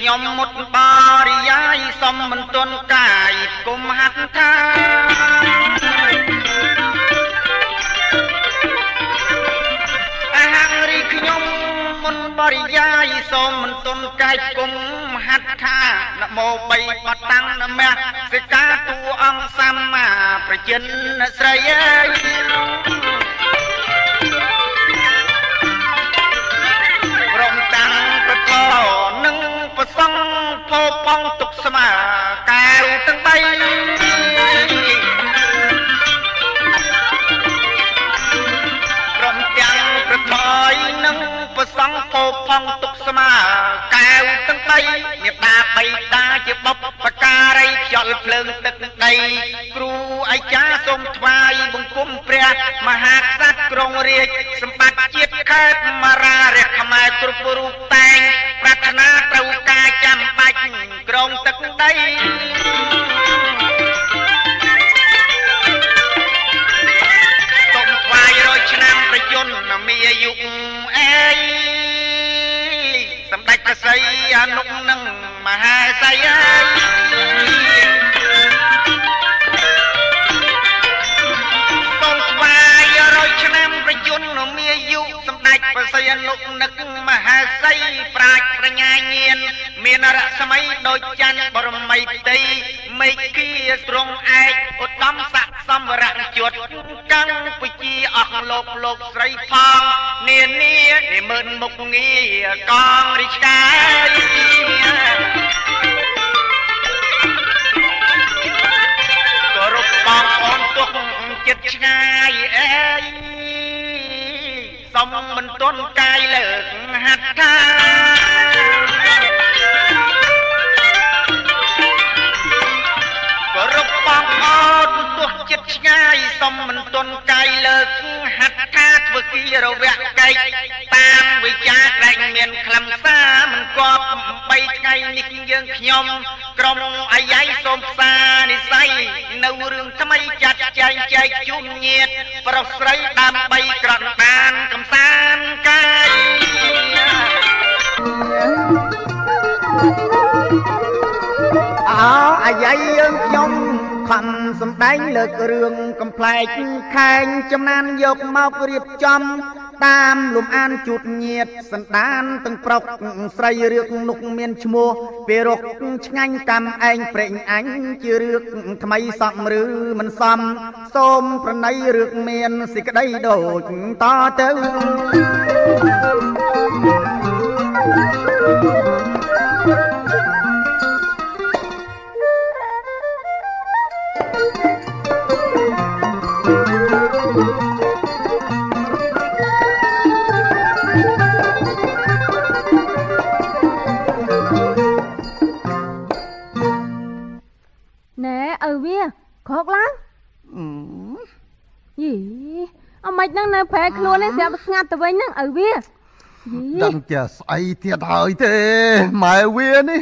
ខ្ញុំមុតបារិយាយសំមិនទន់កាយគុំហាត់ថាអាហាំងរីខ្ញុំមុនបរិយាយសូមមិនទន់កាយគុំហាត់ថានមោបីបតាំងនមៈសិកាតួអង្គសម្មាប្រជិនស្រីអើយព្រមតាំងប្រកោនឹងប្រសង់ភោបងទុកស្មាកែវទាំង3ព្រមទាំងប្រថយនឹងប្រសង់ភោផងទុកស្មាកែវទាំង3មេតាបៃតាជាបុព្វការីខ្យល់ភ្លើងទឹកដីគ្រូអាចារ្យសូមថ្វាយបង្គំព្រះមហាក្សត្រក្រុងរាជសម្បត្តិជាតិខេត្តមារារៈខ្មែរគ្រប់រូបតែងប្រាថ្នាត្រូវការចាំបាច់ក្រុងទឹកដីសូមថ្វាយ100ឆ្នាំប្រជញ្ញមានអាយុអេសម្ដេចព្រះសីហនុនឹងមហាសីហ៍សូមថ្វាយ100ឆ្នាំប្រជញ្ញមានអាយុសម្ដេចព្រះសីហនុនឹងមហាសីប្រាជ្ញប្រញ្ញាញាណមានរស្មីដូចច័ន្ទបរមីតីមេឃាទ្រង់ឯកឧត្តមស័ក្តិសម្រៈជត់កម្ពុជាអស់លោកស្រីផងនានានិមឺនមុខងារកងរាជការគោរពបងប្អូនទុកចិត្តឆ្ងាយអេសូមមិនទន់កាយលើកហាត់ថាគោរពបងប្អូនទុកចិត្តឆ្ងាយសូមមិនទន់កាយលើកហាត់ថាធ្វើគីរវៈកែកតាមវិចារក្រែងមានខ្លឹមសារមិនគប់3ថ្ងៃនេះយើងខ្ញុំក្រុមអាយ៉ៃសូមផ្សារនិស័យនៅរឿងថ្មីចាត់ចែងចែកជូនញាតិប្រុសស្រីដើម្បីក្រក់បានកំសាន្តកាយអាយ៉ៃយើងខ្ញុំខំសម្ដែងលើករឿងកំប្លែកខែងចំណានយកមករៀបចំតាមលំអានជូតញាតសន្តានទាំងប្រុសស្រីរឿងនោះមានឈ្មោះពេលរកឆ្ងាញ់កម្មឯងព្រេងអញជារឿងថ្មីសមឬមិនសមសូមប្រណីរឿងមានសេចក្តីដូចតទៅវាក្រោកឡើងយីអមិនហ្នឹងនៅប្រែខ្លួននេះស្រាប់ស្ងាត់ទៅវិញហ្នឹងឪវាដឹងជាស្អីទៀតហើយទេម៉ែវានេះ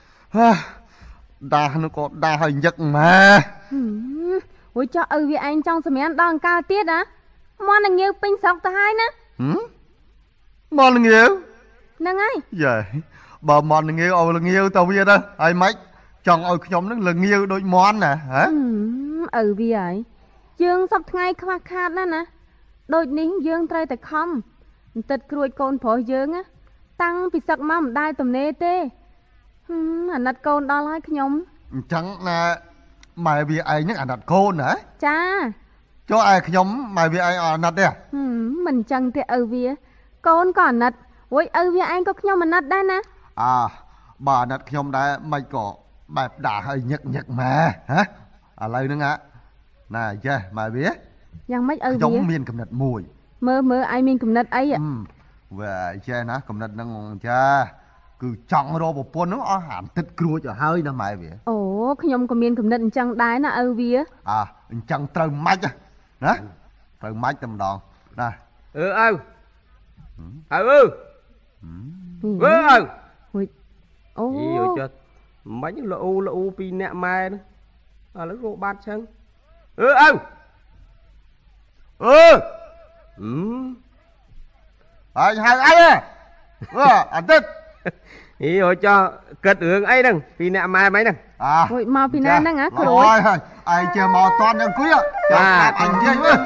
ដាស់នោះក៏ដាស់ឲ្យញឹកម៉ែអូយចុះឪវាឯងចង់សម្រានដល់អង្ការទៀតហ៎មកនឹងងាវពេញស្រុកទៅហើយណាមកនឹងងាវហ្នឹងហើយយ៉ែបើមកនឹងងាវឲ្យនឹងងាវទៅវាទៅហើយម៉េចចង់ឲ្យខ្ញុំនឹងល្ងាវដូចមន់ណាហ៎ឪវាហើយយើងសពថ្ងៃខ្វះខាតណាដូចនេះយើងត្រូវតែខំបន្តិចគ្រួចកូនប្រុសយើងតាំងពីសឹកមកមិនដែលទំនេរទេអាណិតកូនដល់ហើយខ្ញុំអញ្ចឹងណាម៉ែវាឯងហ្នឹងអាណិតកូនណាចាចុះឯខ្ញុំម៉ែវាឯងអាណិតទេមិនអញ្ចឹងទេឪវាកូនក៏អាណិតអូយឪវាឯងក៏ខ្ញុំអាណិតដែរណាបើអាណិតខ្ញុំដែរមិនក៏បែបด่าឲ្យញឹកម៉ែហ៎ឥឡូវហ្នឹងណាចេះម៉ែវាយ៉ាងម៉េចឪវាខ្ញុំមានកំណត់មួយមើលឯងមានកំណត់អីវាចេះណាកំណត់ហ្នឹងចាគឺចង់រកប្រពន្ធហ្នឹងអស់អានទឹកគ្រួចទៅហើយណាម៉ែវាអូខ្ញុំក៏មានកំណត់អញ្ចឹងដែរណាឪវាអញ្ចឹងត្រូវម៉ាច់ណាត្រូវម៉ាច់តែម្ដងណាឪឪឪអូចុះមិនលូពីអ្នកម៉ែហ្នឹងឥឡូវក៏បាត់ចឹងឪអើហើយហៅអីអាទិត្យអូចោគិតរឿងអីហ្នឹងពីអ្នកម៉ែមិនហ្នឹងអូយមកពីណាហ្នឹងហ៎គ្រូហើយឯងជាមកតន់អង្គុយចាំប្រាប់អញនិយាយមើល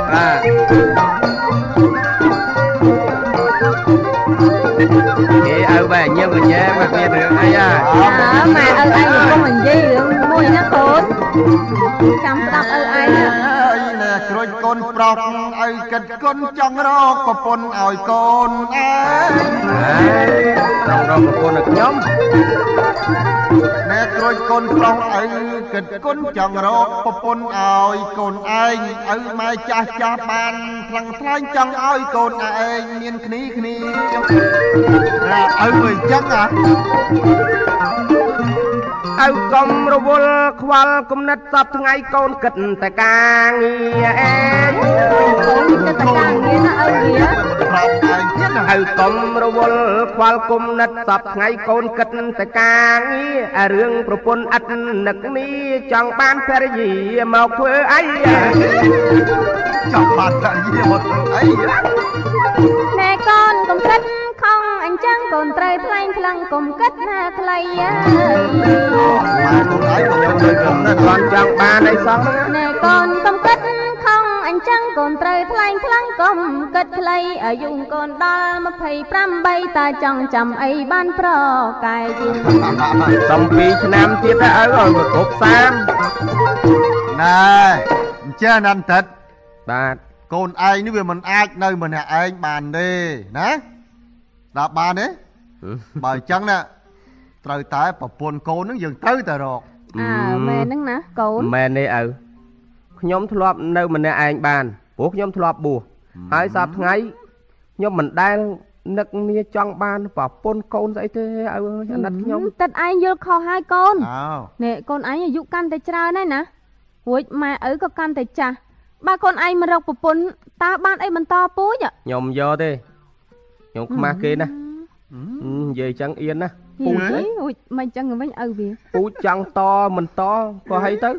គេឲ្យបែញើមកញ៉ែមកមានរឿងអីហ่าម៉ែឪឯងកុំនិយាយរឿងមួយណាកូនចាំស្ដាប់ឪឯងអើយណែក្រូចកូនប្រុសឲ្យគិតគុណចង់រកប្រពន្ធឲ្យកូនអើយរកប្រពន្ធឲ្យខ្ញុំណែក្រូចកូនប្រុសឲ្យគិតគុណចង់រកប្រពន្ធឲ្យកូនឯងឪម៉ែចាស់បានខ្លាំងខ្លាញ់ចង់ឲ្យកូនឯងមានគ្នាណាឪមិនចឹងអ្ហាឪកុំរវល់ខ្វល់គំនិតសពថ្ងៃកូនគិតតែការងារឯងកូនគិតតែការងារណាឪវាប្រាប់ឯងទៀតណាឪកុំរវល់ខ្វល់គំនិតសពថ្ងៃកូនគិតតែការងាររឿងប្រពន្ធឥតនឹកនេះចង់បានភរិយាមកធ្វើអីចង់បានភរិយាមកធ្វើអីណែកូនកុំគិតខំអញ្ចឹងកូនត្រូវថ្លែងខ្លាំងកុំគិតណាខ្លីអើយម៉ែកូនឯងក៏ខ្ញុំទៅក្រុមដែរគាត់ចង់បានអីសោះណែកូនកុំគិតខំអញ្ចឹងកូនត្រូវថ្លែងខ្លាំងកុំគិតខ្លីអាយុកូនដល់28តាចង់ចាំអីបានប្រកែយសំ 2 ឆ្នាំទៀតទៅឪឲ្យមកគ្រប់30 ណែអញ្ចឹងណាន់តិតបាទកូនឯងនេះវាមិនអាចនៅម្នាក់ឯងបានទេណាដល់បានទេបើអញ្ចឹងណាត្រូវតែប្រពន្ធកូននឹងយើងត្រូវតែរកអើមែនហ្នឹងណាកូនមែនទេឪខ្ញុំធ្លាប់នៅម្នាក់ឯងបានព្រោះខ្ញុំធ្លាប់បួសហើយសប្តាហ៍ថ្ងៃខ្ញុំមិនដែលនឹកនាចង់បានប្រពន្ធកូនស្អីទេឪអាណិតខ្ញុំតិតឯងយល់ខុសហើយកូនអើណែកូនឯងអាយុកាន់តែច្រើនហើយណារួចម៉ែឪក៏កាន់តែចាស់បើកូនឯងមករកប្រពន្ធតើបានអីបន្តពូជខ្ញុំយកទេខ្ញុំខ្មាស់គេណានិយាយចឹងអៀនណាពូជអីរួចមិនចឹងវិញឪវាពូជចង់តមិនតក៏ហីទៅ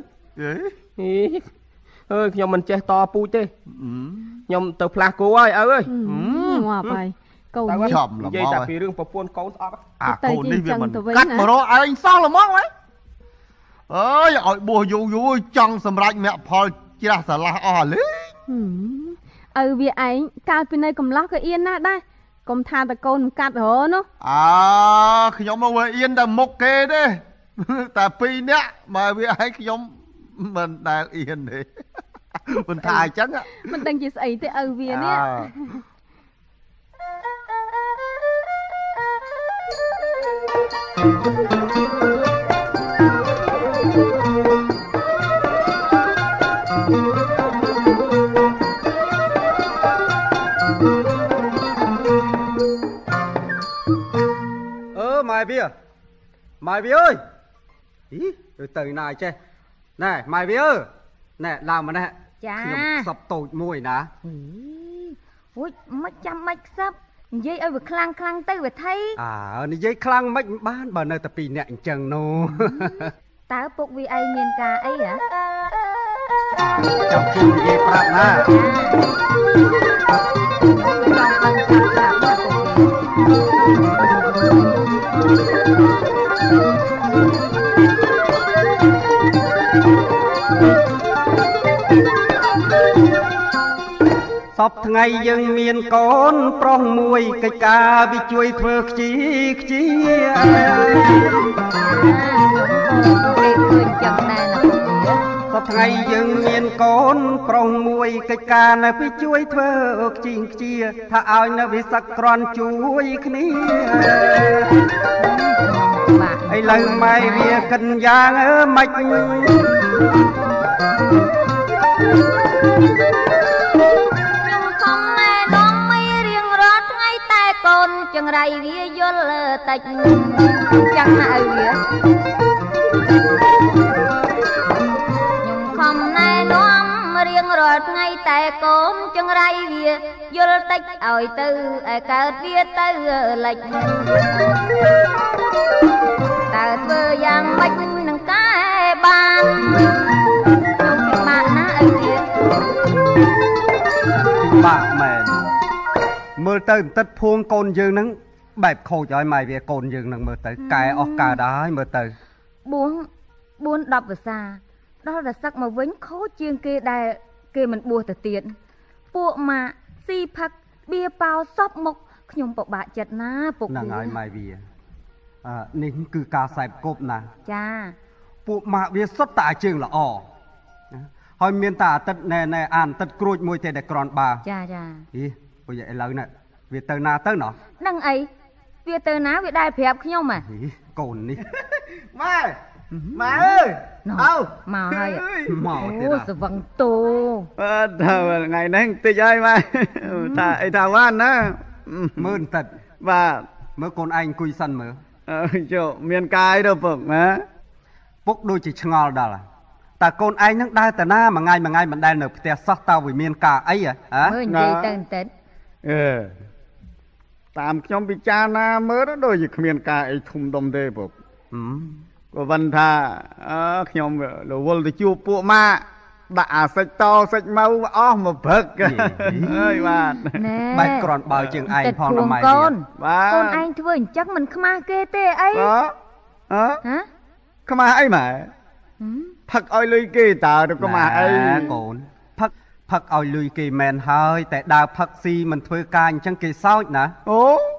អើយខ្ញុំមិនចេះតពូជទេខ្ញុំទៅផ្លាស់គូហើយឪអើយងាប់ហើយកូនចំល្មនិយាយតែពីរឿងប្រពន្ធកូនស្អប់អាកូននេះវាមិនកាត់មករកឯងសោះល្មងហ៎អើយឲ្យបួសយូរចង់សម្រេចមគ្គផលជ្រះស្រឡះអស់លេឪវាឯងកាលពីនៅកំឡោះក៏អៀនណាស់ដែរកុំថាតកូនកាត់រហនោះខ្ញុំមកវាអៀនតែមុខគេទេតែ2នាក់បើវាឯងខ្ញុំមិនដែលអៀនទេមិនថាអញ្ចឹងមិនដឹងជាស្អីទេឪវានេះម៉ែវាអើយអីទៅណាចេះណែម៉ែវាអើយណែឡើងមកណែចាខ្ញុំខ្សឹបតូចមួយណាអូយមិនចាំមិនខ្សឹបនិយាយឲ្យវាខ្លាំងទៅវាថៃនិយាយខ្លាំងមិនបានបើនៅតែ2នាក់អញ្ចឹងនោះតើពុកវាឯងមានការអីហ៎ចាំជួយនិយាយប្រាប់ណា សពថ្ងៃយើងមានកូនប្រុសមួយកិច្ចការវាជួយធ្វើខ្ជីខ្ជី សពថ្ងៃយើងមានកូនប្រុសមួយកិច្ចការនៅវាជួយធ្វើខ្ជីខ្ជីថាឲ្យនៅវាសឹកក្រន់ជួយគ្នាឥឡូវម៉ែវាកិនយ៉ាងម៉េចកូនចង្រៃវាយល់តិចចឹងណាឪវាខ្ញុំខំណែនាំរៀងរាល់ថ្ងៃតែកូនចង្រៃវាយល់តិចឲ្យទៅឲ្យកើតវាទៅលិចតើធ្វើយ៉ាងម៉េចនឹងកែបានខ្ញុំពិបាកណាឪវាពិបាកមែនមើលទៅបន្តិចភួងកូនយើងហ្នឹងបែបខូចឲ្យម៉ែវាកូនយើងនឹងមើលទៅកែអស់កើតហើយមើលទៅ 4 10ភាសាដល់តែសឹកមកវិញខូចជាងគេដែលគេមិនបួសទៅទៀតពួកម៉ាក់ស៊ីផឹកបៀប៉ោសពមុខខ្ញុំពិបាកចិត្តណាពុកវាហ្នឹងហើយម៉ែវានេះគឺការសែបគប់ណាចាពួកម៉ាក់វាសុទ្ធតែជើងល្អហើយមានតែអាទិត្យណែអានអាទិត្យក្រួចមួយទេដែលក្រនបាចាពួកឥឡូវនេះវាទៅណាទៅណោះហ្នឹងអីវាទៅណាវាដែលប្រាប់ខ្ញុំហ៎កូននេះម៉ែម៉ែអើយអោមកហើយមកទៀតអូសវឹងតូថ្ងៃនេះតិចហើយម៉ែថាអីថាវ៉ាន់ណាមើលបន្តិចបាទមើលកូនឯងអង្គុយសិនមើលចូលមានកាយទៅពុកណាពុកដូចជាឆ្ងល់ដល់តែកូនឯងនឹងដើរទៅណាមួយថ្ងៃមិនដែលនៅផ្ទះសោះតើវាមានការអីហ៎មើលនិយាយទៅបន្តិចតាមខ្ញុំពិចារណាមើលដូចជាគ្មានការអីធំដុំទេពុកក៏មិនថាខ្ញុំរវល់ទៅជួបពួកម៉ាក់ដាក់អាសាច់តសាច់ម៉ៅអស់មកព្រឹកហើយបាទបែបក្រនបើជាងឯងផងដល់ម៉ែកូនបាទកូនឯងធ្វើអញ្ចឹងមិនខ្មាស់គេទេអីហ៎ ខ្មាស់អីម៉ែផឹកឲ្យលុយគេតើទៅខ្មាស់អីកូនផឹកឲ្យលុយគេមែនហើយតែដើរផឹកស៊ីមិនធ្វើការអញ្ចឹងគេសោចណាអូ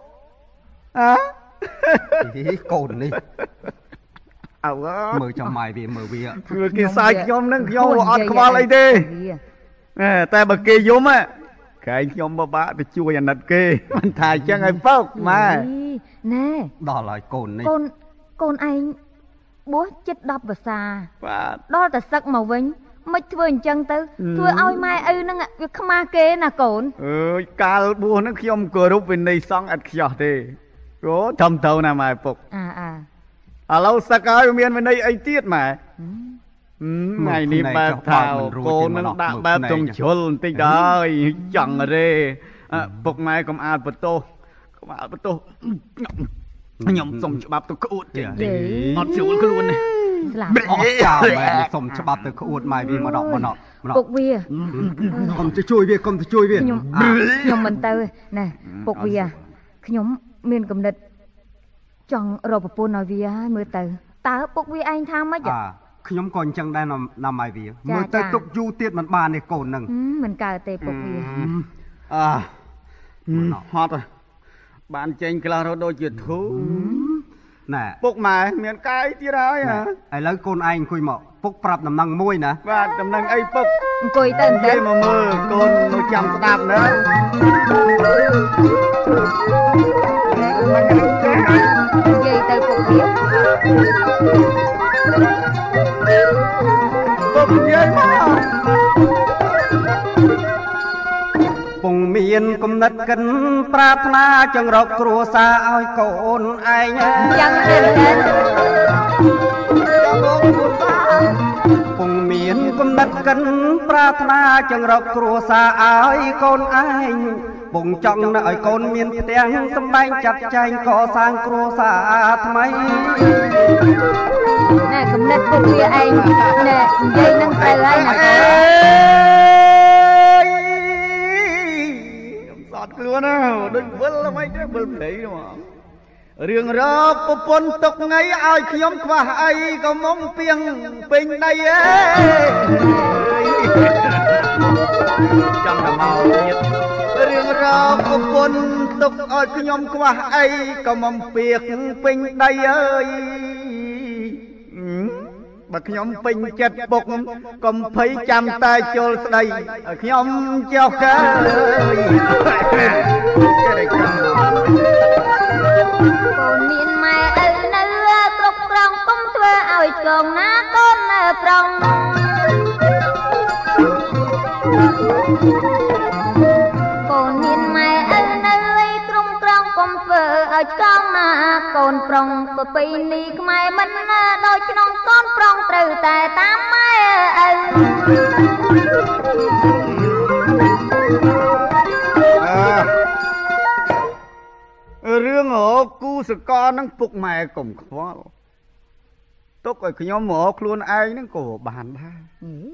កូននេះអើមើលចាំម៉ែវាមើលវាគឺគេសាច់ខ្ញុំនឹងខ្ញុំអត់ខ្វល់អីទេតែបើគេយំកែខ្ញុំបបាក់ទៅជួយអាណិតគេមិនថាអញ្ចឹងឲ្យពុកម៉ែណែដល់ហើយកូននេះកូនឯងបួសចិត្ត10ភាសាបាទដល់តែសឹកមកវិញមិនធ្វើអញ្ចឹងទៅធ្វើឲ្យម៉ែឪហ្នឹងវាខ្មាស់គេណាកូនអើយកាលបួសហ្នឹងខ្ញុំគោរពវិន័យសង្ឃឥតខ្ចោះទេអូធំទៅណាម៉ែពុកឥឡូវសឹកហើយមានវិន័យអីទៀតម៉ែថ្ងៃនេះបែបថាកូននឹងដាក់បែបទំជ្រុលបន្តិចដែរចង់ទេពុកម៉ែកុំអាលបន្ទោសខ្ញុំសុំច្បាប់ទៅក្អួតចេញអត់ស្រួលខ្លួនទេស្លាប់អត់ចោលម៉ែសុំច្បាប់ទៅក្អួតម៉ែវាមកដល់ពុកវាកុំទៅជួយវាខ្ញុំមិនទៅណែពុកវាខ្ញុំមានគំនិតចង់រកប្រពន្ធឲ្យវាហើយមើលទៅតើពុកវាឯងថាម៉េចខ្ញុំក៏អញ្ចឹងដែរណាម៉ែវាមើលទៅទុកយូរទៀតមិនបានទេកូននឹងមិនកើតទេពុកវាហត់បានចេញខ្លះរត់ដូចជាធូណែពុកម៉ែមានកាយទៀតហើយណាឥឡូវកូនឯងអង្គុយមកពុកប្រាប់ដំណឹងមួយណាបាទដំណឹងអីពុកអង្គុយទៅបន្តិចមកមើលកូននៅចាំស្ដាប់ណានិយាយទៅពុកវាពុកនិយាយមកពងមានគំនិតកិនប្រាថ្នាចង់រកគ្រួសារឲ្យកូនឯងយ៉ាងទេពងមានគំនិតកិនប្រាថ្នាចង់រកគ្រួសារឲ្យកូនឯងពងចង់នៅឲ្យកូនមានផ្ទះសម្បែងចាត់ចែងកសាងគ្រួសារថ្មីណែគំនិតពុកវាឯងណែនិយាយនឹងត្រូវហើយណាកូនសតខ្លួនណាដូចវិលមិនទេវិលព្រៃហ្មងរឿងរ៉ាវប្រពន្ធទុកថ្ងៃឲ្យខ្ញុំខ្វះអីក៏មុំពីងពេញដីអេចង់តែមកទៀតរឿងរ៉ាវប្រពន្ធទុកឲ្យខ្ញុំខ្វះអីក៏មុំពីងពេញដីអើយបើខ្ញុំពេញចិត្តពុកកុំភ័យចាំតែជល់ស្ដីឲ្យខ្ញុំចុះកើកូនមានម៉ែឪនៅគ្រប់គ្រងកុំធ្វើឲ្យកងណាកូននៅប្រងកូនមានម៉ែឪនៅគ្រប់គ្រងកុំធ្វើឲ្យកងណាកូនប្រុងប្រពៃណីខ្មែរមិនដូចក្នុងកូនប្រុងត្រូវតែតាមម៉ែឪរឿងរកគូសកលនឹងពុកម៉ែកុំខ្វល់ទុកឲ្យខ្ញុំរកខ្លួនឯងនឹងក៏បានដែរ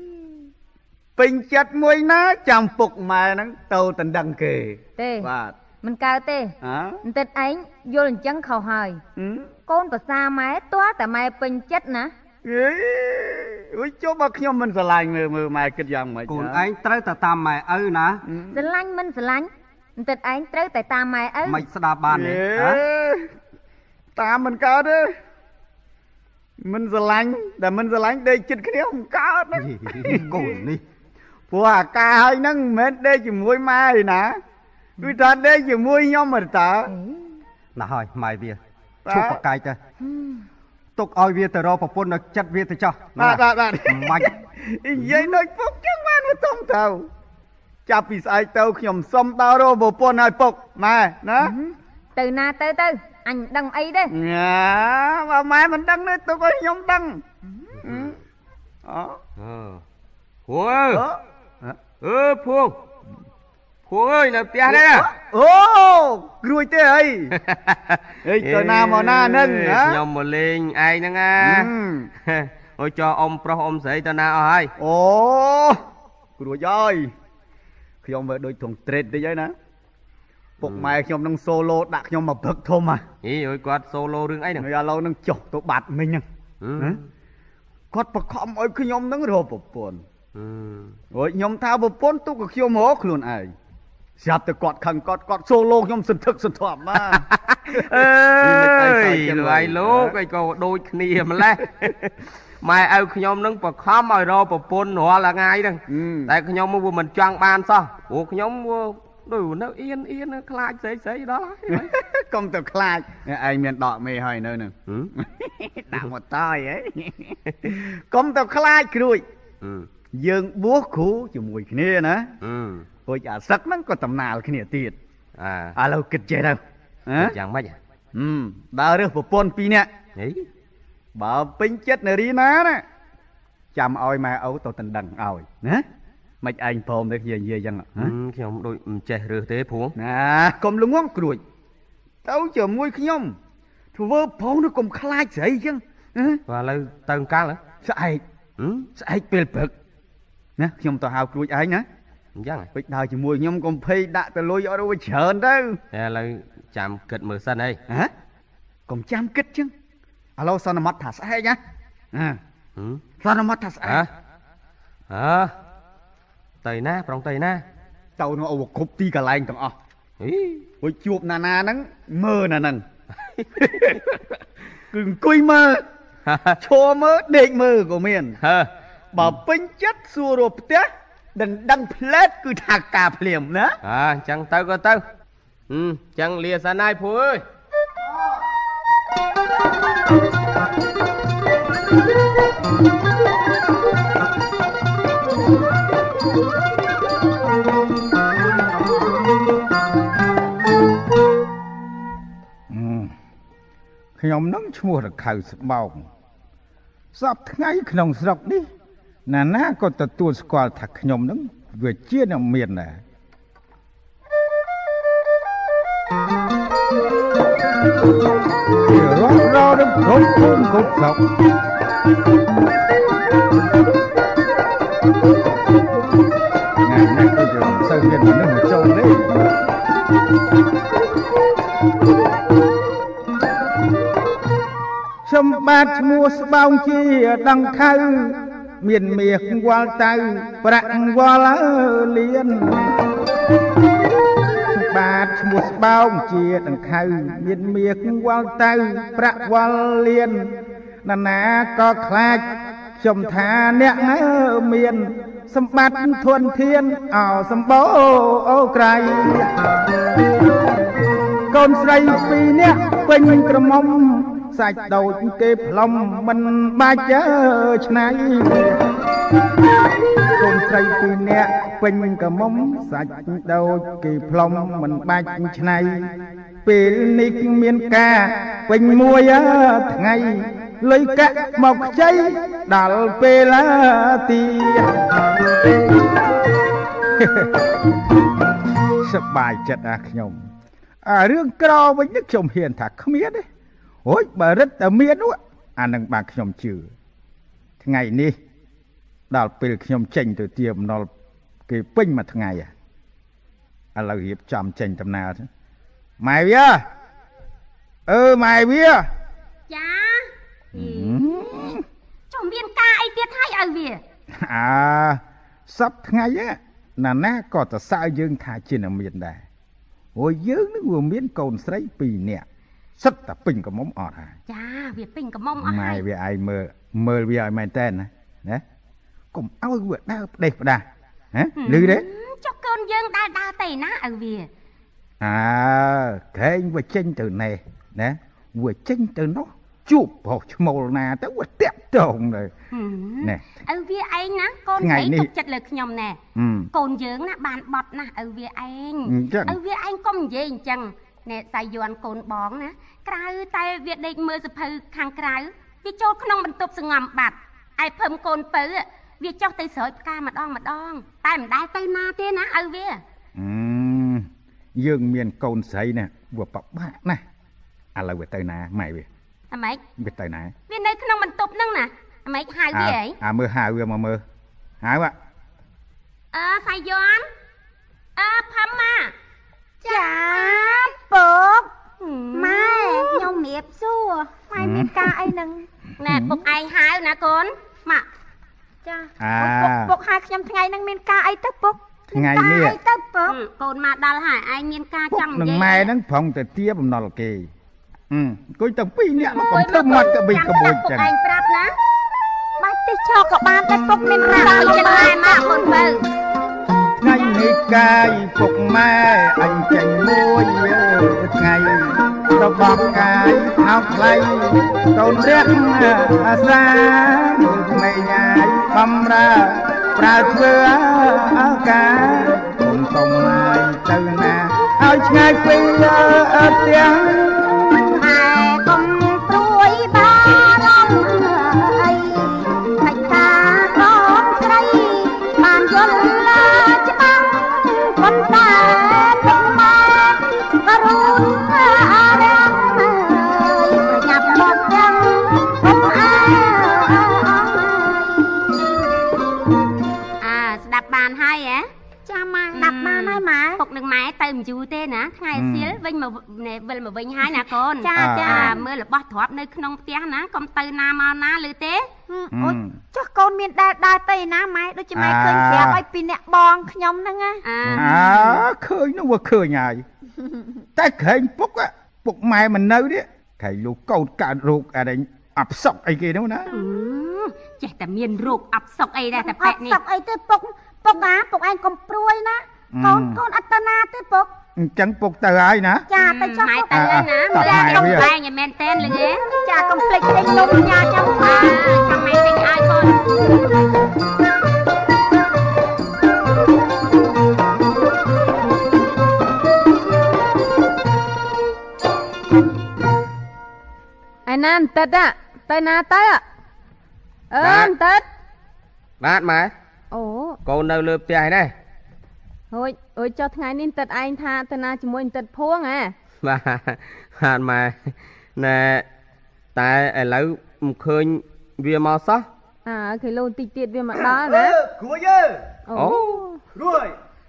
ពេញចិត្តមួយណាចាំពុកម៉ែនឹងទៅដណ្ដឹងគេទេបាទមិនកើតទេបន្តិចឯងយល់អញ្ចឹងខុសហើយកូនប្រសាម៉ែទាល់តែម៉ែពេញចិត្តណាអើយចុះបើខ្ញុំមិនស្រឡាញ់មើលម៉ែគិតយ៉ាងម៉េចកូនឯងត្រូវតែតាមម៉ែឪណាស្រឡាញ់មិនស្រឡាញ់បន្តិចឯងត្រូវតែតាមម៉ែឪមិនស្ដាប់បានទេតាមមិនកើតទេមិនស្រឡាញ់តែមិនស្រឡាញ់ដេកចិត្តគ្នាមិនកើតណាកូននេះព្រោះអាការហើយហ្នឹងមិនមែនដេកជាមួយម៉ែទេណាគឺថាដេកជាមួយខ្ញុំមើលតើណាស់ហើយម៉ែវាឈប់ប្រកែកទៅទុកឲ្យវាទៅរកប្រពន្ធនៅចិត្តវាទៅចោះបាទមិននិយាយដូចពុកចឹងបានទៅទៅចាប់ពីស្អែកទៅខ្ញុំសុំដល់រកប្រពន្ធឲ្យពុកម៉ែណាទៅណាទៅអញមិនដឹងអីទេបើម៉ែមិនដឹងទេទុកឲ្យខ្ញុំដឹងភួងភួងអើយនៅផ្ទះនេះអូគ្រួយទេអីទៅណាមកណាហ្នឹងខ្ញុំមកលេងឯងហ្នឹងណាអូចោអ៊ំប្រុសអ៊ំស្រីទៅណាអស់ហើយអូគ្រួយអើយខ្ញុំមើលដូចធំត្រេតតិចហើយណាពុកម៉ែខ្ញុំនឹងសូឡូដាក់ខ្ញុំមកព្រឹកធំហ่ะអីអើយគាត់សូឡូរឿងអីហ្នឹងឥឡូវនឹងចុះទៅបាត់មិញហ្នឹងគាត់បខំឲ្យខ្ញុំនឹងរកប្រពន្ធអូយខ្ញុំថាប្រពន្ធទុកឲ្យខ្ញុំរកខ្លួនឯងស្រាប់តែគាត់ខឹងគាត់សូឡូខ្ញុំសន្ធឹកសន្ធាប់បាទអើយលួយលោកអីក៏ដូចគ្នាម្លេះម៉ែឪខ្ញុំនឹងបខំឲ្យរកប្រពន្ធរាល់ថ្ងៃហ្នឹងតែខ្ញុំវាមិនចង់បានសោះព្រោះខ្ញុំដូចនៅអៀនខ្លាចស្អីដល់ហើយកុំទៅខ្លាចឯងមានដកមេហើយនៅហ្នឹងដាក់មកតើហីកុំទៅខ្លាចគ្រួយយើងបួសគ្រូជាមួយគ្នាណារួចអាសឹកហ្នឹងក៏តំណាលគ្នាទៀតឥឡូវគិតចេះទៅយ៉ាងម៉េចដើររើសប្រពន្ធ2នាក់បើពេញចិត្តនារីណាណាចាំឲ្យម៉ែឪទៅដណ្ដឹងឲ្យណាមិនឯងព្រមទេនិយាយអញ្ចឹងខ្ញុំដូចមិនចេះរើសទេព្រោះណាកុំល្ងងគ្រួចទៅជាមួយខ្ញុំធ្វើផងនោះកុំខ្លាចស្រីអញ្ចឹងបាទឥឡូវទៅកាលស្អែកពេលព្រឹកណាខ្ញុំទៅហៅគ្រួចឯងណាអញ្ចឹងពេចដើរជាមួយខ្ញុំកុំភ័យដាក់ទៅលុយអត់រួចច្រើនទៅឥឡូវចាំគិតមើលសិនអីកុំចាំគិតចឹងឥឡូវសន្មត់ថាស្អែកណាសន្មត់ថាស្អែកទៅណាប្រុងទៅណាទៅនោះអូគ្រប់ទីកន្លែងទាំងអស់ហួយជួបណាហ្នឹងមើលណាហ្នឹងគឺអង្គុយមើលឈរមើលដេកមើលក៏មានបើពេញចិត្តសួររកផ្ទះដណ្ដឹងផ្លែតគឺថាការភ្លាមណាអញ្ចឹងទៅក៏ទៅអញ្ចឹងលាសិនហើយភួអើយខ្ញុំនឹងឈ្មោះរខៅស្បោកសពថ្ងៃក្នុងស្រុកនេះណាក៏ទទួលស្គាល់ថាខ្ញុំនឹងវាជាអ្នកមានដែររត់រត់គ្រប់ភូមិគ្រប់ស្រុកណាក៏យើងសូវមានមនុស្សមកចូលនេះខ្ញុំបាទឈ្មោះស្បោងជាដង្ខៅមានមាសវល់ទៅប្រាក់វល់លៀនបាទឈ្មោះស្បោងជាដង្ខៅមានមាសវល់ទៅប្រាក់វល់លៀនណាក៏ខ្លាចខ្ញុំថាអ្នកមានសម្បត្តិធនធានអោសម្បូរអូក្រៃកូនស្រី2នាក់ពេញក្រមុំសាច់ដូចគេផ្លុំមិនបាច់ឆ្នៃកូនស្រី2នាក់ពេញក្រមុំសាច់ដូចគេផ្លុំមិនបាច់ឆ្នៃពេលនេះមានការពេញមួយថ្ងៃលុយកាក់មកខ្ចីដល់ពេលទីសប្បាយចិត្តខ្ញុំរឿងក្រវិញនេះខ្ញុំហ៊ានថាគ្មានទេអូយបើរឹតតែមាននោះអានឹងបានខ្ញុំជឿថ្ងៃនេះដល់ពេលខ្ញុំចេញទៅទាបំណុលគេពេញមួយថ្ងៃឥឡូវរៀបចំចេញដំណើរម៉ែវាម៉ែវាចាចុះមានការអីទៀតហើយឲ្យវាសប្ថ្ងៃណាណាក៏ទៅសើយើងថាជាអ្នកមានដែរអូយើងនឹងវាមានកូនស្រី2នាក់សិតតែពេញកមុំអត់ហើយចាវាពេញកមុំអស់ហើយម៉ែវាឯងមើលវាឲ្យមែនតើណាកុំឲ្យវាដើរផ្ដេសផ្ដាស់ឮទេចុះកូនយើងដើរទៅណាឲ្យវាកែងវាចេញទៅណេះណាវាចេញទៅនោះជួបប្រុសឈ្មោលណាទៅវាតាក់តងទៅណែឪវាឯងណាកូនស្រីទុកចិត្តលើខ្ញុំណែកូនយើងណាបានបត់ណាឪវាឯងឪវាឯងកុំនិយាយអញ្ចឹងណែសាយយន់កូនបងណាក្រៅតែវាដេកមើលសភៅខាងក្រៅវាចូលក្នុងបន្ទប់សងំបាត់ឯភឹមកូនពៅវាចុះទៅស្រោចផ្កាម្ដងតែមិនដែលទៅណាទេណាឪវាយើងមានកូនស្រីណាវាពិបាកណាឥឡូវវាទៅណាម៉ែវាអាម៉េចវាទៅណាវានៅក្នុងបន្ទប់ហ្នឹងណាអាម៉េចហៅវាអីមើលហៅវាមកមើលហៅសាយយន់ផាំម៉ាចាពុកម៉ែខ្ញុំរៀបសួរម៉ែមានការអីហ្នឹងណែពុកឯងហៅណាកូនម៉ាក់ចាពុកហៅខ្ញុំថ្ងៃហ្នឹងមានការអីទៅពុកថ្ងៃនេះអីទៅពុកកូនមកដល់ហើយឯងមានការចង់និយាយនឹងម៉ែហ្នឹងប្រងទៅទាបំណុលគេអង្គុយទាំង2នាក់មកកុំធ្វើមាត់កបិចកបួចចឹងឯងប្រាប់ណាបាច់ទេឆោក៏បានតែពុកមានប្រាក់ចិត្តម៉ែមកកូនបើថ្ងៃនេះកាយពុកម៉ែអញចេញមួយថ្ងៃរបស់កាយថោកថ្លៃកូនរះអាសាក្មេងញ៉ាយបំរើប្រើធ្វើការកូនកុំឲ្យទៅណាឲ្យឆ្ងាយពីផ្ទះម៉ែកុំព្រួយបារម្ភអីខាច់ការកូនស្រីបានយល់ច្បាស់ប៉ុន្តែពុកម៉ែក៏រូនអារម្មណ៍ប្រញាប់មកទាំងពុកស្ដាប់បានហើយចាម៉ែស្ដាប់បានហើយម៉ែពុកនឹងម៉ែទៅមិនយូរទេណាថ្ងៃសៀលវិញមកវិលមកវិញហើយណាកូនចាមើលរបស់ទ្រព្យនៅក្នុងផ្ទះណាកុំទៅណាមកណាឮទេអូចុះកូនមានដើរទៅណាម៉ែដូចជាម៉ែឃើញប្រាប់ឲ្យពីអ្នកបងខ្ញុំហ្នឹងណាឃើញនោះវាឃើញហើយតែក្រែងពុកម៉ែមិននៅទេក្រែងលោកកូនកើតរោគអីអបសុកអីគេនោះណាចេះតែមានរោគអបសុកអីដែរតែប៉ែនេះអបសុកអីទេពុកឯងកុំព្រួយណាកូនអត្តនាទេពុកអញ្ចឹងពុកទៅហើយណាចាទៅចុះម៉ែទៅណាមើលក្នុងបែងឯមែនតើលឺចាកុំភ្លេចទិញនំញ៉ាចាំចាំម៉ែទិញឲ្យកូនឯណាបន្តិចទៅណាទៅបន្តិចបាទម៉ែអូកូននៅលើផ្ទះនេះអូយចុះថ្ងៃនេះបន្តិចឯងថាទៅណាជាមួយបន្តិចភួងបាទម៉ែណែតែឥឡូវមិនឃើញវាមកសោះគីឡូតិចទៀតវាមកដល់ណាគ្រួយអូគ្រួយ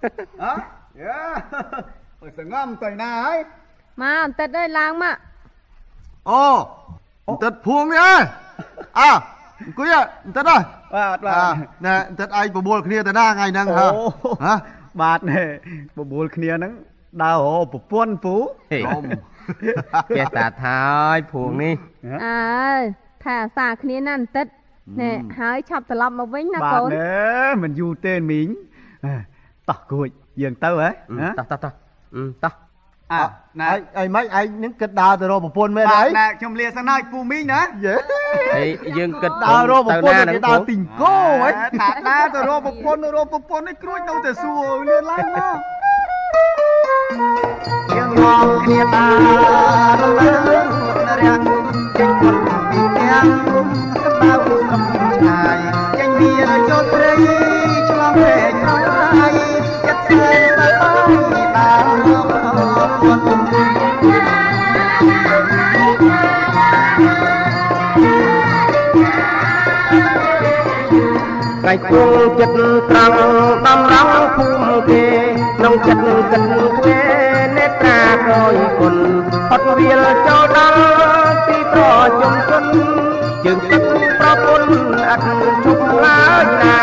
អូសងំទៅណាហើយមកបន្តិចអើយឡើងមកអូបន្តិចភួងនេះអើអង្គុយបន្តិចហើយបាទណែបន្តិចឯងបបួលគ្នាទៅណាថ្ងៃហ្នឹងហ៎បាទបបួលគ្នាហ្នឹងដើររកប្រពន្ធពូចេះតាថាហើយភួងនេះថាអាសាគ្នាណាបន្តិចណែហើយឆាប់ត្រឡប់មកវិញណាកូនបាទមិនយូរទេមីងតោះគួចយើងទៅហ៎តោះណែអីមិនឯងនឹងគិតដើរទៅរកប្រពន្ធមែនហើយណែខ្ញុំលាសិនហើយពូមីងណាហើយយើងគិតដើររកប្រពន្ធគេដើរទីងគោហ៎ថាដើរទៅរកប្រពន្ធនេះគ្រួចនៅតែសួរលឿនឡើងមកយើងមកគ្នាដើររាំងចេញមកពីទាំងសម្បៅសំឆាយចេញវាចូលព្រៃឆ្លងព្រែកហើយចិត្តស្នេហ៍ដើរថ្ងៃគួងចិត្តត្រង់ដំរងភូមិគេក្នុងចិត្តគិតគ្នានេត្រាក្រោយគុណផុតវាលចូលដល់ទីប្រជុំជនជើងទឹកប្រពន្ធអត់ជុំឡើយណា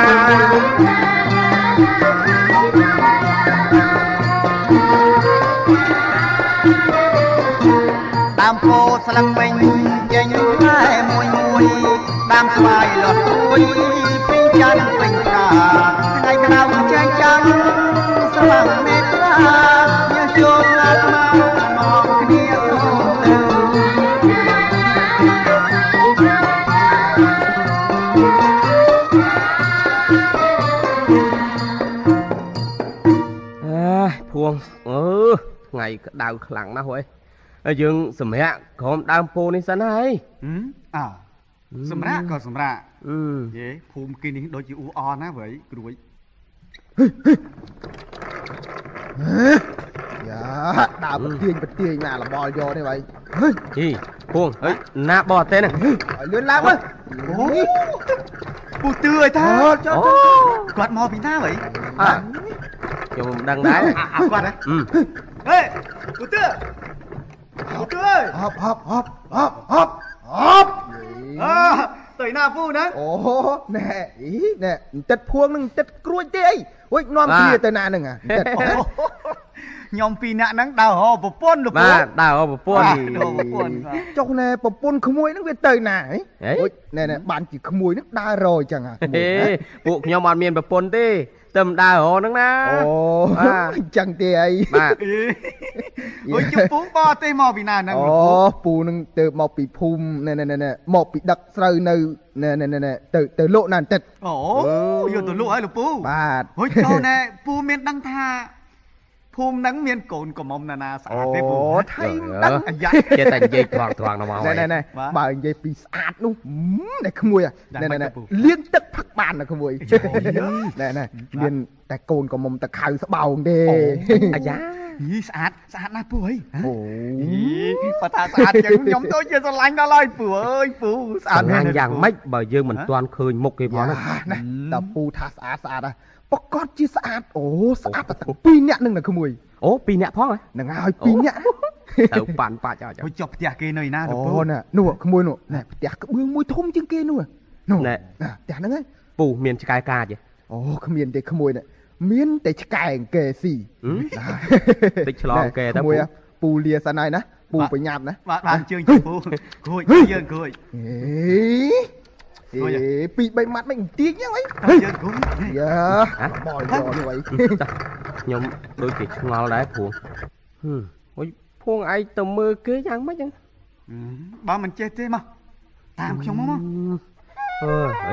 ដើមពោស្លឹកពេញចេញតែមួយដើមស្វាយលាត់ទួយពេញច័ន្ទពេញផ្កាថ្ងៃក្តៅចាញ់ចាំងស្វាងមេត្រាញើសចូលអាត្មាមកគ្នាសូមទៅភួងថ្ងៃក្តៅខ្លាំងណាស់ហួយហើយយើងសម្រាកក្រុមដើមពោនេះសិនហើយសម្រាកក៏សម្រាកយេភូមិគេនេះដូចជាអ៊ូអរណាវើយគ្រួយយ៉ាដើរប្រទាញណាលបលយកនេះvậy ជីភួងហេណាបោះទេហ្នឹងឲ្យលឿនឡើងមើលអូពូទឿឲ្យថាគាត់មកពីណាvậy ខ្ញុំមិនដឹងដែរគាត់ហ៎ហេពូទឿអើយហប់ទៅណាពូណាអូណែណែទឹកភួងនឹងទឹកក្រួយទេអីហួយនាំគ្នាទៅណាហ្នឹងទឹកខ្ញុំពីរនាក់ហ្នឹងដើររកប្រពន្ធលោកពូបាទដើររកប្រពន្ធចុះណែប្រពន្ធក្មួយហ្នឹងវាទៅណាហីហួយណែបានជាក្មួយហ្នឹងដើររកអញ្ចឹងពួកខ្ញុំអត់មានប្រពន្ធទេតែមិនដើររកហ្នឹងណាអូអញ្ចឹងទេអីបាទហួយជពូបរទេសមកពីណាហ្នឹងអូពូនឹងទៅមកពីភូមិណែមកពីដឹកស្រូវនៅណែទៅលក់ណាបន្តិចអូយកទៅលក់ហើយលោកពូបាទហួយចូលណែពូមានដឹងថាភូមិហ្នឹងមានកូនកំមុំណានាស្អាតទេពូអូថៃដឹងអាយ៉ាចេះតែនិយាយត្រង់ៗមកណែបើនិយាយពីស្អាតនោះតែក្មួយណែលាងទឹកផឹកបានណាក្មួយណែមានតែកូនកំមុំតខៅស្បោងទេអាយ៉ាស្អាតណាស់ពូអីអូបើថាស្អាតចឹងខ្ញុំទៅជាស្រឡាញ់ដល់ហើយពូអើយពូស្អាតយ៉ាងម៉េចបើយើងមិនទាន់ឃើញមុខគេផងណាដល់ពូថាស្អាតហ៎ប្រកាសជាស្អាតអូស្អាតតែ2នាក់នឹងក្មួយអូ2នាក់ផងហ្នឹងហើយ2នាក់ទៅប៉ាន់ប៉ាចោចុះផ្ទះគេនៅណាលោកពូអូនោះក្មួយនោះណែផ្ទះក្បឿងមួយធំជាងគេនោះណែផ្ទះហ្នឹងហើយពូមានឆ្កែកាចអូគ្មានទេក្មួយនេះមានតែឆ្កែអង្គស៊ីតិចឆ្លងគេទៅពូលាសិនហើយណាពូប្រញាប់ណាបានជើងពូគួយយើងគួយពី3ម៉ាត់មិនទាញហ្នឹងអីយើងគួយយ៉ាបលយកនេះអីខ្ញុំដូចជាឆ្ងល់ដែរព្រោះហុយភួងឯងទៅមើលគេយ៉ាងម៉េចហ្នឹងបើមិនចេះទេមកតាមខ្ញុំមកអី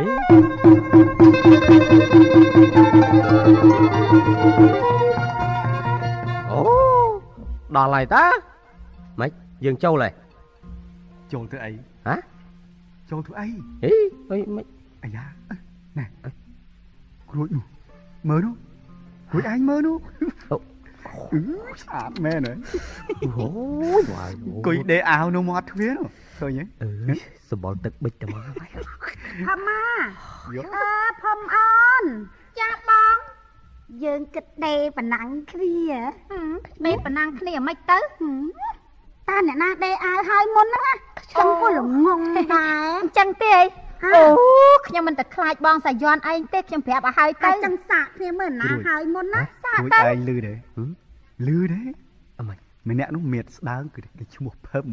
អូដល់ហើយតាម៉េចយើងចូលហើយចូលធ្វើអីហ៎ចូលធ្វើអីហីម៉េចអាយ៉ាណែគ្រួចនោះមើលនោះគ្រួចឯងមើលនោះស្អាតមែនហ៎អូយគួយដេអាវនោះមកទ្វារនោះឃើញទេសម្បល់ទឹកបិចទៅមកផាម៉ាផំអូនចាបងយើងគិតដេប៉ណ្ណាំងគ្នាដេប៉ណ្ណាំងគ្នាមិនទៅតាអ្នកណាដេអាវហើយមុនហ្នឹងខ្ញុំក៏ល្ងងដែរអញ្ចឹងទេអូខ្ញុំមិនតែខ្លាចបងសាយ័នឯងទេខ្ញុំប្រាប់ឲ្យហើយទៅចឹងសាកគ្នាមើលណាហើយមុនណាសាកទៅឯងលឺទេអីម្នាក់នោះមៀតស្ដើងគឺគេឈ្មោះភឹម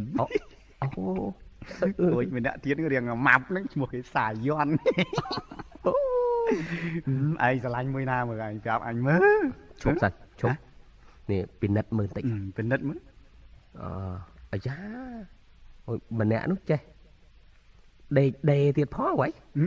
អូយម្នាក់ទៀតរៀងម៉ាប់ហ្នឹងឈ្មោះគេសាយ័នឯងស្រឡាញ់មួយណាមើលឯងប្រាប់អញមើលឈប់សិនឈប់នេះពិនិត្យមើលតិចពិនិត្យមើលអាយ៉ាអូយម្នាក់នោះចេះដេទៀតផងហ៎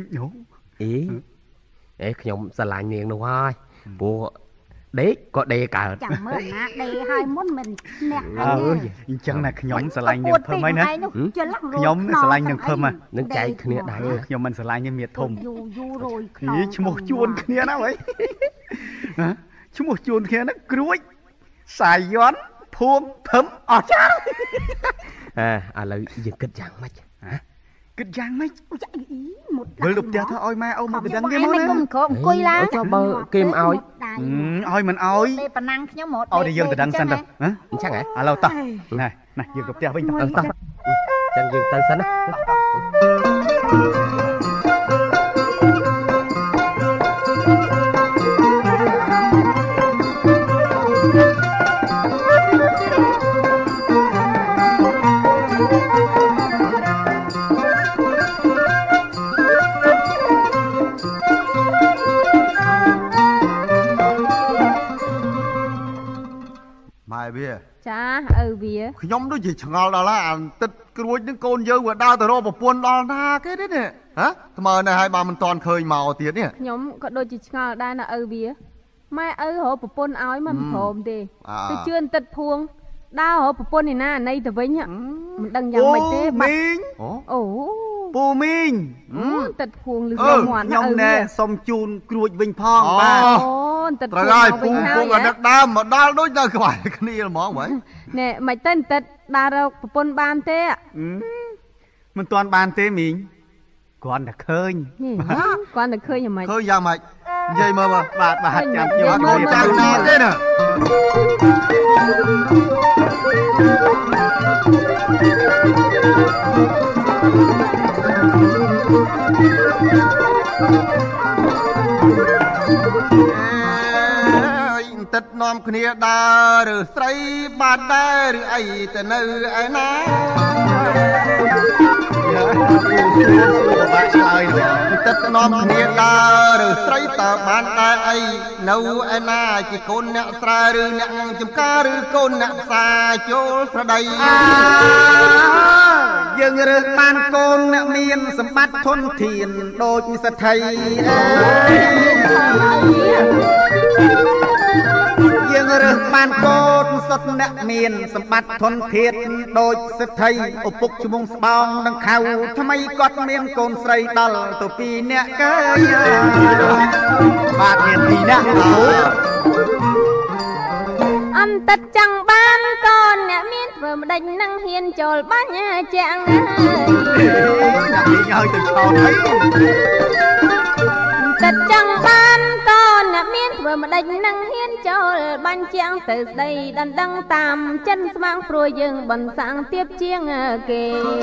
អេខ្ញុំស្រឡាញ់នាងនោះហើយព្រោះដេកក៏ដេកើតចាំមើលណាដេហើយមុនមិនអ្នកអញ្ចឹងណាខ្ញុំស្រឡាញ់នាងភឹមហើយណាខ្ញុំស្រឡាញ់នាងភឹមនឹងចែកគ្នាដែរខ្ញុំមិនស្រឡាញ់ទេមៀតធំយូររួយខ្នងឈ្មោះជួនគ្នាណាហ៎ឈ្មោះជួនគ្នាណាគ្រួចសាយ័នភួងភឹមអស់ចាឥឡូវយើងគិតយ៉ាងម៉េចគិតយ៉ាងម៉េចចាមុតមើលទៅផ្ទះទៅឲ្យម៉ែអូមកទៅដឹងគេមកណាខ្ញុំក្រអង្គុយឡើងចុះបើគេមិនឲ្យដឲ្យមិនឲ្យទេប៉ុណ្ណឹងខ្ញុំមកឲ្យតែយើងទៅដឹងសិនទៅហ៎អញ្ចឹងហ៎ឥឡូវតោះណែយើងទៅផ្ទះវិញតោះអញ្ចឹងយើងទៅសិនណាម៉ែវាចាឪវាខ្ញុំដូចជាឆ្ងល់ដល់អាទឹកក្រួចនឹងកូនយើងវាដើរទៅរកប្រពន្ធដល់ណាគេទេនេះហ៎ថ្មើរនេះឲ្យបើមិនតាន់ឃើញមកទៀតនេះខ្ញុំក៏ដូចជាឆ្ងល់ដែរណាឪវាម៉ែឪរកប្រពន្ធឲ្យមិនព្រមទេទៅជឿនទឹកភួងដើររកប្រពន្ធឯណាណៃទៅវិញមិនដឹងយ៉ាងម៉េចទេបាត់មីងអូពូមីងទឹកភួងលឺមាត់ណាខ្ញុំឪណែវាសុំជូនក្រួចវិញផងបាទអូទឹកភួត្រូវងហើយមកពូវិញពងអាដឹកដើមមកដល់ដូចនៅក្បែរគ្នាហ្មងហ្នឹងណែមិនទៅទឹកដើររកប្រពន្ធបានទេមិនទាន់បានទេមីងគ្រាន់តែឃើញគាត់តែឃើញយ៉ាងម៉េចឃើញយ៉ាងម៉េចនិយាយមើលបាទចាំខ្ញុំមើលតាមណាទេណា ទឹកនាំគ្នាដើរឬស្រីបានដែរឬអីទៅនៅឯណា ទឹកនាំគ្នាដើរឬស្រីតើបានដែរអីនៅឯណាជាកូនអ្នកស្រែឬអ្នកចំការឬកូនអ្នកផ្សារចូលស្រដីយើងរើសបានកូនអ្នកមានសម្បត្តិធនធានដូចសទ្ធិយើងរើសបានកូនសុទ្ធអ្នកមានសម្បត្តិធនធានដូចសទ្ធិឪពុកឈ្មោះស្បោងនឹងខៅថ្មីគាត់មានកូនស្រីដល់ទៅ2នាក់កើបាទមាន2នាក់អន្តិតចង់បានកូនអ្នកមានធ្វើម្ដេចនឹងហ៊ានចូលបាញ់ជាងណាដាក់លេងឲ្យទៅឆោតអីអន្តិតចង់បានកូនអ្នកមានធ្វើម្ដេចនឹងហ៊ានចូលបាញ់ជាងទៅស្ដីដណ្ដឹងតាមចិនស្មាំងព្រួយយើងបន្សាំងទៀបជាងគេ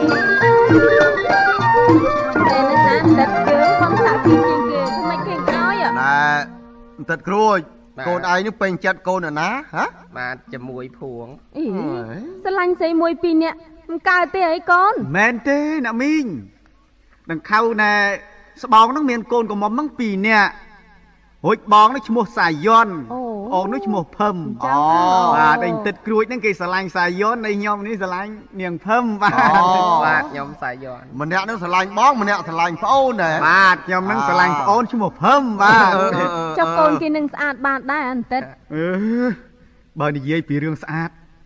តែនៅណាទឹកយើងខ្ញុំថាទៀបជាងគេធ្វើម៉េចគេឲ្យណែទឹកក្រួចកូនឯងនេះពេញចិត្តកូនណាហ៎បាទជាមួយភួងអីស្រឡាញ់ស្រីមួយពីរនាក់មិនកើតទេអីកូនមែនទេអ្នកមីងដង្ខៅណែស្បោងនឹងមានកូនកំមុំនឹង2នាក់រួចបងនេះឈ្មោះសាយ័នអូននេះឈ្មោះភឹមបាទឯងទឹកក្រួចហ្នឹងគេស្រឡាញ់សាយ័នឯខ្ញុំនេះស្រឡាញ់នាងភឹមបាទខ្ញុំសាយ័នម្នាក់នឹងស្រឡាញ់បងម្នាក់ស្រឡាញ់ប្អូនដែរបាទខ្ញុំនឹងស្រឡាញ់ប្អូនឈ្មោះភឹមបាទចុះកូនគេនឹងស្អាតបានដែរអន្តិតបើនិយាយពីរឿងស្អាត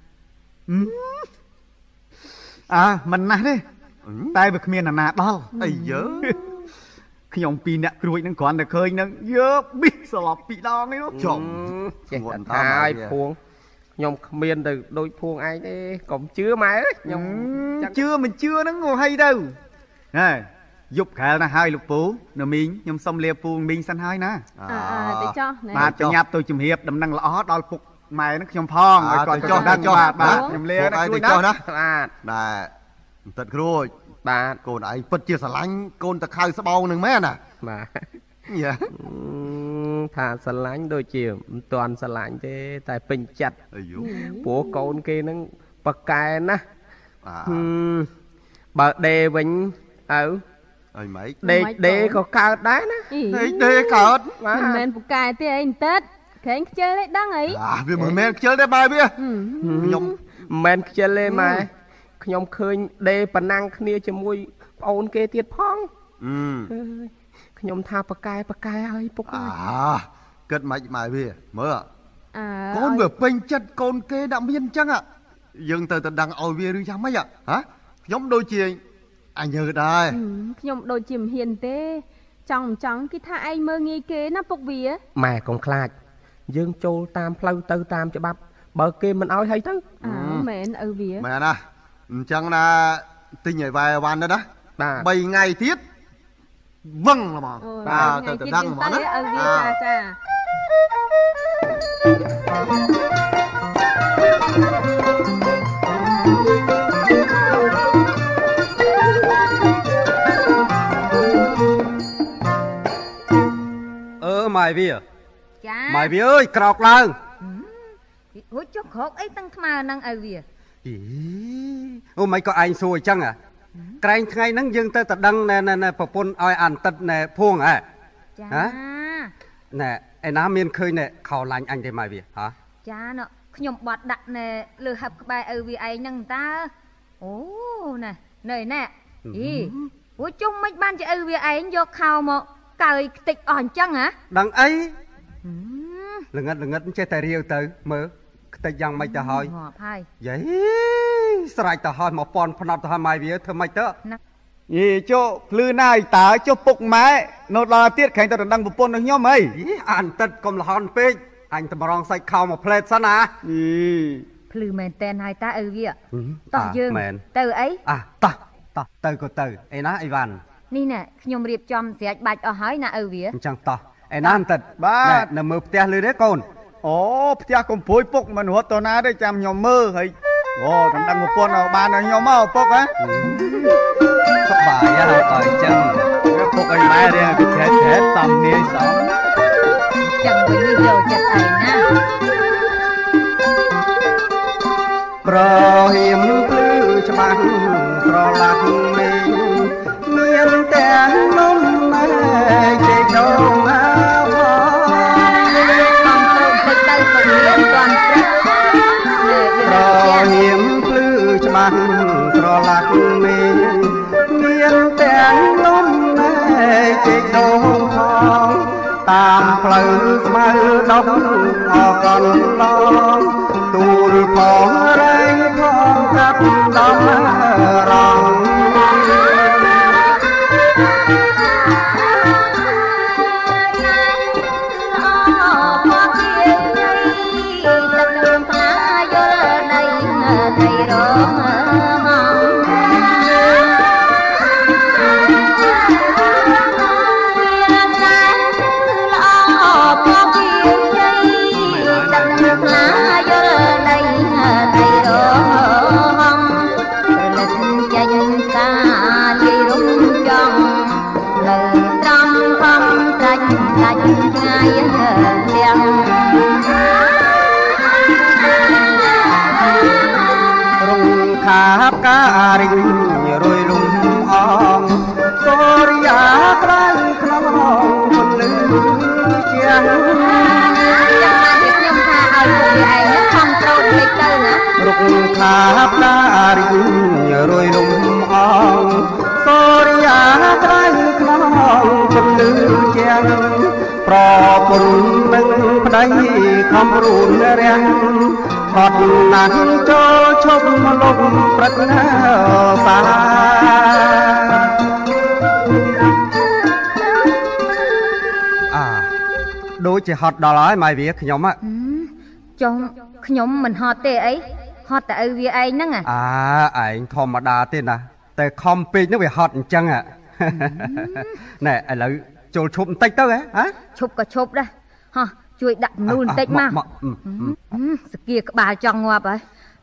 មិនណាស់ទេតែវាគ្មាននរណាដល់អីយើខ្ញុំ2នាក់ក្រួយនឹងគ្រាន់តែឃើញនឹងយើប៊ីសឡប់2ដងនេះចង់ចេះតែហើយភួងខ្ញុំគ្មានទៅដូចភួងឯងទេកុំជឿម៉ែអើយខ្ញុំជឿមិនជឿហ្នឹងហីទៅហើយយប់ក្រែលណាស់ហើយលោកពូនៅមីងខ្ញុំសុំលាពូមីងសិនហើយណាទៅចុះបាទចញាប់ទៅជំរាបដំណឹងល្អដល់ពុកម៉ែនឹងខ្ញុំផងឲ្យគាត់ចុះដឹងបាទខ្ញុំលាណាគ្រួយណាបាទដែរទឹកក្រួយបាទកូនឯងពិតជាស្រឡាញ់កូនតខៅស្បោងនឹងមែនណាបាទយ៉ាថាស្រឡាញ់ដូចជាមិនទាន់ស្រឡាញ់ទេតែពេញចិត្តអាយុព្រោះកូនគេនឹងប៉កែណាបើដេវិញឪអីម៉េចដេក៏កើតដែរណាដេកើតមិនមែនពូកែទេអីអន្តិតក្រែងខ្ជិលទេដឹងអីវាមិនមែនខ្ជិលទេបែបវាខ្ញុំមិនមែនខ្ជិលទេម៉ែខ្ញុំឃើញដេប៉ណាំងគ្នាជាមួយប្អូនគេទៀតផងខ្ញុំថាប៉កែហើយពុកគិតមិនម៉ែវាមើលកូនវាពេញចិត្តកូនគេដាក់មានអញ្ចឹងយើងទៅដឹងឲ្យវាឬយ៉ាងម៉េចហ៎ខ្ញុំដូចជាអញើដែរខ្ញុំដូចជាមិនហ៊ានទេចង់គេថាឯងមើងងាយគេណាពុកវាម៉ែកុំខ្លាចយើងចូលតាមផ្លូវទៅតាមច្បាប់បើគេមិនឲ្យហើយទៅមែនឪវាមែនណាអញ្ចឹងណាទិញឲ្យវ៉ែវ៉ាន់ទៅណាបាទ 3ថ្ងៃទៀតវឹងហ្មងបាទទៅដឹងហ្មងណាឪវាចាម៉ែវាចាម៉ែវាអើយក្រោកឡើងហួចចុះក្រោកអីទាំងថ្មើហ្នឹងឪវាអូមិនក៏ឯងសួរអញ្ចឹងក្រែងថ្ងៃហ្នឹងយើងទៅតែដឹងណែប្រពន្ធឲ្យអានតិតណែភួងហ៎ចាណែឯណាមានឃើញណែខោឡាញ់អញទេម៉ែវាហ៎ចាណ៎ខ្ញុំបាត់ដាក់ណែលើហឹបក្បែរឪវាឯងហ្នឹងតើអូណែណែហួចជុំមិនបានជាឪវាឯងយកខោមកកើយខ្ទេចអស់អញ្ចឹងហ៎ដឹងអីល្ងិតចេះតែរាវទៅមើលខ្ទេចយ៉ាងម៉េចទៅហើយងាប់ហើយយេស្រេចទៅហើយ1000ផ្នត់ទៅហើយម៉ែវាធ្វើម៉េចទៅយីចុះភ្លឺណាយតើចុះពុកម៉ែនៅដល់ទៀតខែងទៅដណ្ដឹងប្រពន្ធរបស់ខ្ញុំអីអានតិតកុំលហន់ពេកអញតម្រង់សាច់ខោមកផ្លេតសិនណាភ្លឺមែនតែនហើយតើឪវាតោះយើងទៅអីតោះទៅក៏ទៅឯណាអីវ៉ាន់នេះណែខ្ញុំរៀបចំស្រាច់បាច់អស់ហើយណាឪវាអញ្ចឹងតោះឯណាតិតបាទនៅមើលផ្ទះលឺទេកូនអូផ្ទះកំព្រួយពុកមិនរត់ទៅណាទេចាំខ្ញុំមើលហើយអូដណ្ដឹងប្រពន្ធឲ្យបានឲ្យខ្ញុំមកពុកហ៎សប្បាយហើយបើអញ្ចឹងពុកឲ្យម៉ែរៀងពីខេតសំនាយសំចឹងវិញនេះយកចិត្តឯណាប្រហៀមភ្លឺច្បាស់ស្រឡាក់មេឃមានទាំងនំណែជែកដងអាវកំពុងទៅពលានតាន់ព្រឹកប្រហៀមភ្លឺច្បាស់ស្រឡាក់មេឃមានទាំងនំណែជែកដងផងតាមផ្លូវស្មៅដុតអកលឡងទូលផងរែងផងកាប់ដំរង ខាបការីរយលំអងសូរិយាក្រាញ់ក្នុងពន្លឺជាងចាំបានជាខ្ញុំថាឲ្យពួកវាឯងខំត្រូវតិចទៅណារុកខាបការីរយលំអងសូរិយាក្រាញ់ក្នុងពន្លឺជាងប្រពន្ធនឹងប្តីខំរូនរាំង អត់ណាស់ចូលឈប់លុបព្រឹកសាដូចជាហត់ដល់ហើយម៉ែវាខ្ញុំចុងខ្ញុំមិនហត់ទេអីហត់តែឪវាឯងហ្នឹងឯងធម្មតាទេណាតែខំពេកហ្នឹងវាហត់អញ្ចឹងណែឥឡូវចូលឈប់បន្តិចទៅហ៎ឈប់ក៏ឈប់ដែរហោះជួយដាក់នូលបន្តិចមកសគាក្បាលចង់ងាប់ហើយ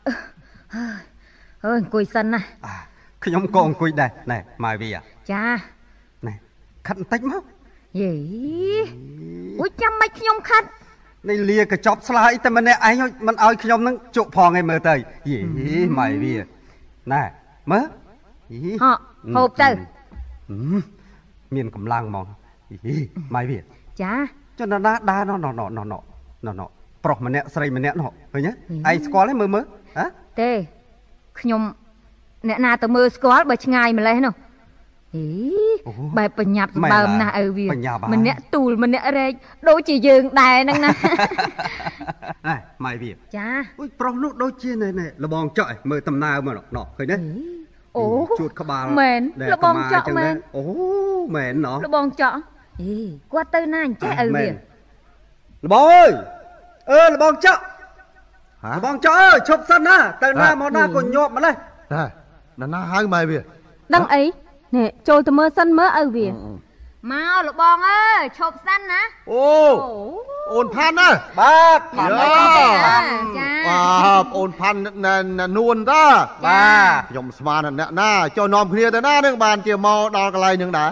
អើយអង្គុយសិនណាខ្ញុំក៏អង្គុយដែរណែម៉ែវាចាណែខាត់បន្តិចមកយេអូយចាំមិនខ្ញុំខាត់នេះលាកញ្ចប់ស្លាយតែម្នាក់ឯងមិនឲ្យខ្ញុំនឹងជក់ផងឯមើលទៅយីម៉ៃវាណែមើលហ៎ហូបទៅមានកម្លាំងហ្មងម៉ៃវាចាចុះណាដើរណោប្រុសម្នាក់ស្រីម្នាក់ណោឃើញទេឯងស្គាល់ទេមើលហ៎ទេខ្ញុំអ្នកណាទៅមើលស្គាល់បើឆ្ងាយម្លេះនោះបែបបញ្ញាប់សម្បើមណាស់ឪវាម្នាក់ទូលម្នាក់រែកដូចជាយើងដែរហ្នឹងណាម៉ៃវាចាអូយប្រុសនោះដូចជាណែលបងចော့មើលដំណើរមើលណោឃើញទេអូជួតក្បាលមែនលបងចော့មែនអូមែនណោលបងចော့គាត់ទៅណាអញ្ចេះឪវាលបងអើយលបងចော့លបងចော့អើយឈប់សិនណាទៅណាមកណាក៏ញាប់ម្លេះណាហៅម៉ែវាដឹងអីនេះចូលទៅមើលសិនមើលឪវាមកលបងអើយឈប់សិនណាអូអូនផាន់ណាបាទផាន់ចាអូនផាន់នួនតាបាទខ្ញុំស្មានអ្នកណាចុះនាំគ្នាទៅណានឹងបានជាមកដល់កន្លែងនឹងដែរ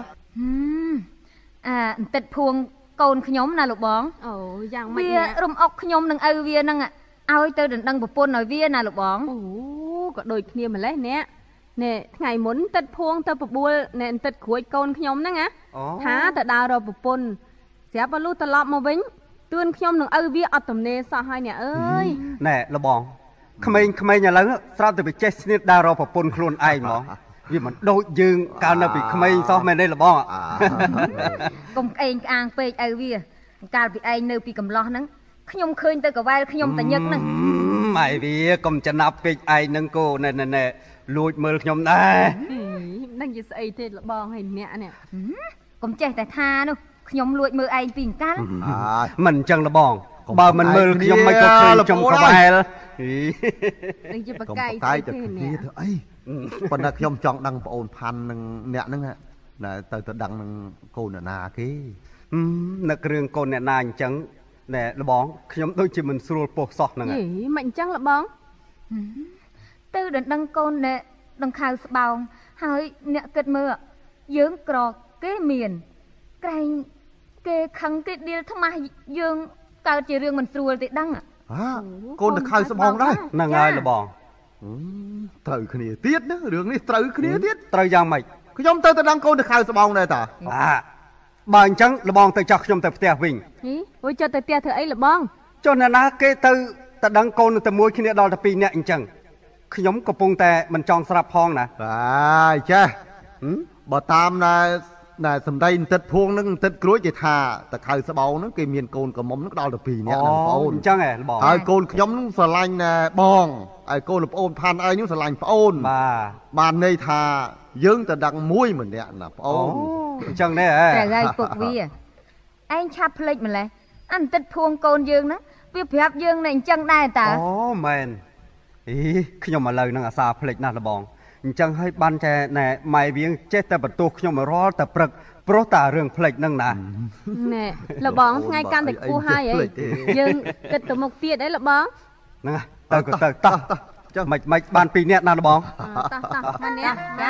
បន្តិចភួងកូនខ្ញុំណាលោកបងអូយ៉ាងម៉េចវារំអុកខ្ញុំនឹងឪវាហ្នឹងឲ្យទៅដណ្ដឹងប្រពន្ធឲ្យវាណាលោកបងអូក៏ដូចគ្នាម្លេះអ្នកនេះថ្ងៃមុនទឹកភួងទៅបបួលអ្នកទឹកក្រួយកូនខ្ញុំហ្នឹងណាថាទៅដើររកប្រពន្ធស្រាប់ឲ្យលុះត្រឡប់មកវិញទួនខ្ញុំនឹងឪវាអត់ទំនេរសោះហើយអ្នកអើយណែលបងក្មេងៗឥឡូវស្រាប់តែវាចេះស្នៀតដើររកប្រពន្ធខ្លួនឯងហ្មងវាមិនដូចយើងកាលនៅពីក្មេងសោះមែនទេលបងកុំក្អេងក្អាងពេកឪវាកាលពីឯងនៅពីកំឡោះហ្នឹងខ្ញុំឃើញទៅកវ៉ែលខ្ញុំតញឹកហ្នឹងម៉ែវាកុំចំណាប់ពេកឯងហ្នឹងគូណែលួចមើលខ្ញុំដែរមិនដឹងជាស្អីទេលបងហើយអ្នកនេះកុំចេះតែថានោះខ្ញុំលួចមើលឯងពីអង្កលមិនអញ្ចឹងលបងបើមិនមើលខ្ញុំមិនក៏ឃើញចំកវ៉ែលនឹងជាបកុំកាយបកាយស្អីទៅទេគ្នាអ្នកទៅអីប៉ុន្តែខ្ញុំចង់ដឹងប្អូនផាន់នឹងអ្នកហ្នឹងណែទៅដឹងនឹងកូនអ្នកណាគេនឹករឿងកូនអ្នកណាអញ្ចឹងណែលបងខ្ញុំដូចជាមិនស្រួលពោះសោះហ្នឹងយីមិនអញ្ចឹងលបងទៅដណ្ដឹងកូនអ្នកដង្ខៅស្បោងហើយអ្នកគិតមើលយើងក្រគេមានក្រែងគេខឹងគេឌីលថ្មាស់យើងកើតជារឿងមិនស្រួលទេដឹងកូនទៅខៅស្បងដែរហ្នឹងហើយលបងត្រូវគ្នាទៀតណារឿងនេះត្រូវគ្នាទៀតត្រូវយ៉ាងម៉េចខ្ញុំទៅដឹងកូនទៅខៅស្បងដែរតាបាទបើអញ្ចឹងលបងទៅចោះខ្ញុំទៅផ្ទះវិញហីអូយចុះទៅផ្ទះធ្វើអីលបងចុះអ្នកណាគេទៅដឹងកូនទៅមួយគ្នាដល់តែ2នាក់អញ្ចឹងខ្ញុំកំពុងតែមិនចង់ស្រាប់ផងណាបាទចេះបើតាមណែសំដីបន្តិចភួងនឹងបន្តិចគ្រួចគេថាតខៅស្បោហ្នឹងគេមានកូនកំមុំហ្នឹងដល់តែ2នាក់ហ្នឹងបងអូនអញ្ចឹងហ៎លបងហើយកូនខ្ញុំហ្នឹងស្រឡាញ់បងហើយកូនប្អូនផាន់ឯងហ្នឹងស្រឡាញ់ប្អូនបាទបានន័យថាយើងទៅដឹងមួយម្នាក់ណាប្អូនអញ្ចឹងទេហ៎តែហើយពុកវាឯងឆាប់ភ្លេចម្លេះអានទឹកភួងកូនយើងហ្នឹងវាប្រាប់យើងតែអញ្ចឹងដែរតាអូមែនខ្ញុំឥឡូវហ្នឹងអាសាភ្លេចណាស់លបងអញ្ចឹងហើយបានតែណែម៉ែវាចេះតែបន្ទោសខ្ញុំរាល់តែព្រឹកព្រោះតារឿងភ្លេចហ្នឹងណាណែលបងថ្ងៃកាន់តែខ្ពស់ហើយហីយើងគិតទៅមុខទៀតអីលបងហ្នឹងទៅតោះចុះមិនបាន2នាក់ណាលបងតោះមកអ្នកចា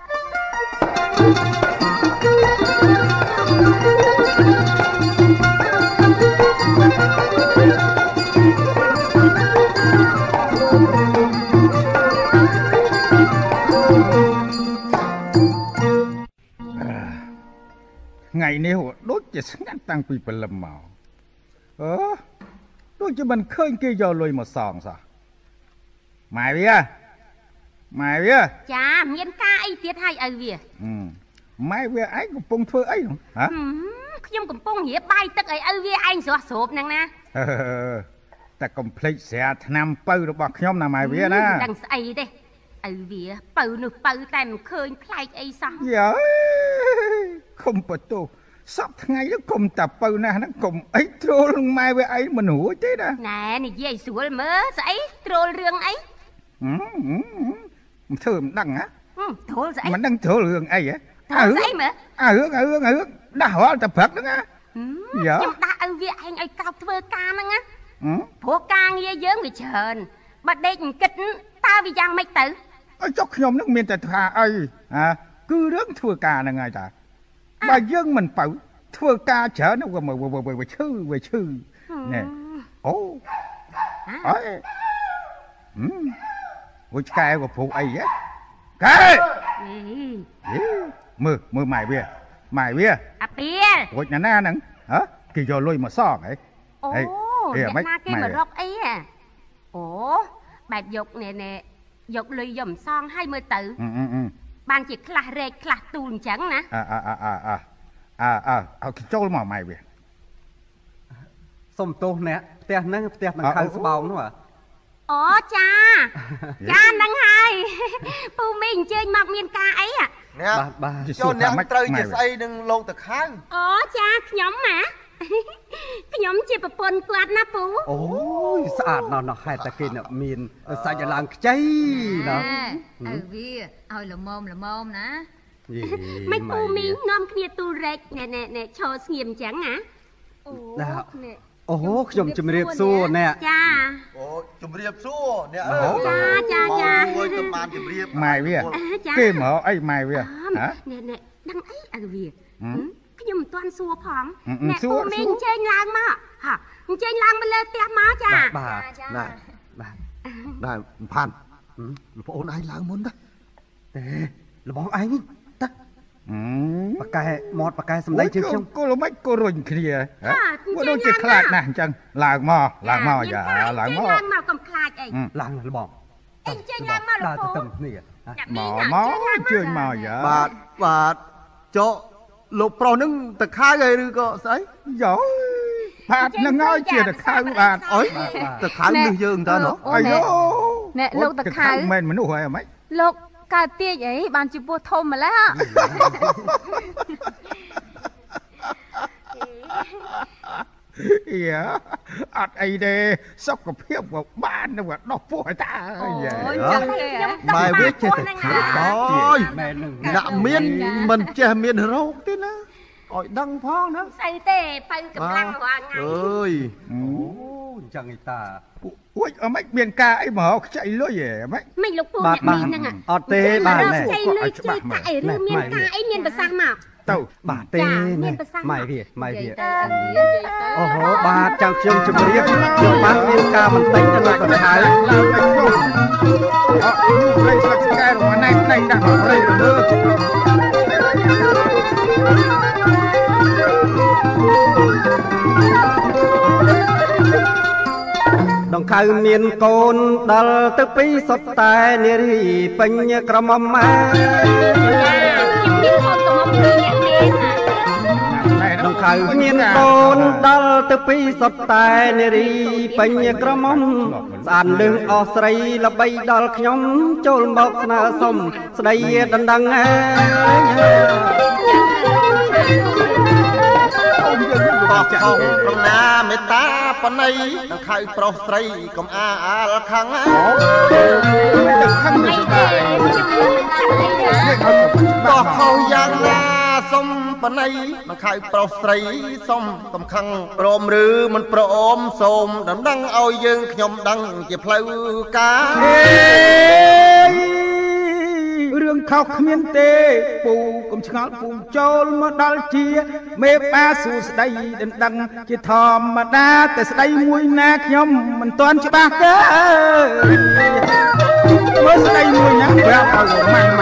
ថ្ងៃនេះដូចជាស្ងាត់តាំងពីព្រលឹមមកដូចជាមិនឃើញគេយកលុយមកសងសោះម៉ែវាចាមានការអីទៀតហើយឪវាម៉ែវាឯងកំពុងធ្វើអីនោះហ៎ខ្ញុំកំពុងរៀបបាយទឹកឲ្យឪវាឯងស្រស់ស្រូបហ្នឹងណាតែកុំភ្លេចស្រាឆ្នាំពៅរបស់ខ្ញុំណាម៉ែវាណាដឹងស្អីទេឪវាពៅនោះពៅតែមិនឃើញប្លែកអីសោះយ៉ាគុំបន្ទោសពថ្ងៃនេះគុំតាពៅណាស់ហ្នឹងគុំអីទ្រូលនឹងម៉ែវាឯងមិនរួចទេណាណែនិយាយស្រួលមើលស្អីទ្រុលរឿងអីមិនធ្វើមិនដឹងហ៎ទ្រុលស្អីមិនដឹងទ្រូលរឿងអីហ៎ទ្រុលស្អីមើលរឿងដាស់រាល់តែព្រឹកហ្នឹងណាយ៉ាខ្ញុំដាក់ឪវាឯងឲ្យកោតធ្វើការហ្នឹងណាព្រោះការងារយើងវាច្រើនបើដេកមិនគិតតើវាយ៉ាងម៉េចទៅចុះខ្ញុំនឹងមានតែថាអីគឺរឿងធ្វើការហ្នឹងហើយតាបើយើងមិនបើធ្វើការច្រើនវាឈឺណែអូអើយអូឆ្កែក៏ព្រុសអីហ៎កែមើលម៉ែវាអាពីលរួចណាហ្នឹងគេយកលុយមកសងហ៎អូអ្នកណាគេមករកអីហ៎អូបែបយកណែយកលុយយកមិនសងឲ្យមើលទៅបានជាខ្លះរែកខ្លះទូលអញ្ចឹងណាឲ្យចូលមកម៉ែវាសុំទោសអ្នកផ្ទះហ្នឹងផ្ទះដង្ខៅស្បោងនោះអូចាហ្នឹងហើយពូមីអញ្ជើញមកមានការអីបាទចូលអ្នកត្រូវជាស្អីនឹងលោកតខៅអូចាខ្ញុំណាខ្ញុំជាប្រពន្ធគាត់ណាពូអូយស្អាតណាស់ហេតុតែគេមានសាច់ឡើងខ្ចីណាឪវាឲ្យល្មមណាមិនពូមីនាំគ្នាទូលរែកណែឈរស្ងៀមអញ្ចឹងណាអូណែអូខ្ញុំជំរាបសួរអ្នកចាអូជំរាបសួរអ្នកអើយចាមួយទៅបានជំរាបម៉ែវាគេមកអីម៉ែវាហ៎នេះដឹងអីឲ្យវាខ្ញុំមិនទាន់សួរផងអ្នកសួរមីអញ្ជើញឡើងមកហ่ะអញ្ជើញឡើងមកលើផ្ទះមកចាបាទណាបាទផាន់លោកប្អូនឯងឡើងមុនតារបស់ឯងតាប៉ាកែមាត់ប៉ាកែសម្ដីជើងខ្ញុំគោលមិនគោរុញគ្នាហ៎មកដូចជាខ្លាចណាស់អញ្ចឹងឡើងមកយ៉ាឡើងមកឡើងមកកុំខ្លាចអីឡើងលបងអញ្ជើញឡើងមកលោកដើរទៅទៅគ្នាមកជួយមកយ៉ាបាទចុះលោកប្រុសនឹងតខៅហើយឬក៏ស្អីយោបាទនឹងឲ្យជាតខៅបាទអុយតខៅលឹះយើងតើណោះអាយអ្នកលោកតខៅមិនមនុស្សហើយអីម៉េចលោកកើតទាចអីបានជាពោះធំម្ល៉េះយ៉ាអត់អីទេសុខភាពក៏បានទៅដោះពោះឲ្យតាអូយចឹងទេម៉ែវាចេះតែខឹកហើយអ្នកមានមិនចេះមានរោគទេណាឲ្យដឹងផងណាស្អីទេបើកម្លាំងរាល់ថ្ងៃអើយអូអញ្ចឹងឯតាអួយអីម៉េចមានការអីមកខ្ចីលុយហ៎ម៉េចមិនលោកពូអ្នកមីហ្នឹងអត់ទេបាទណែខ្ចីលុយជួយតាអីឬមានការអីមានប្រសាសន៍មកទៅបាទទេមានប្រសាសន៍ម៉ែវាអូហូបាទចាំខ្ញុំជម្រាបខ្ញុំបានមានការបន្តិចទៅលោកតខៅឡើងឲ្យខ្ញុំអត់នោះលេខស្លឹកស្កែរបស់ណៃដាក់មកព្រៃលើដង្ខៅមានកូនដល់ទៅពីសុទ្ធតែនារីពេញក្រមុំម៉ែ ដង្ខៅមានកូនដល់ទៅពីសុទ្ធតែនារីពេញក្រមុំស្អាតលឹងអស់ស្រីល្បីដល់ខ្ញុំចូលមកស្នើសុំស្ដីដណ្ដឹងអើយបោះខំប្រណាមេត្តាបណៃដង្ខៅប្រុសស្រីកុំអាលខឹងទៅខឹងទៅបាយបោះខំយ៉ាងណាសុំបណៃដង្ខៅប្រុសស្រីសុំកំខឹងព្រមឬមិនព្រមសូមដណ្ដឹងឲ្យយើងខ្ញុំដឹងជាផ្លូវការរឿងខុសគ្មានទេពូកុំឆ្ងល់ពូចូលមកដល់ជាមេបាសួស្ដីដណ្ដឹងជាធម្មតាតែស្ដីមួយណាខ្ញុំមិនទាន់ច្បាស់ទេមើលស្ដីមួយណាប្រាប់ឲ្យម៉ាំង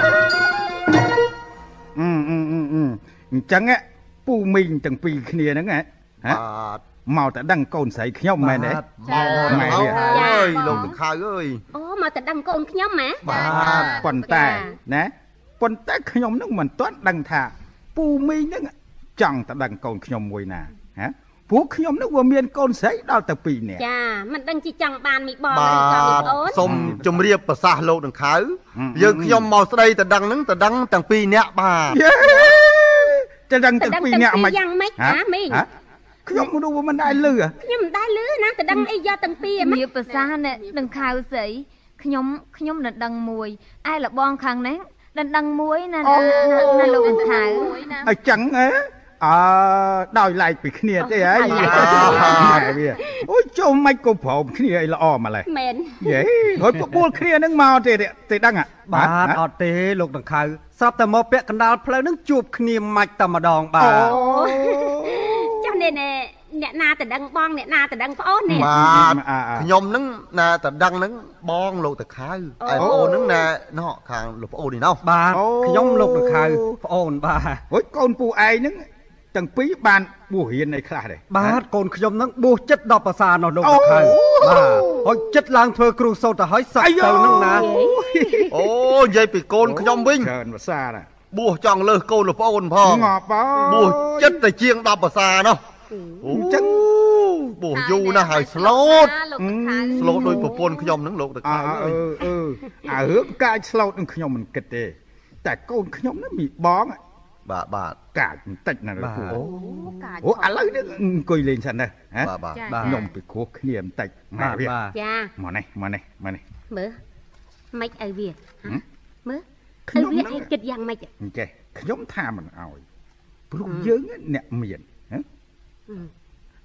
អញ្ចឹងពូមីងទាំងពីរគ្នាហ្នឹងហ៎មកតែដឹងកូនស្រីខ្ញុំមែនទេម៉ែវាអើយលោកតខៅអើយអូមកតែដឹងកូនខ្ញុំហ៎បាទប៉ុន្តែណាប៉ុន្តែខ្ញុំនឹងមិនទាន់ដឹងថាពូមីងនឹងចង់តែដឹងកូនខ្ញុំមួយណាហ៎ព្រោះខ្ញុំនឹងវាមានកូនស្រីដល់ទៅ2នាក់ចាមិនដឹងជាចង់បានមីបងឬបាក៏មីទប្អូនសូមជម្រាបប្រសាសន៍លោកតខៅយើងខ្ញុំមកស្ដីតដឹងនឹងតដឹងទាំង2នាក់បាទតែដឹងទាំង2នាក់មិនយ៉ាងម៉េចអាមីងខ្ញុំមនុស្សមិនដែរលឺខ្ញុំមិនដែរលឺណាតែដឹងអីយកទាំងពីរហ្មងមានប្រសាសន៍អ្នកនឹងខៅស្អីខ្ញុំនឹងដឹងមួយឯលបងខាងនេះនឹងដឹងមួយណាលោកនឹងខៅអញ្ចឹងដោយឡែកពីគ្នាទេហើយវាអូយចូលមិនក៏ព្រមគ្នាអីល្អម្ល៉េះមែនយេហើយបបួលគ្នានឹងមកទេដឹងបាទអត់ទេលោកដង្ខៅស្រាប់តែមកពាក់កណ្ដាលផ្លូវនឹងជួបគ្នាមិនតែម្ដងបាទចាំនេះអ្នកណាទៅដឹងបងអ្នកណាទៅដឹងប្អូននេះបាទខ្ញុំនឹងណាតដឹងនឹងបងលោកតខៅឯប្អូននឹងណាណោះខាងលោកប្អូននេះណោះបាទខ្ញុំលោកដង្ខៅប្អូនបាទអូយកូនពូឯងហ្នឹងទាំងពីរបានបួសរៀនអីខ្លះដែរបាទកូនខ្ញុំនឹងបួសចិត្តដល់ប្រសានោះលោកតខៅបាទហើយចិត្តឡើងធ្វើគ្រូសូត្រទៅហើយសាក់ទៅនឹងណាអូនិយាយពីកូនខ្ញុំវិញច្រើនភាសាណាបួសចង់លើសកូនលោកប្អូនផងងាប់បងបួសចិត្តតែជាង10ភាសាណោះអូចឹងបួសយូរណាស់ហើយស្លូតដោយប្រពន្ធខ្ញុំនឹងលោកតខៅរឿងកាចស្លូតនឹងខ្ញុំមិនគិតទេតែកូនខ្ញុំនឹងមានបងបាទកាចបន្តិចណាស់ពូកាចអូឥឡូវនេះអង្គុយលេងសិនណាហ៎បាទខ្ញុំពីគ្រោះគ្នាបន្តិចម៉ែវាចាមកនេះមើលមិនឲ្យវាមើលឲ្យវាឯងគិតយ៉ាងម៉េចអញ្ចេះខ្ញុំថាមិនឲ្យព្រោះយើងអ្នកមាន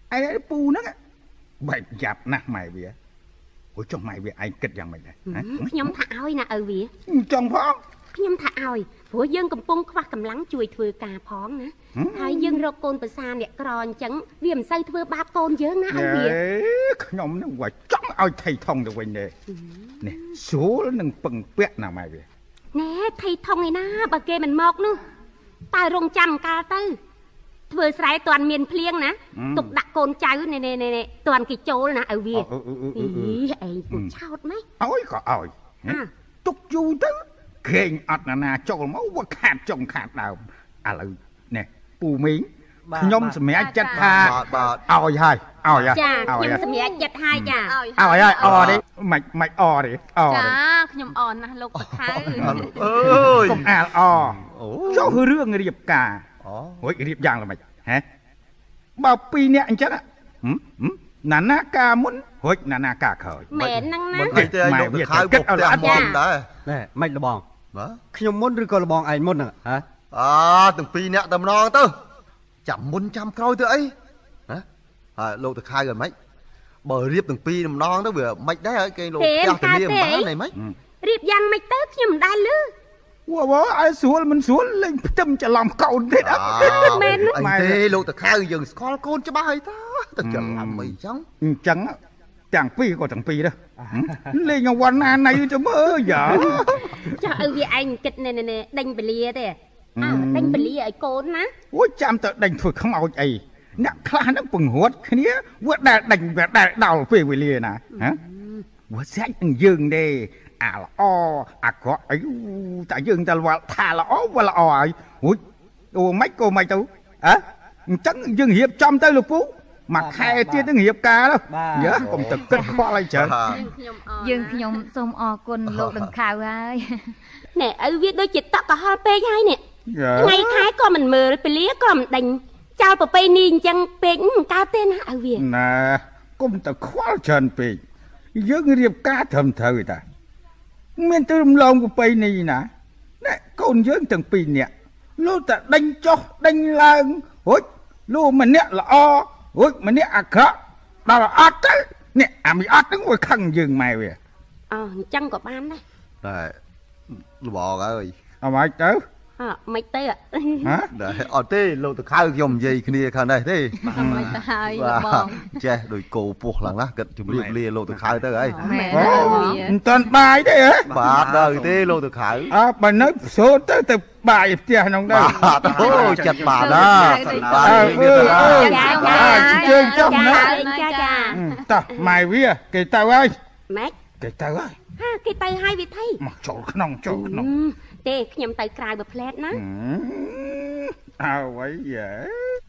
ឯពូហ្នឹងបែកយ៉ាប់ណាស់ម៉ែវាអូចុះម៉ែវាឯងគិតយ៉ាងម៉េចដែរខ្ញុំថាឲ្យណាឪវាចង់ផងខ្ញុំថាឲ្យព្រោះយើងកំពុងខ្វះកម្លាំងជួយធ្វើការផងណាហើយយើងរកកូនប្រសាអ្នកក្រអញ្ចឹងវាមិនសូវធ្វើបាបកូនយើងណាឪវាខ្ញុំនឹងវាចង់ឲ្យថៃថងទៅវិញទេនេះស្រួលនឹងពឹងពាក់ណាម៉ែវាណែថៃថងឯណាបើគេមិនមកនោះតើរងចាំកាលទៅធ្វើស្រែតន់មានភ្លៀងណាទុកដាក់កូនចៅនេះតន់គេចូលណាឪវាឯងពុះឆោតម៉េចឲ្យក៏ឲ្យទុកយូរទៅខេងអត់ណាចូលមកវាខាតចុងខាតដើមឥឡូវនេះពូមីងខ្ញុំសម្រេចចិត្តថាឲ្យហើយឲ្យចាខ្ញុំសម្រេចចិត្តហើយចាឲ្យហើយអនេះមិនអទេអចាខ្ញុំអណាស់លោកតខៅអើយកុំអាលអចុះរឿងរៀបការរួចរៀបយ៉ាងល្មិចហ៎បើ2នាក់អញ្ចឹងណាការមុនរួចណាការក្រោយមែនហ្នឹងណាមិនទេឲ្យលោកតខៅពុកផ្ទះមុនដែរណែមិនលបងខ្ញុំមុនឬក៏លបងឯងមុនហ្នឹងហ៎ទាំង2នាក់តែម្ដងទៅចាំមុនចាំក្រោយទៅអីណាហើយលោកតខៅឲ្យម៉េចបើរៀបទាំងពីរម្ដងទៅវាម៉េចដែរឲ្យគេលោកផ្ទះធានាមិនបានហ្មងរៀបយ៉ាងម៉េចទៅខ្ញុំមិនដែរលឺវ៉ាឲ្យស្រួលមិនស្រួលលេងផ្ទឹមច្រឡំកូនទៀតមែនទេលោកតខៅយើងស្គាល់កូនច្បាស់ហើយតាទៅច្រឡំអីចឹងទាំងពីរក៏ទាំងពីរដែរលេងអវណ្ណាណៃទៅមើលយ៉ាចាឲ្យវាឯងគិតណែដេញពលាទេដេញពលាឲ្យកូនណាអូចាំទៅដេញធ្វើខ្មោចអីអ្នកខ្លះហ្នឹងពង្រួតគ្នាវាដែលដេញវាដែលដល់ពេលវេលាណាហ៎វាសាច់នឹងយើងទេអាល្អអាក្រក់អីតែយើងតែវល់ថាល្អវាល្អហើយអូមិនក៏មិនទៅអញ្ចឹងយើងរៀបចំទៅលោកពូមួយខែទៀតនឹងរៀបការទៅកុំទៅគិតខ្វល់អីច្រើនយើងខ្ញុំសូមអរគុណលោកដង្ខៅហើយណែឪវាដូចជាតក់កុហលពេកហើយនេះថ្ងៃខែក៏មិនមើលពលាក៏មិនដេញចោលប្រពៃណីអញ្ចឹងពេកកើតទេណាឪវាណាកុំទៅខ្វល់ច្រើនពេកយើងរៀបការត្រឹមត្រូវតាមានទៅរំលងប្រពៃណីណាណែកូនយើងទាំង2នាក់លោកតែដេញចុះដេញឡើងរួចលោកម្នាក់ល្អរួចម្នាក់អាក្រក់ដល់អត់ទៅនេះអាមីអត់ហ្នឹងវាខឹងយើងម៉ែវាអញ្ចឹងក៏បានដែរតែលបងអើយអ្ម៉េចទៅមិនទៅដែរអត់ទេលោកតខៅខ្ញុំនិយាយគ្នាខាងនេះទេមិនទៅហើយបងចេះដូចគោពោះខ្លាំងណាស់គិតជម្រាបលាលោកតខៅទៅហើយមិនតាន់បាយទេហ៎បាទដល់ទេលោកតខៅបើនៅសូនទៅបាយផ្ទះក្នុងដែរអូចិត្តបាទណាបាទជើងចុះណាចាតោះម៉ែវាគេទៅហើយម៉េចគេទៅហើយគេទៅហើយវាថៃមកចូលក្នុងទេខ្ញុំទៅក្រៅបើផ្លែតណាអើវ៉ៃយេ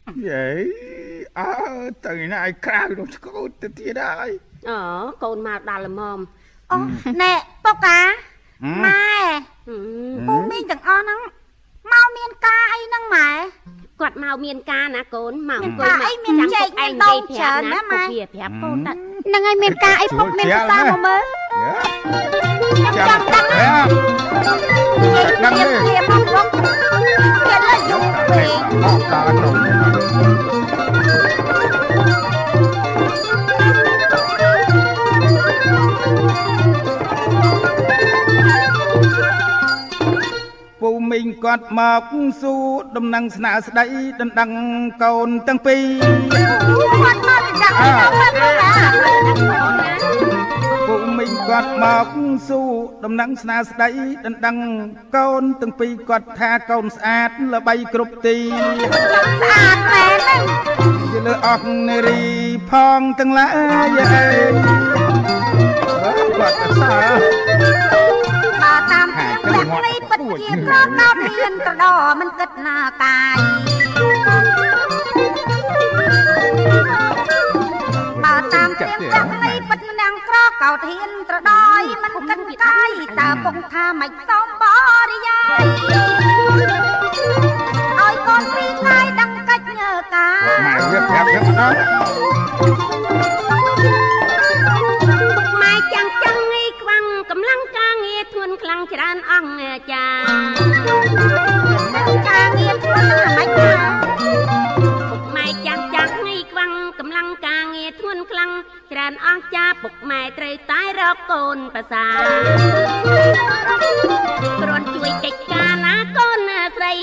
ទៅណាឲ្យក្រៅនោះស្គូតទៅទៀតហើយកូនមកដល់ល្មមអូណែពុកម៉ែពូមីងទាំងអស់ហ្នឹងមកមានការអីហ្នឹងម៉ែគាត់មកមានការណាកូនមកអង្គុយអីមានចែកមានដោច្រើនណាម៉ែប្រាប់កូនតាហ្នឹងហើយមានការអីពុកមានភាសាមកមើលចាំដឹងដឹងទេមកពុកគេលើយំពេកអត់កើតទៅពូមីងគាត់មកស៊ូដំណឹងស្នើស្ដីដណ្ដឹងកូនទាំងពីរគាត់មកដាក់ពូមីងគាត់មកស៊ូដំណឹងស្នើស្ដីដណ្ដឹងកូនទាំងពីរគាត់ថាកូនស្អាតល្បីគ្រប់ទីស្អាតមែនទេជាលើអស់នារីផងទាំងឡាយគាត់ថាបើតាមអ្នកនេះពិតជាក្រណោតហ៊ានត្រដមិនគិតណាកាយបើតាមព្រាមអ្នកនេះពិតនាងក្រកោតហ៊ានត្រដោយមិនគិតកាយតើពុកថាមិនសមបរិយាយឲ្យកូនពីកាយដឹងកាច់ញើកាម៉ែវាប្រាប់យ៉ាងណាម៉ែចាំងីខ្វាំងកម្លាំងការងារធ្ងន់ខ្លាំងច្រើនអង្គចាការងារធ្ងន់ណាស់មិនណាពុកម៉ែចាំងីខ្វាំងកម្លាំងូនប្រសាគ្រាន់ជួយកិច្ចការណាកូនស្រី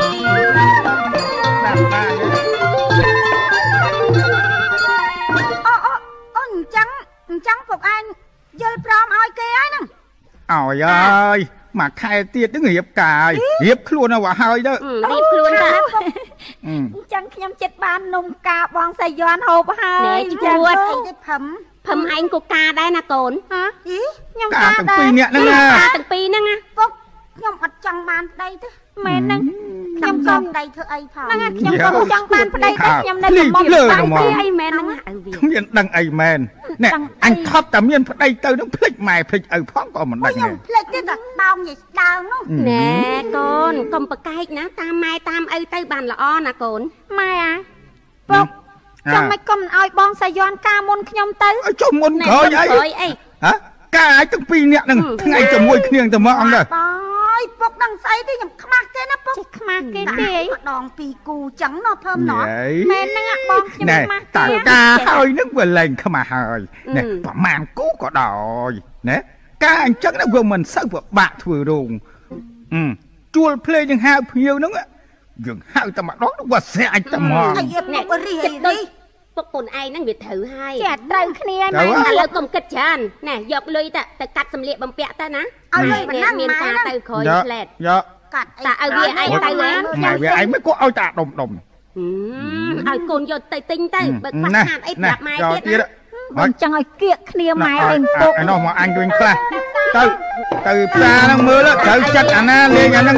អូនអញ្ចឹងពុកឯងយល់ព្រមឲ្យគេហើយហ្នឹងឲ្យហើយមកខែទៀតនឹងរៀបការរៀបខ្លួនឲ្យហើយទៅរៀបខ្លួនតាអញ្ចឹងខ្ញុំចិត្តបាននំការបងសាយ័នហូបហើយជួតអីទៅផឹមឯងក៏ការដែរណាកូនខ្ញុំការទាំងពីរនាក់ហ្នឹងណាទាំងពីរហ្នឹងណាពុកខ្ញុំអត់ចង់បានប្តីទេមែនហ្នឹងខ្ញុំសុំប្តីធ្វើអីផងហ្នឹងខ្ញុំក៏ចង់បានប្តីតែខ្ញុំនៅមុំបានអីមែនហ្នឹងឪវាគ្មានដឹងអីមែនណែអញថប់តែមានប្តីទៅនឹងភ្លេចម៉ែភ្លេចឪផងក៏មិនដឹងទេខ្ញុំភ្លេចទេតែបោងនិយាយស្ដើងនោះណែកូនកុំប្រកែកណាតាមម៉ែតាមឪទៅបានល្អណាកូនម៉ែពុកចាំមិនគុំឲ្យបងសាយ័នការមុនខ្ញុំទៅចុះមុនក្រោយអីហ៎ការឲ្យទាំងពីរនាក់នឹងថ្ងៃជាមួយគ្នាទៅមកអង្គទៅយពុកដឹងស្អីទេខ្ញុំខ្មាស់គេណាពុកខ្មាស់គេទេម្ដងពីរគូចឹងណោះភើមណោះមែនហ្នឹងបងខ្ញុំខ្មាស់តាការហើយនឹងវាលែងខ្មាស់ហើយណែប្រមាណគូក៏ដោយណែការអញ្ចឹងវាមិនសូវពិបាកធ្វើរោងជួលភ្លេងនឹងហៅភ្ញៀវហ្នឹងយើងហៅតែម្ដងវាស្រែកតែមកអ្នករីនេះពុកពុនឯងហ្នឹងវាត្រូវហើយចាត្រូវគ្នាណាឥឡូវកុំគិតច្រើនណែយកលុយទៅកាត់សម្លៀកបំពាក់ទៅណាឲ្យលុយប៉ុណ្ណឹងមានការទៅក្រោយផ្លែតយកកាត់តែឲ្យវាឯងទៅវិញម៉ែវាឯងមិនក៏ឲ្យតាដុំឲ្យកូនយកទៅទិញទៅបើខ្វះខាតអីប្រាប់ម៉ែទៀតមិនចង់ឲ្យគៀកគ្នាម៉ែឯងពុកឯនោះមកអញវិញខ្លះទៅផ្សារហ្នឹងមើលត្រូវចិត្តអាណាលេងអាហ្នឹង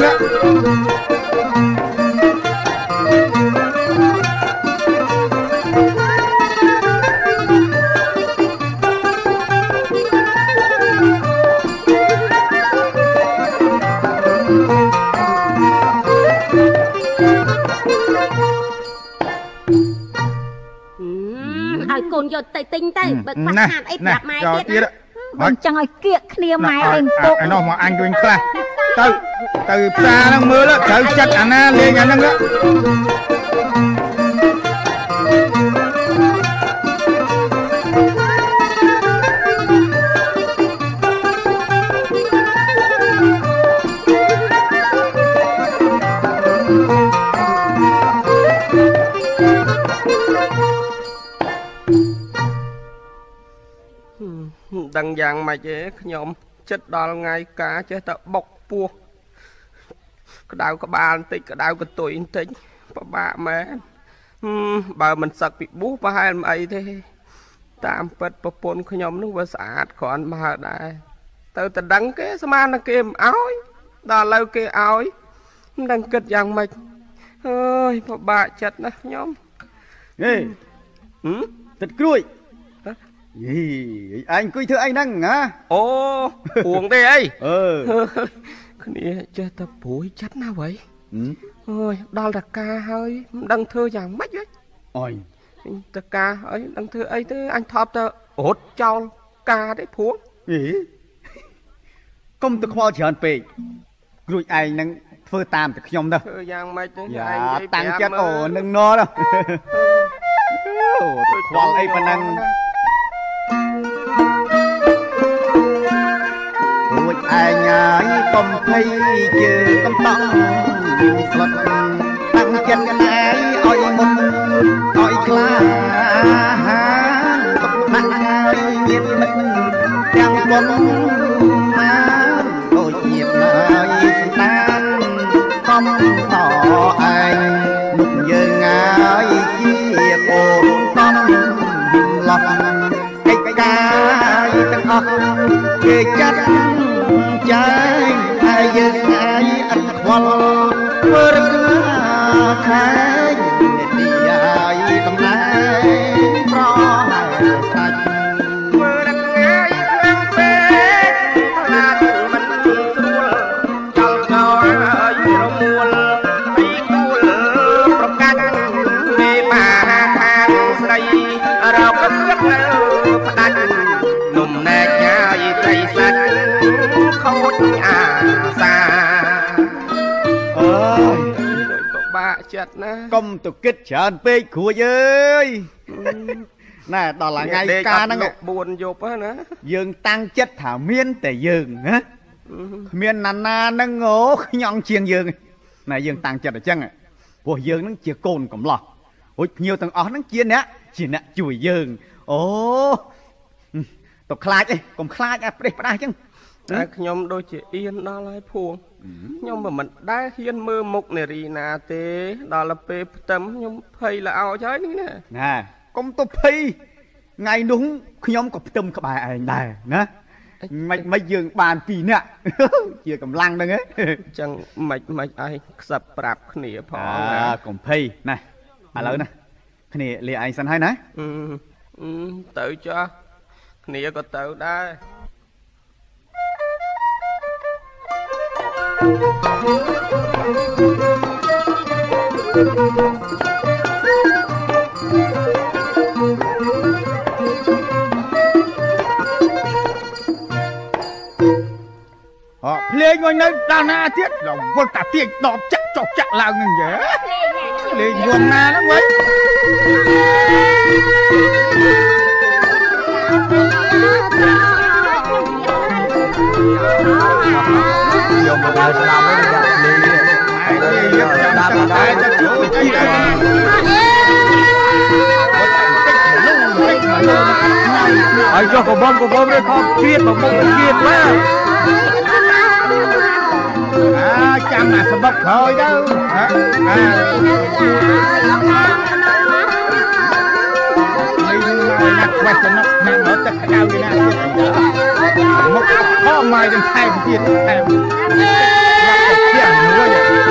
ឲ្យកូនយកទៅទិញទៅបើខ្វះខាតអីប្រាប់ម៉ែទៀតមិនចង់ឲ្យគៀកគ្នាម៉ែឯងពុកឯនោះមកអញវិញខ្លះទៅផ្សារហ្នឹងមើលត្រូវចិត្តអាណាលេងអាហ្នឹងដឹងយ៉ាងម៉េចទេខ្ញុំចិត្តដល់ថ្ងៃការចេះតែបុកពោះក្តៅក្បាលបន្តិចក្តៅកតុយបន្តិចពិបាកមែនបើមិនសឹកពីប៊ូប្រហែលមិនអីទេតាមពិតប្រពន្ធខ្ញុំនឹងវាស្អាតគ្រាន់មកដែរទៅតែដឹងគេស្មានតែគេមិនអោយដល់ឥឡូវគេអោយមិនដឹងគិតយ៉ាងម៉េចអើយពិបាកចិត្តណាស់ខ្ញុំហេទឹកក្រួយយីអញអង្គុយធ្វើអីហ្នឹងណាអូពួងទេអីគ្នាចេះតែព្រួយចិត្តណាស់វ៉ៃអើយដល់តែការហើយមិនដឹងធ្វើយ៉ាងម៉េចហ៎អូយតែការហើយមិនដឹងធ្វើអីទេអញថប់ទៅរត់ចោលការទេព្រួងកុំទៅខ្វល់ច្រើនពេកគ្រួចឯងហ្នឹងធ្វើតាមតែខ្ញុំទៅធ្វើយ៉ាងម៉េចទៅឯងតាំងចិត្តអូនឹងណទៅខ្វល់អីប៉ុណ្ណឹងរួចឯងហើយកុំភ័យជើកំតង់ស្លុតតាំងចិត្តឯងឲ្យមុនឲ្យខ្លាហានទុកណាស់ហើយមានមិត្តទាំងបុនមកដូចញាតហើយស្ដានកំតឯងនុកយើងហើយជាកូនកំឡោះកិច្ចការទាំងអស់គេចាត់ចែងហើយយើងហើយអត់ខ្វល់ធ្វើរកខែងទីហើយតំណែងប្រហើយសាច់ធ្វើរកហើយខ្លាំងពេកខ្លាចមិនស្រួលចោលចោលហើយរមួលពីគូលប្រកាច់មេបាខាងស្រីរកគិតនៅផ្ដាច់នំណែកហើយត្រីសាច់ខូចអាសាអើយដូចពិបាកចិត្តណាកុំទៅគិតច្រើនពេកគ្រួចអើយណែដល់ថ្ងៃការហ្នឹង 4យប់ហ្នឹងណាយើងតាំងចិត្តថាមានតែយើងណាគ្មានណាណាហ្នឹងអូខ្ញងជាងយើងណែយើងតាំងចិត្តអញ្ចឹងព្រោះយើងហ្នឹងជាកូនកំឡោះរួចភ្ញៀវទាំងអស់ហ្នឹងជាអ្នកជួយយើងអូទៅខ្លាចអីកុំខ្លាចអាផ្ដេសផ្ដាស់អញ្ចឹងតែខ្ញុំដូចជាអៀនដល់ហើយភួងខ្ញុំមិនដែលហ៊ានមើលមុខនារីណាទេដល់ពេលផ្ទឹមខ្ញុំភ័យល្អោចហើយនេះណាកុំទៅភ័យថ្ងៃនោះខ្ញុំក៏ផ្ទឹមក្បែរឯងដែរណាមិនយើងបាន2នាក់ជាកម្លាំងហ្នឹងហ៎អញ្ចឹងមិនឯងខ្សឹបប្រាប់គ្នាផងកុំភ័យណាឥឡូវណាគ្នាលាឯងសិនហើយណាទៅចាស់គ្នាក៏ទៅដែរភ្លេងមួយនៅដល់ណាទៀតដល់វល់តាទៀងដបចាក់ចុះចាក់ឡើងនឹងយេភ្លេងវងណាហ្នឹងវិញយកមកដល់ស្លាប់វិញដាក់ភ្លេងយកដាក់មកដល់ទៅជួយអីហើយចុះកុំនេះខំជៀតមកមុខជៀតមកចាំណាសបកក្រោយទៅណាក់ខ្វះចំណុចណាស់មកទឹកក្តៅវាណាមុខខំមកនឹងថែមទៀតថែមទៀតមួយ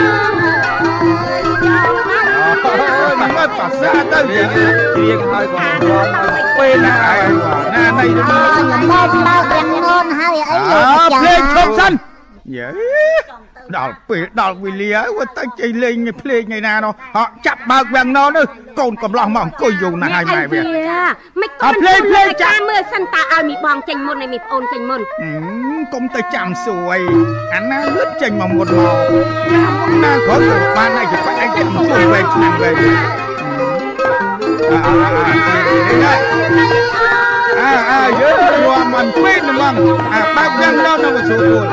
អូមកប៉ាសាទៅជ្រៀងហើយក៏ពេលណាណានៃទៅមកដល់ទាំងងន់ហើយអីភ្លេងឈប់សិនយេដល់ពេលដល់វេលាហើយទៅជ័យលេងភ្លេងថ្ងៃណានោះហក់ចាប់បើកវាំងណោនោះកូនកំឡោះមកអង្គុយយូរណាស់ហើយម៉ែវាមិនកូនភ្លេងចាំមើលសិនតើឲ្យមីបងចេញមុនហើយមីប្អូនចេញមុនកុំទៅចាំសួយអាណាលឿនចេញមកមុនមកណាគ្រាន់តែបានតែច្បាស់ឯងទៅសួយវែងឆ្នាំវែងយើងរួមមិនពេកហ្មងបើកវាំងណោនោះមកសួយ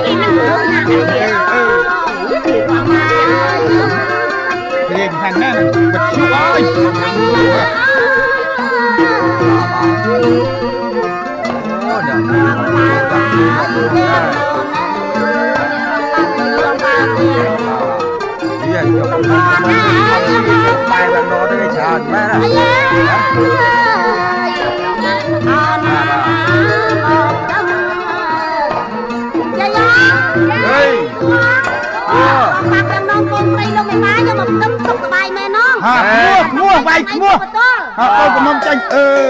លេងខាងណាបាត់ជួយអូដល់វាយកបាយបានដល់ទៅច្រើនមែនឈ្មោះវាយឈ្មោះកូនកំចេញ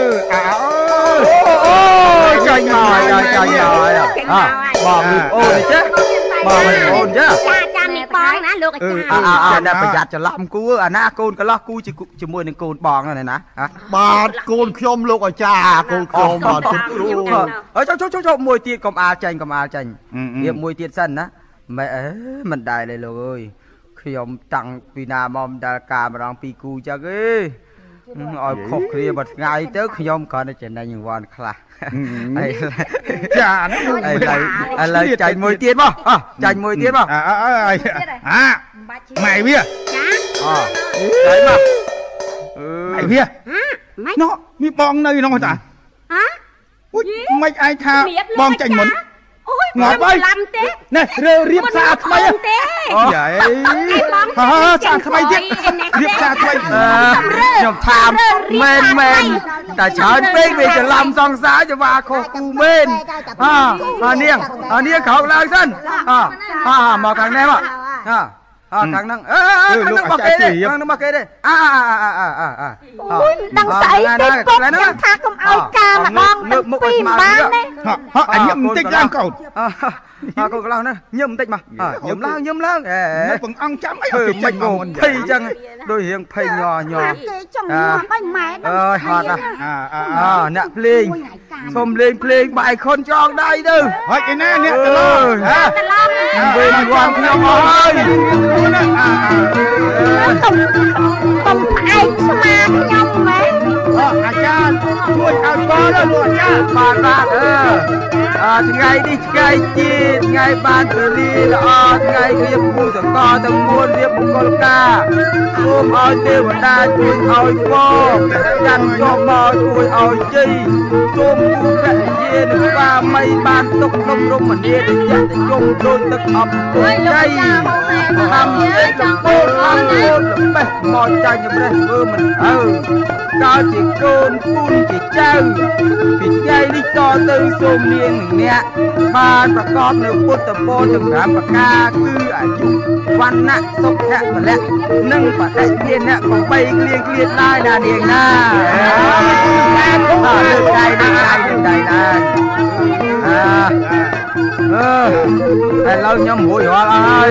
ចាញ់ហើយបងអូនចេះបងអូនចេះចាំនេះបងណាលោកអាចារ្យអ្នកប្រយ័ត្នច្រឡំគូអាណាកូនកន្លោះគូជាមួយនឹងកូនបងហ្នឹងណាបាទកូនខ្ញុំលោកអាចារ្យកូនខ្ញុំបាទជិតគ្រូចុះមួយទៀតកុំអាលចាញ់រៀបមួយទៀតសិនណាម៉ែអើមិនដែរទេលោកអើយខ្ញុំតាំងពីណាមកមិនដែលការម្ដងពីគូចឹងទេឲ្យខុសគ្នាមួយថ្ងៃទៅខ្ញុំគ្រាន់តែចំណេញរង្វាន់ខ្លះចាហ្នឹងឥឡូវចាញ់មួយទៀតមកចាញ់មួយទៀតមកម៉ែវាចាចាញ់មកម៉ែវាណោះមីបងនៅនោះតាអូយមិនឯងថាបងចាញ់មុនងាប់ហើយនេះរៀបសារថ្មីយាយសារថ្មីទៀតរៀបសារថ្មីខ្ញុំថាមែនតែច្រើនពេកវាច្រឡំសង្សារចវាខុសគូមែននាងក្រោកឡើងសិនមកខាងនេះមកខាងហ្នឹងលោកមកគេទេខាងហ្នឹងមកគេទេអូយដឹងស្អីទេពុកខ្ញុំថាកុំឲ្យការម្ដងទឹកពីរបានទេអញញឹមបន្តិចឡើងកូនកូនកន្លោះណាញឹមបន្តិចមកញឹមឡើងបងអង្គចាំអីឲ្យមិនមកភ័យអញ្ចឹងដូចរៀងភ័យញ័រគេចំនួនឲ្យម៉ែហត់អ្នកភ្លេងសុំលេងភ្លេងបាយខុនចងដៃទៅហុចឯណាអ្នកកន្លោះវិញគាត់ខ្ញុំហើយតុំផ្អែកស្មាខ្ញុំម៉ែអាចារ្យជួយឲ្យបងលោកអាចារ្យបាទថ្ងៃនេះថ្ងៃជាថ្ងៃបានពេលវេលាល្អថ្ងៃរៀបគូសកលទាំងមូលរៀបមង្គលការសូមឲ្យទេវតាជួយឲ្យបងចាត់ចុះមកជួយឲ្យជ័យសូមគូភរិយានិងស្វាមីបានទុកនំរមនានិយមដូចទឹកអប់ជ័យតាមជាចំពោះអរគុណល្បេះមកចាញ់ចម្រេះធ្វើមិនកើតជាកូនពូនជាចៅពីថ្ងៃនេះតទៅសូមនាងអ្នកបានប្រកបនៅពុទ្ធពរទាំង5ប្រការគឺអាយុវណ្ណៈសុខៈពលៈនិងបដិធានៈ8គ្លៀងគ្លៀតឡើយណានាងណាលើកដៃលើកដៃលើកដៃដែរឥឡូវខ្ញុំរួចរាល់ហើយ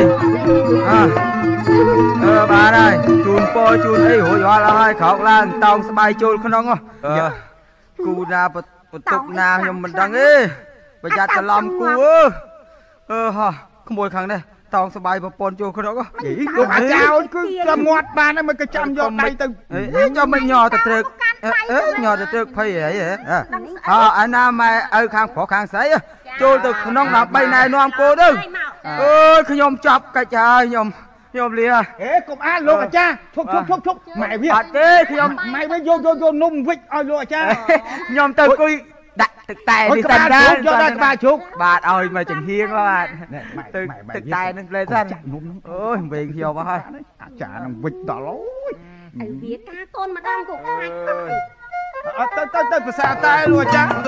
បានហើយជូនពរជូនអីរួចរាល់ហើយក្រោកឡើងតោងស្បាយចូលក្នុងគូណាបន្ទប់ណាខ្ញុំមិនដឹងទេប្រយ័ត្នច្រឡំគូហោះក្មួយខាងនេះតោងស្បាយប្រពន្ធចូលក្នុងលោកអាចារ្យគឺតែមាត់បានហើយមិនក៏ចាំយកដៃទៅចាំមិនញ័រទៅត្រឹកញ័រទៅត្រឹកភ័យអីអាណាម៉ែឪខាងប្រុសខាងស្រីចូលទៅក្នុងដើម្បីណែនាំគោទៅអើយខ្ញុំចាប់កាច់ហើយខ្ញុំលាកុំអានលោកអាចារ្យឈប់ម៉ែវាអត់ទេខ្ញុំម៉ែវាយកនំវិចឲ្យលោកអាចារ្យខ្ញុំទៅអង្គុយដាក់ទឹកតែនេះសិនដែរយកដល់ក្បាលជុកបាទឲ្យមកចំហៀងបាទទៅទឹកតែនឹងផ្លេសិនអូយវិញខ្ញុំអស់ហើយអាចារ្យនឹងវិចដល់អូយឲ្យវាការកូនម្ដងក៏ខ្លាចអត់ទៅភាសាតែលោកអាចារ្យ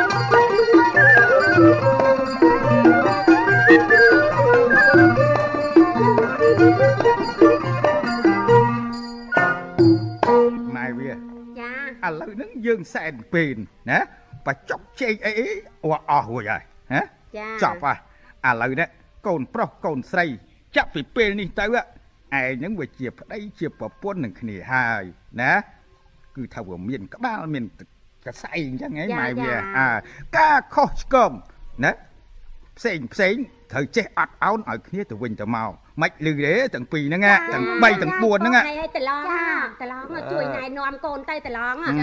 ម៉ែវាចាឥឡូវហ្នឹងយើងសែនពេលណាបើចុកជែកអីអស់រួចហើយហ៎ចប់ហើយឥឡូវនេះកូនប្រុសកូនស្រីចាប់ពីពេលនេះទៅឯងហ្នឹងវាជាប្តីជាប្រពន្ធនឹងគ្នាហើយណាគឺថាវាមានក្បាលមានកសែងអញ្ចឹងហ៎ម៉ែវាការខុសឆ្គងណាផ្សេងត្រូវចេះអត់ឱនឲ្យគ្នាទៅវិញទៅមកមិនលឺទេទាំងពីរហ្នឹងទាំង3ទាំង4ហ្នឹងហើយតឡងជួយណែនាំកូនទៅតឡងបាទ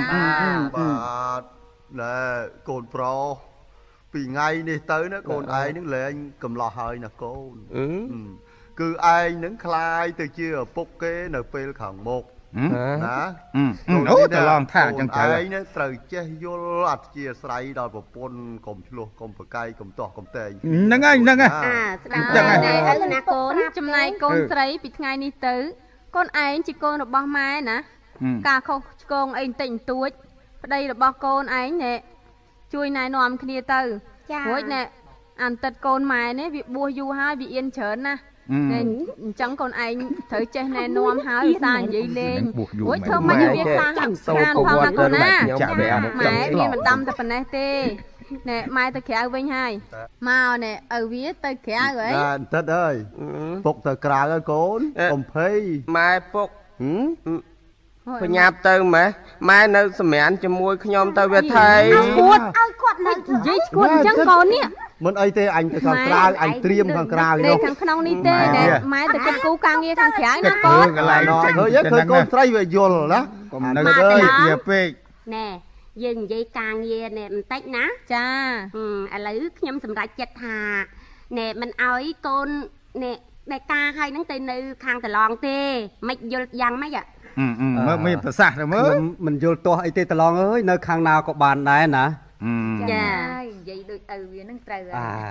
ណែកូនប្រុសពីថ្ងៃនេះទៅណាកូនឯងនឹងលែងកំឡោះហើយណាកូនគឺឯងនឹងคลายទៅជាឪពុកគេនៅពេលខាងមុខណាអូតឡងថាអញ្ចឹងត្រូវឯងនឹងត្រូវចេះយល់អធិស្រ័យដល់ប្រពន្ធកុំឆ្លោះកុំប្រកែកកុំទាស់កុំតែងហ្នឹងហើយស្ដាប់ទៅណាកូនចំណែកកូនស្រីពីថ្ងៃនេះទៅកូនឯងជាកូនរបស់ម៉ែណាការខុសឆ្គងអីបន្តិចបន្តួចប្តីរបស់កូនឯងណែជួយណែនាំគ្នាទៅរួចណែអន្តិតកូនម៉ែនេះវាបួសយូរហើយវាអៀនច្រើនណាអញ្ចឹងកូនឯងត្រូវចេះណែនាំហើយឧស្សាហ៍និយាយលេងរួចធ្វើមិនឲ្យវាខ្លាំងខានផងណាកូនណាម៉ែវាមិនដាំតែប៉ុណ្ណេះទេណែម៉ែទៅក្រៅវិញហើយមកណែឪវាទៅក្រៅហីអន្តិតអើយពុកទៅក្រៅហើយកូនកុំភ័យម៉ែពុកបញ្ញាប់ទៅម៉ែនៅសម្រានជាមួយខ្ញុំទៅវាថៃឈួតឲ្យគាត់នៅនិយាយឈួតអញ្ចឹងកូននេះមិនអីទេអញទៅខាងក្រៅអញត្រៀមខាងក្រៅនោះខាងក្នុងនេះទេម៉ែទៅគិតគូការងារខាងក្រៅណាកូនកន្លែងឃើញកូនស្រីវាយល់ណាកុំនៅទៅវាពេកណែយើងនិយាយការងារណែបន្តិចណាចាឥឡូវខ្ញុំសម្រេចចិត្តថាណែមិនឲ្យកូនណែដែលការឲ្យហ្នឹងទៅនៅខាងកន្លងទេមិនយល់យ៉ាងម៉េចមើលមានប្រសាសន៍ទៅមើលមិនយល់ទាស់អីទេតឡងអើយនៅខាងណាក៏បានដែរណាចានិយាយដូចឪវានឹងត្រូវ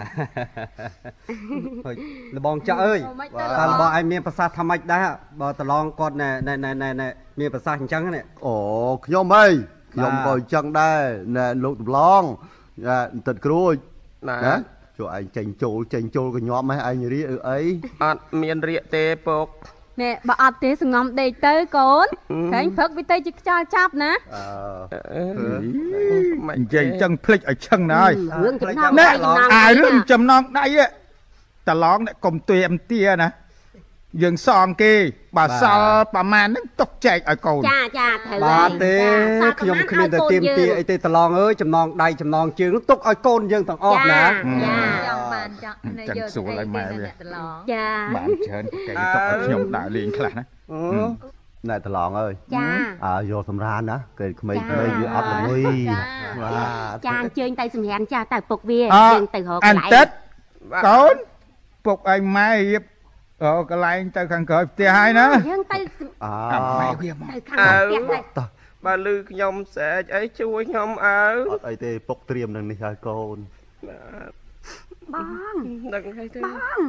ហើយលបងចាក់អើយតើលបងឯងមានប្រសាសន៍ថាម៉េចដែរបើតឡងគាត់ណែមានប្រសាសន៍អញ្ចឹងណាអូខ្ញុំអើយខ្ញុំក៏អញ្ចឹងដែរណែលោកតំឡងបន្តិចគ្រួចណាជួយឯងចេញចូលក៏ញាប់ម៉េះឯងរៀកអីអត់មានរៀកទេពុកណែបើអត់ទេសងំដេកទៅកូនក្រែងព្រឹកវាទៅជាខ្យល់ចាប់ណាមិននិយាយចឹងភ្លេចឲ្យឆឹងណាស់ហើយណែរឿងចំណងដៃតឡងអ្នកកុំទួយអមទាណាយើងសងគេបើសល់ប្រមាណហ្នឹងទុកចែកឲ្យកូនចាត្រូវបាទទេខ្ញុំគ្មានតែទៀមទាអីទេតឡងអើយចំណងដៃចំណងជើងទុកឲ្យកូនយើងទាំងអស់ណាចង់បានចង់ចឹងសួរឲ្យម៉ែវាចាបានច្រើនគេទុកឲ្យខ្ញុំដាក់លេងខ្លះណាណែតឡងអើយចាយកសម្រានណាគេក្មេងៗវាអត់ល្ងុយចាអញ្ជើញទៅសម្រានចាទៅពុកវាយើងទៅរកកន្លែងអន្តិតកូនពុកឯងម៉ែរៀបកន្លែងទៅខាងក្រោយផ្ទះហើយណាយើងទៅម៉ែវាមកទៅខាងផ្ទះទៅបើលឺខ្ញុំស្រែកអីជួយខ្ញុំអើអត់អីទេពុកត្រៀមនឹងនេះហើយកូនបងដឹងហើយទេ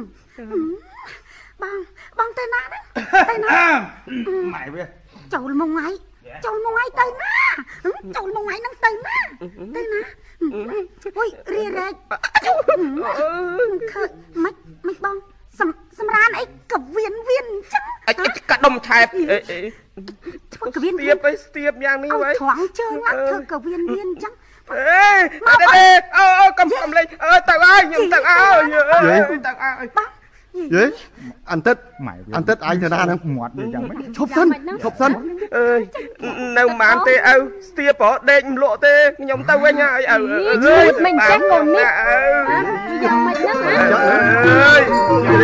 បងទៅណាទៅណាម៉ែវាចូលមកថ្ងៃទៅណាចូលមកថ្ងៃហ្នឹងទៅណាអុយរីរែកឃើញមិនបងសម្រានអីកវៀនអញ្ចឹងអីកាដុំឆែបអីធ្វើកវៀនស្ទាបអីស្ទាបយ៉ាងនេះហើយត្រង់ជើងណាធ្វើកវៀនអញ្ចឹងអត់ទេកំលេងទៅហើយខ្ញុំទៅហើយទៅហើយយេអន្តិតម៉ែវាអន្តិតឯងទៅណាហ្នឹងមាត់វាយ៉ាងម៉េចឈប់សិនអើយនៅមិនបានទេឪស្ទាបប្រដេកមិនលក់ទេខ្ញុំទៅវិញហើយឪមិនចឹងកូននេះយ៉ាងម៉េចហ្នឹងណាអើយ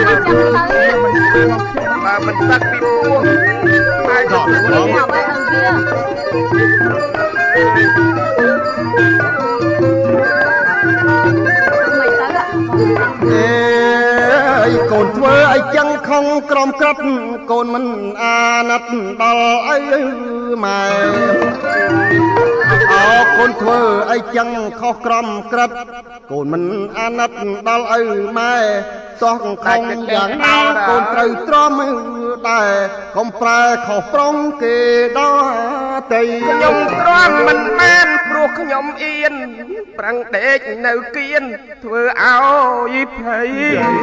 បើមិនទឹកពីពោះហើយដល់មកឲ្យអង្គវាកូនធ្វើអីចឹងខំក្រំក្រិតកូនមិនអាណិតដល់អីម៉ែកូនធ្វើអីចឹងខុសក្រំក្រិតកូនមិនអាណិតដល់ឪម៉ែសោះខំយ៉ាងណាកូនត្រូវទ្រាំដែរកុំប្រែខុសប្រងគេដល់តែខ្ញុំទ្រាំមិនបានព្រោះខ្ញុំអៀនប្រាំងដេកនៅគៀនធ្វើឲ្យភ័យ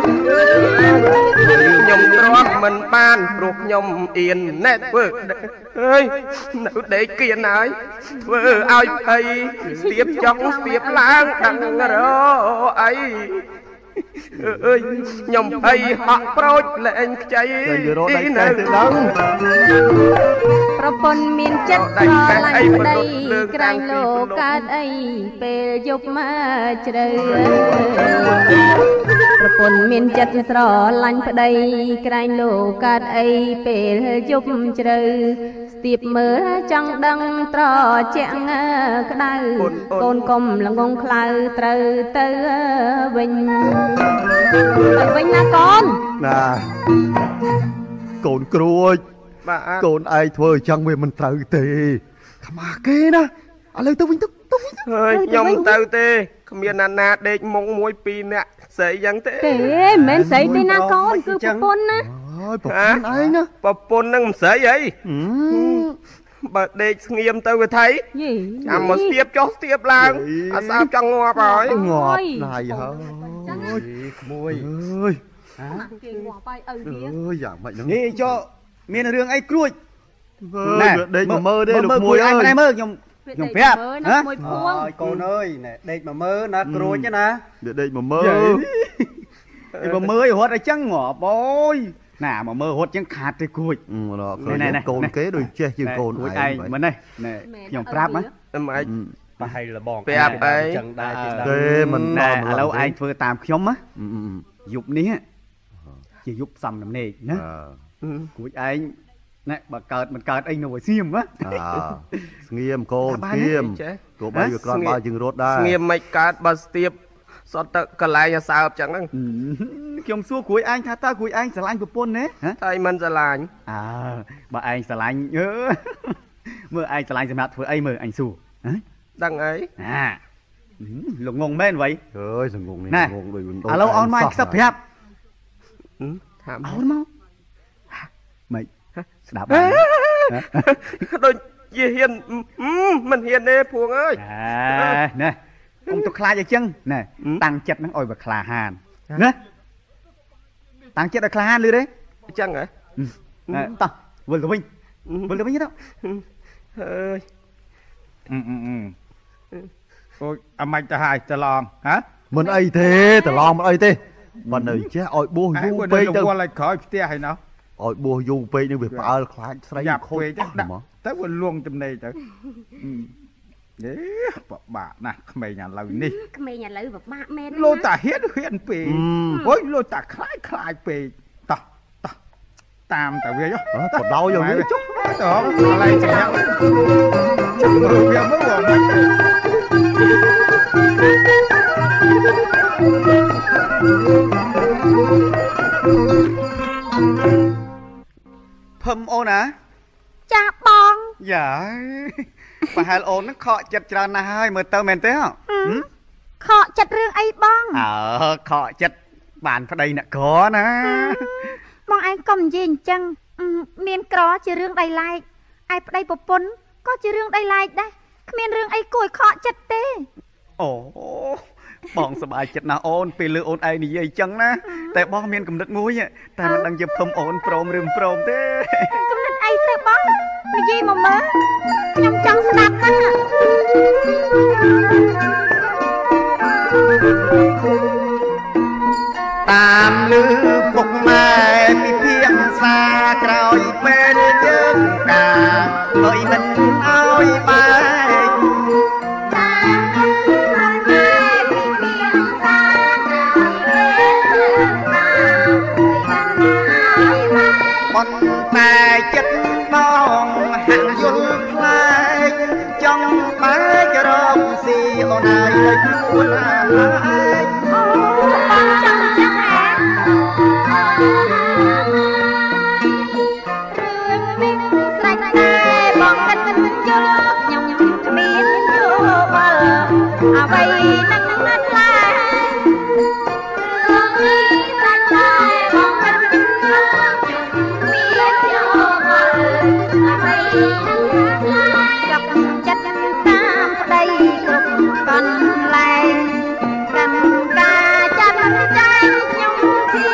ខ្ញុំទ្រាំមិនបានព្រោះខ្ញុំអៀនណែធ្វើអើយនៅដេកគៀនហើយធ្វើឲ្យភ័យស្ទាបចង់ស្ទាបឡើងដឹងរអីអើយខ្ញុំភ័យហក់ប្រូចលែងខ្ចីនៅដឹងប្រពន្ធមានចិត្តស្រឡាញ់ប្តីក្រែងលោកកើតអីពេលយប់មកជ្រៅប្រពន្ធមានចិត្តស្រឡាញ់ប្តីក្រែងលោកកើតអីពេលយប់ជ្រៅស្ទាបមើលចង់ដឹងត្រជាក់ក្តៅកូនកុំល្ងងខ្លៅត្រូវទៅវិញណាកូនណាកូនគ្រួចបាទកូនឯងធ្វើអញ្ចឹងវាមិនត្រូវទេខ្មាស់គេណាឥឡូវទៅវិញទៅវិញហើយខ្ញុំទៅទេគ្មានណាណាដេកមុងមួយពីរនាក់ស្អីយ៉ាងទេទេមិនមែនស្អីទេណាកូនគឺប្រពន្ធណាអើយប្រពន្ធឯងណាប្រពន្ធនឹងមិនស្អីអីបើដេកស្ងៀមទៅវាថៃយីចាំមកស្ទាបចុះស្ទាបឡើងអត់ស្អាតចង់ងាប់ហើយងាប់ណៃហើយក្មួយអើយគេងាប់ហើយឪវាអើយយ៉ាងម៉េចហ្នឹងនេះចុះមានរឿងអីគ្រួចណែដេកមកមើលទេលោកក្មួយអើយឯងមើលខ្ញុំប្រាប់ណាមួយភួងហើយកូនអើយណែដេកមកមើលណាគ្រួចណាដេកមកមើលឯងមកមើលរត់អីចឹងងាប់អូយណាមកមើលរត់ចឹងខាតទេគ្រួចកូនគេដូចចេះជាងកូនគ្រួចឯងមើលនេះខ្ញុំប្រាប់ណាមិនអាចប្រហែលលបងប្រាប់អីចឹងដែរទេទេមិនណែឥឡូវឯងធ្វើតាមខ្ញុំណាយប់នេះជាយប់ផ្សំដំណេកណាគ្រួចឯងណែបើកើតមិនកើតអីនៅឲ្យស្ងៀមណាស្ងៀមកូនស្ងៀមទោះបីវាក្រំបើជាងរត់ដែរស្ងៀមមិនកើតបើស្ទាបសតទៅកន្លែងសើបចឹងហ្នឹងខ្ញុំសួរគ្រួចឯងថាតើគ្រួចឯងស្រឡាញ់ប្រពន្ធទេហ៎តែមិនស្រឡាញ់បើឯងស្រឡាញ់មើលឯងស្រឡាញ់សម្រាប់ធ្វើអីមើលអញសួរដឹងអីលោកងងមែនវ៉ៃអើយសងងនេះងងដូចឥឡូវអនមកខ្សឹបប្រាប់ថាមអនមកមិនស្ដាប់បានដូចជាហ៊ានមិនហ៊ានទេព្រួងអើយណែកុំទៅខ្លាចអីចឹងណែតាំងចិត្តហ្នឹងឲ្យវាក្លាហានណាតាំងចិត្តឲ្យក្លាហានលឺទេអញ្ចឹងហ៎តោះវិលទៅវិញទៅអើយអូយអាម៉េចទៅហើយច្រឡំហ៎មិនអីទេត្រឡងមិនអីទេបើនៅចេះឲ្យបួសយូរពេកទៅវល់ឲ្យក្រោយផ្ទះហើយណោះឲ្យបួសយូរពេកនឹងវាផ្អើលខ្លាចស្រីយ៉ាប់ខូចពេកដាក់ទៅវាលួងចំណេទៅពិបាកណាស់ក្មេងឥឡូវនេះក្មេងឥឡូវពិបាកមែនលោតាហ៊ានពេកអូយលោតាខ្លាចពេកតោះតាមតាវាចុះបដោយយកវាចុះอะไรจะยังจับมือเพียงไม่หวังมันភឹមអូនណាចាបងយ៉ាប្រហែលអូននឹងខកចិត្តច្រើនណាស់ហើយមើលទៅមែនទេខកចិត្តរឿងអីបងខកចិត្តបានប្តីអ្នកក្រណាបងឯងកុំនិយាយអញ្ចឹងមានក្រជារឿងដៃឡែកឯប្តីប្រពន្ធក៏ជារឿងដៃឡែកដែរគ្មានរឿងអីគួរឲ្យខកចិត្តទេអូបងសប្បាយចិត្តណាស់អូនពេលលើអូនឯងនិយាយអញ្ចឹងណាតែបងមានគំនិតមួយតែមិនដឹងជាភឹមអូនព្រមឬមិនព្រមទេគំនិតអីទៅបងនិយាយមកមើលខ្ញុំចង់ស្ដាប់ណាស់តាមលឺពុកម៉ែពីភាសាក្រោយពេលយើងការដោយមិនអោយបែកប៉ុន្តែចិត្តបងហាក់យល់ខ្លាចចង់បែករកស៊ីអូនហើយឲ្យខ្លួនហើយបងចង់ចឹងហ៎រឿងនេះស្រេចតែបងគិតមិនយល់ខ្ញុំគ្មានយល់អ្វីនឹងខ្លាចរឿងនេះស្រេចតែបងគិតមិនយល់មានយល់អ្វីនឹងខ្លាចចាប់ចិត្តតាមប្តីគ្រប់កន្លែងកាន់ការចាត់ចែងខ្ញុំធា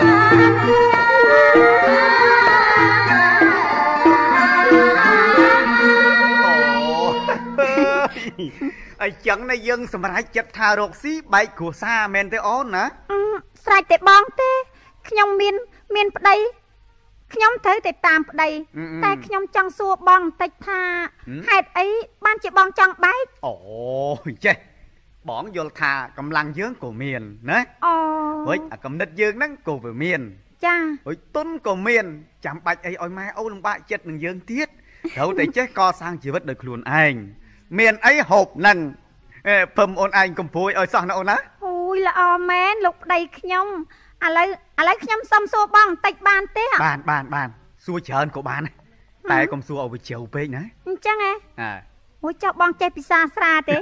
អញ្ចឹងណាយើងសម្រេចចិត្តថារកស៊ីបែកគ្រួសារមែនទេអូនណាស្រេចតែបងទេខ្ញុំមានប្តីខ្ញុំត្រូវតែតាមប្តីតែខ្ញុំចង់សួរបងបន្តិចថាហេតុអីបានជាបងចង់បែកអូចេះបងយល់ថាកម្លាំងយើងក៏មានណាហុយអាកំណត់យើងហ្នឹងក៏វាមានចាហុយទុនក៏មានចាំបាច់អីឲ្យម៉ែអូនលំបាកចិត្តនឹងយើងទៀតត្រូវតែចេះកសាងជីវិតដោយខ្លួនឯងមានអីហូបហ្នឹងភឹមអូនឯងកំព្រួយឲ្យសោះណាអូនណាអូយល្អមែនលោកប្តីខ្ញុំឥឡូវខ្ញុំសុំសួរបងបន្តិចបានទេបានសួរច្រើនក៏បានតែកុំសួរឲ្យវាជ្រៅពេកណាអញ្ចឹងហ៎អូយចុះបងចេះភាសាស្រាទេ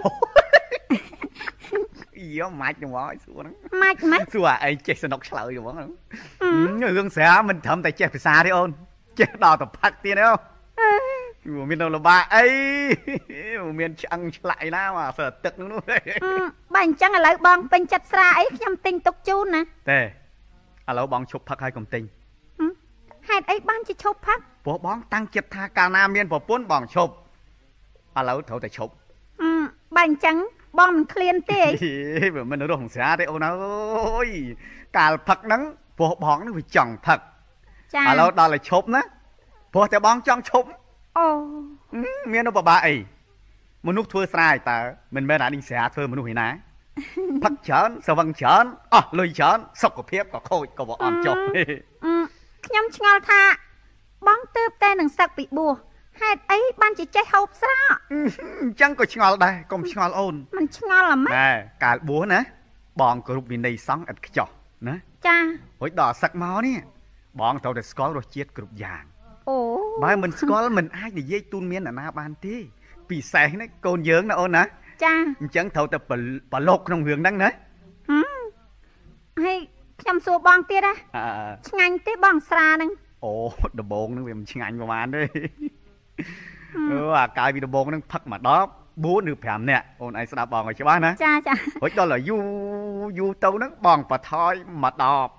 យោម៉ាច់ហ្មងឲ្យសួរហ្នឹងម៉ាច់សួរអីចេះសនុកឆ្លើយហ្មងរឿងស្រាមិនត្រឹមតែចេះភាសាទេអូនចេះដល់ទៅផាត់ទៀតទេមាននៅលបាអីមានឆ្អឹងឆ្លាក់អីណាមកសើទឹកនោះបើអញ្ចឹងឥឡូវបងពេញចិត្តស្រាអីខ្ញុំទិញទុកជូនណាទេឥឡូវបងឈប់ផឹកឲ្យកុំទិញហេតុអីបានជាឈប់ផឹកព្រោះបងតាំងចិត្តថាកាលណាមានប្រពន្ធបងឈប់ឥឡូវត្រូវតែឈប់បើអញ្ចឹងបងមិនឃ្លានទេវាមិនរស់ស្រាទេអូនអើយកាលផឹកហ្នឹងព្រោះបងហ្នឹងវាចង់ផឹកឥឡូវដល់ឲ្យឈប់ណាព្រោះតែបងចង់ឈប់អូមាននៅបបាអីមនុស្សធ្វើស្រែតើមិនមែនអានេះស្រាធ្វើមនុស្សឯណាផឹកច្រើនស្វឹងច្រើនអស់លុយច្រើនសុខភាពក៏ខូចក៏អត់ចុះខ្ញុំឆ្ងល់ថាបងទើបតែនឹងសឹកពីបួសហេតុអីបានជាចេះហូបស្រាអញ្ចឹងក៏ឆ្ងល់ដែរកុំឆ្ងល់អូនមិនឆ្ងល់អ្មែកាលបួសណាបងគ្រប់វិន័យសង្ឃឥតខ្ចោះណាចារួចដល់សឹកមកនេះបងត្រូវតែស្គាល់រសជាតិគ្រប់យ៉ាងអូបើមិនស្គាល់មិនអាចនិយាយទូនមានអាណាបានទេពិសេសនេះកូនយើងណាអូនណាចាអញ្ចឹងត្រូវតែប្រឡូកក្នុងរឿងហ្នឹងណាហើយខ្ញុំសួរបងទៀតណាឆ្ងាញ់ទេបងស្រាហ្នឹងអូដំបងហ្នឹងវាមិនឆ្ងាញ់ប្រហែលទេអាកាយពីដំបងហ្នឹងផឹកមកដល់4ឬ5នាក់អូនឯងស្ដាប់បងឲ្យច្បាស់ណាចារួចដល់យូរទៅហ្នឹងបងបថយមក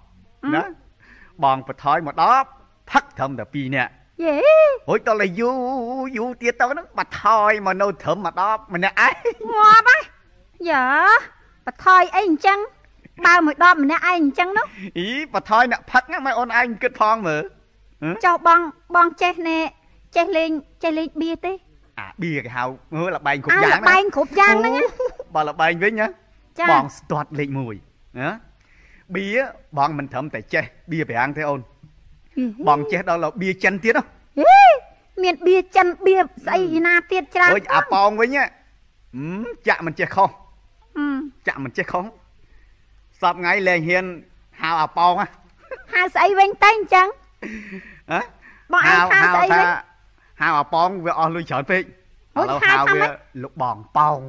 10ណាបងបថយមក10ផឹកត្រឹមតែ2នាក់យេរួចដល់យូរទៀតទៅហ្នឹងបថយមកនៅត្រឹមមក10ម្នាក់ឯងងាប់ហ៎យ៉ាបថយអីអញ្ចឹងបើមួយ10ម្នាក់ឯងអញ្ចឹងនោះបថយអ្នកផឹកហ្នឹងមិនអូនឯងគិតផងមើលចុះបងចេះលេងបៀទេបៀគេហៅមើលលបែងគ្រប់យ៉ាងលបែងគ្រប់យ៉ាងហ្នឹងបើលបែងវិញណាបងស្ទាត់លេខ1ណាបៀបងមិនត្រឹមតែចេះបៀប្រាំងទេអូនបងចេះដល់បៀចិនទៀតហ៎ញមានបៀចិនបៀស្អីណាទៀតច្រើនអូយអាប៉ងវិញចាក់មិនចេះខុសចាក់មិនចេះខុសសពថ្ងៃលែងហ៊ានហៅអាប៉ងហៅស្អីវិញតែអញ្ចឹងហ៎បងឯងហៅស្អីវិញហៅអាប៉ងវាអស់លុយច្រើនពេកឥឡូវហៅវាលោកបងប៉ង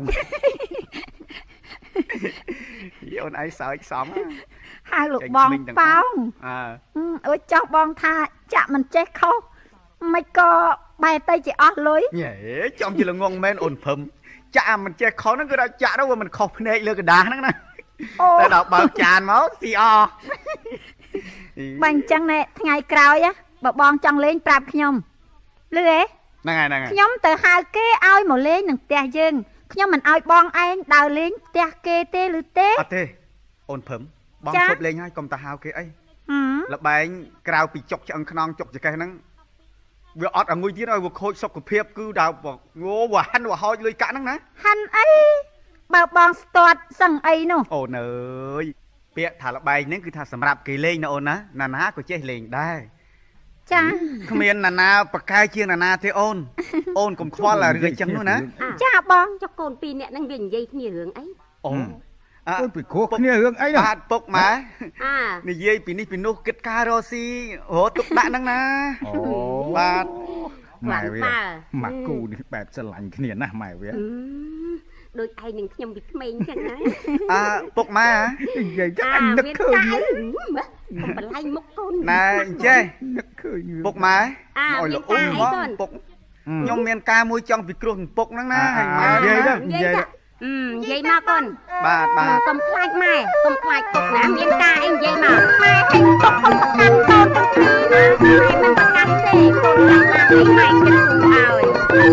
យូនឯងសើចខ្សំហៅលោកបងប៉ោងអូចោះបងថាចាក់មិនចេះខុសមិនក៏បែរទៅជាអស់លុយយេចំជាល្ងងមែនអូនភឹមចាក់មិនចេះខុសហ្នឹងគឺថាចាក់ទៅវាមិនខុសភ្នែកលើกระดาษហ្នឹងណាតែដល់បើកចានមកស៊ីអបើអញ្ចឹងណែថ្ងៃក្រោយបើបងចង់លេងប្រាប់ខ្ញុំលឺហ៎ហ្នឹងហើយខ្ញុំទៅហៅគេឲ្យមកលេងនឹងផ្ទះយើងខ្ញុំមិនឲ្យបងឯងដើរលេងផ្ទះគេទេឬទេអត់ទេអូនភឹមបងឈប់លេងហើយកុំទៅហៅគេអីលបែងក្រៅពីចុកឆ្អឹងខ្នងចុកចកេះហ្នឹងវាអត់អង្គុយទៀតឲ្យវាខូចសុខភាពគឺដើរងោវាហាន់វាហោចលុយកាក់ហ្នឹងណាហាន់អីបើបងស្ទាត់សឹងអីនោះអូនអើយពាក្យថាលបែងហ្នឹងគឺថាសម្រាប់គេលេងណាអូនណាណាក៏ចេះលេងដែរចាគ្មានណាណាប្រកែជាងណាណាទេអូនកុំខ្វល់រឿងអញ្ចឹងនោះណាចាបងចុះកូនពីរនាក់ហ្នឹងវានិយាយគ្នារឿងអីអូពីគ្រោះគ្នារឿងអីបាទពុកម៉ែនិយាយពីនេះពីនោះគិតការរស់ស៊ីរត់ទុកដាក់ហ្នឹងណាអូបាទម៉ែវាម៉ាក់គូនេះបែបស្រឡាញ់គ្នាណាស់ម៉ែវាដូចឯងនឹងខ្ញុំពីក្មេងចឹងណាពុកម៉ែនិយាយចឹងអញនឹកឃើញកុំបលែងមុខកូនណែអញ្ចេះនឹកឃើញពុកម៉ែឲ្យលោកអ៊ុំមកពុកខ្ញុំមានការមួយចង់ពិគ្រោះពុកហ្នឹងណាហើយម៉ែនិយាយទៅនិយាយនិយាយមកកូនបាទកុំខ្លាចម៉ែកុំខ្លាចពុកណាមានការអីនិយាយមកម៉ែឯងពុកកុំប្រកាន់កូនទាំងពីរណាឯងមិនប្រកាន់ទេកូនចាំម៉ែឯងម៉ែគិតគូរឲ្យ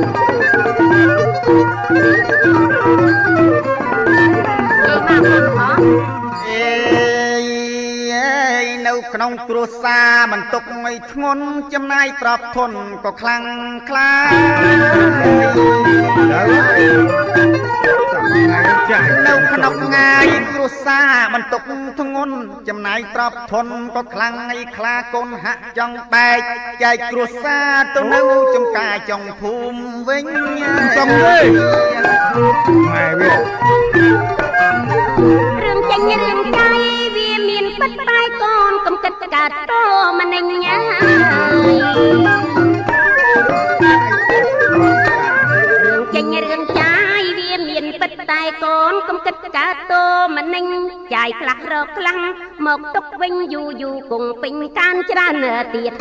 នៅក្នុងគ្រួសារមិនទុកឲ្យធ្ងន់ចំណាយប្រាប់ធនក៏ខ្លាំងខ្លានៅក្នុងថ្ងៃគ្រួសារមិនទុកធ្ងន់ចំណាយប្រាប់ធនក៏ខ្លាំងឲ្យខ្លាកូនហាក់ចង់បែកចែកគ្រួសារទៅនៅចំការចុងភូមិវិញចំវិញម៉ែវារឿងចាញ់រឿងចៃវាមានពិតតែកូនកុំគិតកាត់តម្នេញណារឿងចាញ់រឿងចៃវាមានពិតតែកូនកុំគិតកាត់តម្នេញចាយខ្លះរកខ្លាំងមកទុកវិញយូរគង់ពេញកានច្រើនទៀត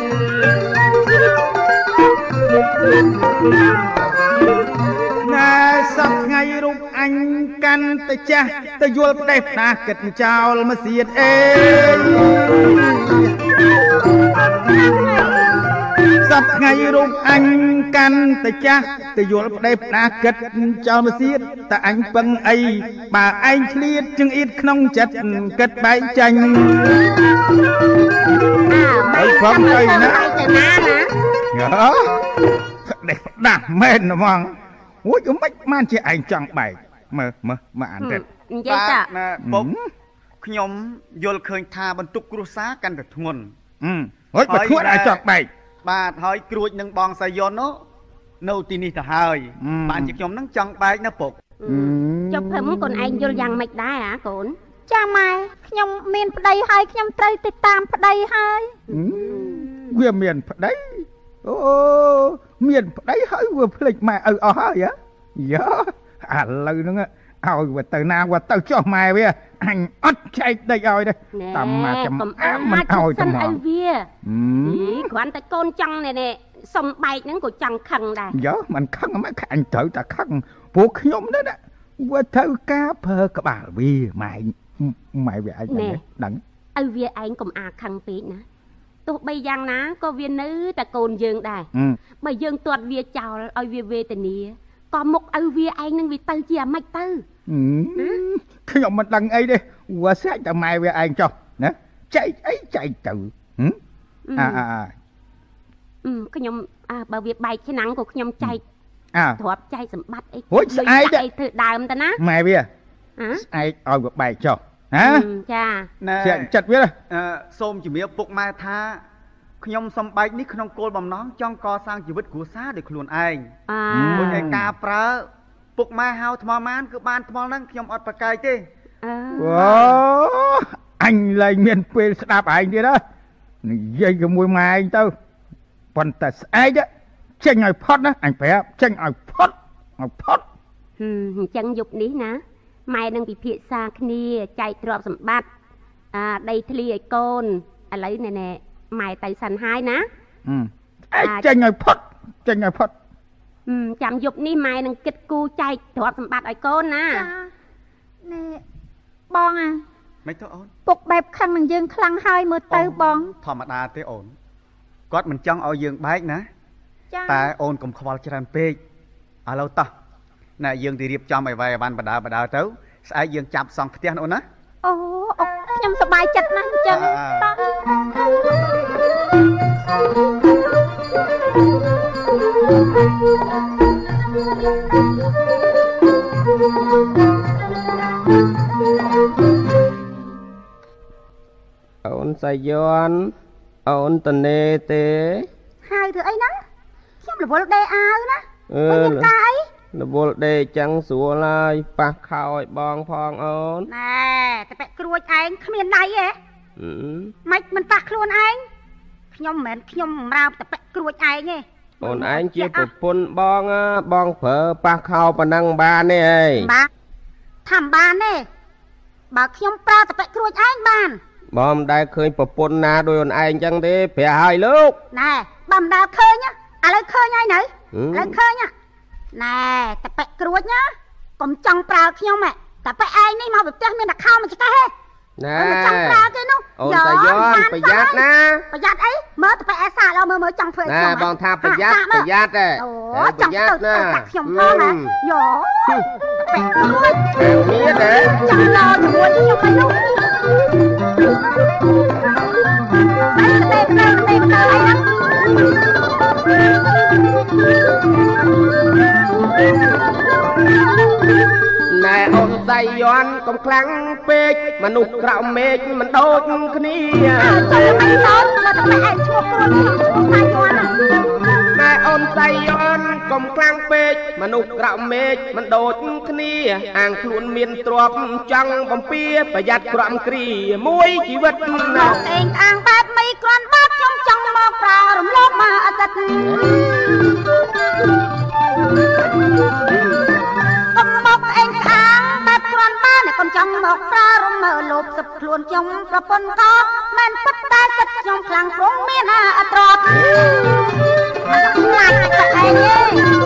ណែសពថ្ងៃរូបអញកាន់ទៅចាស់ទៅយល់ផ្ដេសផ្ដាសគិតចោលមកសៀតអេសពថ្ងៃរូបអញកាន់ទៅចាស់ទៅយល់ផ្ដេសផ្ដាសគិតចោលមកសៀតតែអញពឹងអីបើឯងឆ្លៀតជឹងអៀតក្នុងចិត្តគិតបែកចាញ់ហើយផឹងទៅណាទៅណាផ្ដេសផ្ដាសមែនហ្មងអូយមិនបានជាឯងចង់បែកមើលអានទៅនិយាយតាពុកខ្ញុំយល់ឃើញថាបន្ទុកគ្រួសារកាន់តែធ្ងន់ហើយបើខ្លួនឯងចង់បែកបាទហើយគ្រួចនឹងបងសាយុននោះនៅទីនេះទៅហើយបានជាខ្ញុំនឹងចង់បែកណាពុកចុះភឹមកូនឯងយល់យ៉ាងម៉េចដែរកូនចាម៉ែខ្ញុំមានប្តីហើយខ្ញុំត្រូវទៅតាមប្តីហើយវាមានប្តីអូមានប្តីហើយវាភ្លេចម៉ែឪអស់ហើយយ៉ាឥឡូវហ្នឹងឲ្យវាទៅណាវាទៅចុះម៉ែវាអញអត់ចែកដីឲ្យទេតាមមកចំអាមិនឲ្យទៅមកវាគ្រាន់តែកូនចង់នេះសុំបែកហ្នឹងក៏ចង់ខឹងដែរយ៉ាមិនខឹងម៉ែអញត្រូវតែខឹងពួកខ្ញុំនេះណាវាត្រូវការប្រើក្បាលវាម៉ែវាឯងដឹងឲ្យវាឯងកុំអាខឹងពេកណាទោះបីយ៉ាងណាក៏វានៅតែកូនយើងដែរបើយើងទាត់វាចោលឲ្យវាវេទនាក៏មុខឲ្យវាឯងនឹងវាទៅជាអាម៉េចទៅខ្ញុំមិនដឹងអីទេវាស្រេចតែម៉ែវាឯងចុះណាចែកអីចែកទៅខ្ញុំបើវាបែកឆ្នាំងក៏ខ្ញុំចែកទ្រព្យចែកសម្បត្តិអីអីធ្វើដើមទៅណាម៉ែវាស្អែកឲ្យវាបែកចុះចាចាចិត្តវាសូមជំរាបពុកម៉ែថាខ្ញុំសំបែកនេះក្នុងគោលបំណងចង់កសាងជីវិតគ្រួសារដោយខ្លួនឯងមួយឯការប្រើពុកម៉ែហៅថ្មម៉ានគឺបានថ្មហ្នឹងខ្ញុំអត់ប្រកែកទេអូអញឡើងមានពេលស្ដាប់ឯងទៀតណានិយាយជាមួយម៉ែឯងទៅប៉ុន្តែស្អែកចេញឲ្យផុតណាអញប្រាប់ចេញឲ្យផុតអញ្ចឹងយប់នេះណាម៉ែនឹងពិភាក្សាគ្នាចែកទ្រព្យសម្បត្តិដីធ្លីឲ្យកូនឥឡូវណែម៉ែទៅសិនហើយណាចេញឲ្យផុតចេញឲ្យផុតចាំយប់នេះម៉ែនឹងគិតគូរចែកទ្រព្យសម្បត្តិឲ្យកូនណាណែបងមិនទៅអូនពុកបែបខឹងនឹងយើងខ្លាំងហើយមើលទៅបងធម្មតាទេអូនគាត់មិនចង់ឲ្យយើងបែកណាតែអូនកុំខ្វល់ច្រើនពេកឥឡូវតោះណែយើងទៅរៀបចំឲ្យវាយបានបដាទៅស្អែកយើងចាប់សង់ផ្ទះអូនណាអូខ្ញុំសប្បាយចិត្តណាស់អញ្ចឹងអូនសាយ័នអូនតនេទេហើយធ្វើអីណាខ្ញុំរវល់ដេអាវណាខ្ញុំកាយរវល់ដេចឹងស្រួលហើយប៉ះខោឲ្យបងផងអូនណែតែបែកក្រួចឯងគ្មានដៃទេមិនប៉ះខ្លួនឯងខ្ញុំមិនមែនខ្ញុំបំរើតែបែកក្រួចឯងទេអូនឯងជាប្រពន្ធបងបងប្រើប៉ះខោប៉ុណ្ណឹងបានទេអីបាទថាមិនបានទេបើខ្ញុំប្រើតែបែកក្រួចឯងបានបងមិនដែលឃើញប្រពន្ធណាដោយអូនឯងចឹងទេប្រហែលលោកណែបើមិនដែលឃើញឥឡូវឃើញហើយនៅឥឡូវឃើញណែតែបែកក្រួចណាកុំចង់ប្រើខ្ញុំតែបែកឯងនេះមកពីផ្ទះមានតែខោមកចេះទេណែចង់ប្រើគេនោះអូនតាយ៉នប្រយ័ត្នណាប្រយ័ត្នអីមើលតែបែកអសាឡមើលចង់ធ្វើខ្ញុំណែបងថាប្រយ័ត្នទេអូចង់ទៅខ្ញុំផងណាយ៉បែកក្រួចមានទេចង់ឡជាមួយខ្ញុំឯនោះតែទៅអីណាណែអូនសាយ័នកុំខ្លាំងពេកមនុស្សក្រៅមេឃមិនដូចគ្នាចូលមិនដល់មកតែឯងឈ្មោះគ្រូខ្ញុំសាយ័នណែអូនសាយ័នកុំខ្លាំងពេកមនុស្សក្រៅមេឃមិនដូចគ្នាអាងខ្លួនមានទ្រព្យចង់បំពៀប្រយ័ត្នក្រំគ្រាមួយជីវិតណាឯងអាងបែបមិនគ្រាន់បាត់ខ្ញុំចង់មកប្រើរំលោភមកអតីតកុំមកឯងខាងបែបគ្រាន់បានកុំចង់មកប្រើរំមើលលោភសឹកខ្លួនខ្ញុំប្រពន្ធក៏មិនពិតតែគិតខ្ញុំខ្លាំងព្រមមានអត្រប់ខ្លាចតែឯងទេ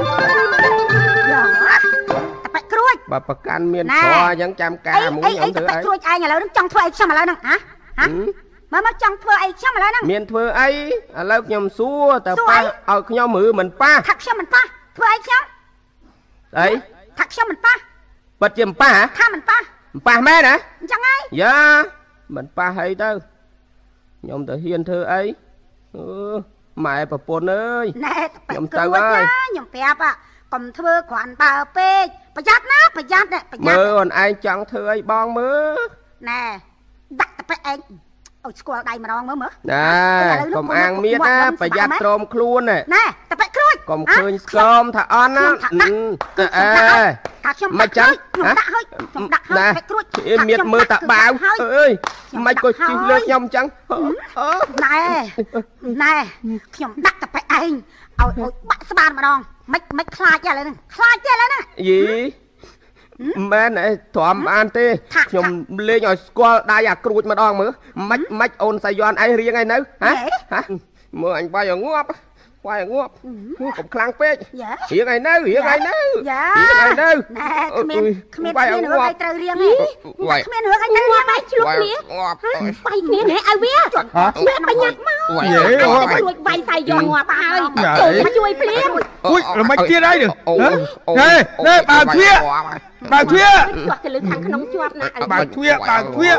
តែក្រួចបើប្រកាន់មានធរអញ្ចឹងចាំការមួយខ្ញុំធ្វើអីក្រួចឯងឥឡូវនឹងចង់ធ្វើអីខ្ញុំឥឡូវហ្នឹងហ៎មកចង់ធ្វើអីខ្ញុំឥឡូវហ្នឹងមានធ្វើអីឥឡូវខ្ញុំសួរតើប៉ះឲ្យខ្ញុំឬមិនប៉ះថាខ្ញុំមិនប៉ះធ្វើអីខ្ញុំអីថាខ្ញុំមិនប៉ះពិតជាមិនប៉ះថាមិនប៉ះមិនប៉ះមែនហ៎អញ្ចឹងហើយយ៉ាមិនប៉ះអីទៅខ្ញុំទៅហ៊ានធ្វើអីម៉ែប្រពន្ធអើយណែខ្ញុំទៅហើយខ្ញុំប្រាប់កុំធ្វើគ្រាន់បើពេកប្រយ័ត្នណាប្រយ័ត្នមើលអូនឯងចង់ធ្វើអីបងមើលណែដាក់តែពេកឯងឲ្យស្គាល់ដៃម្ដងមើលណែកុំអាងមានណាប្រយ័ត្នទ្រាំខ្លួនណែតែពេកក្រួចកុំឃើញស្គមថាអន់ណាអេថាខ្ញុំមិនចឹងខ្ញុំដាក់ហើយខ្ញុំដាក់ហើយពេកក្រួចមានមើលតាបាវអើយមិនក៏ជិះលើខ្ញុំចឹងណែខ្ញុំដាក់តែពេកឯងឲ្យបាក់ស្បាតម្ដងមិនខ្លាចទេឥឡូវហ្នឹងខ្លាចទេឥឡូវហ្នឹងយីមែនឯងទ្រាំបានទេខ្ញុំលេងឲ្យស្គាល់ដៃអាក្រួចម្ដងមើលមិនអូនសាយ័នឯងរៀងឯនៅហ៎មើលអញបាយឲ្យងាប់កុំខ្លាំងពេករៀងឯនៅយ៉ារៀងឯនៅណែគ្មានរឿងអីត្រូវរៀងទេគ្មានរឿងអីត្រូវរៀងទេឆ្លុះគ្នាបាយគ្នាណែឲ្យវាអ្នកបញ្ញាក់មកជួយបាយសាយ័នងាប់ហើយចូលមកជួយភ្លាមរមិនទៀតហើយណែបើទ្វាគាត់ទៅលើខាងក្នុងជាប់ណាបើទ្វាធ្វើ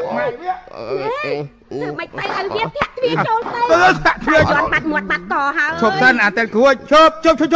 មិនទៅឲ្យវាធាក់ទ្វាចូលទៅធាក់ទ្វាចូលបាត់មាត់បាត់កហើយឈប់សិនអាតែគ្រួចឈប់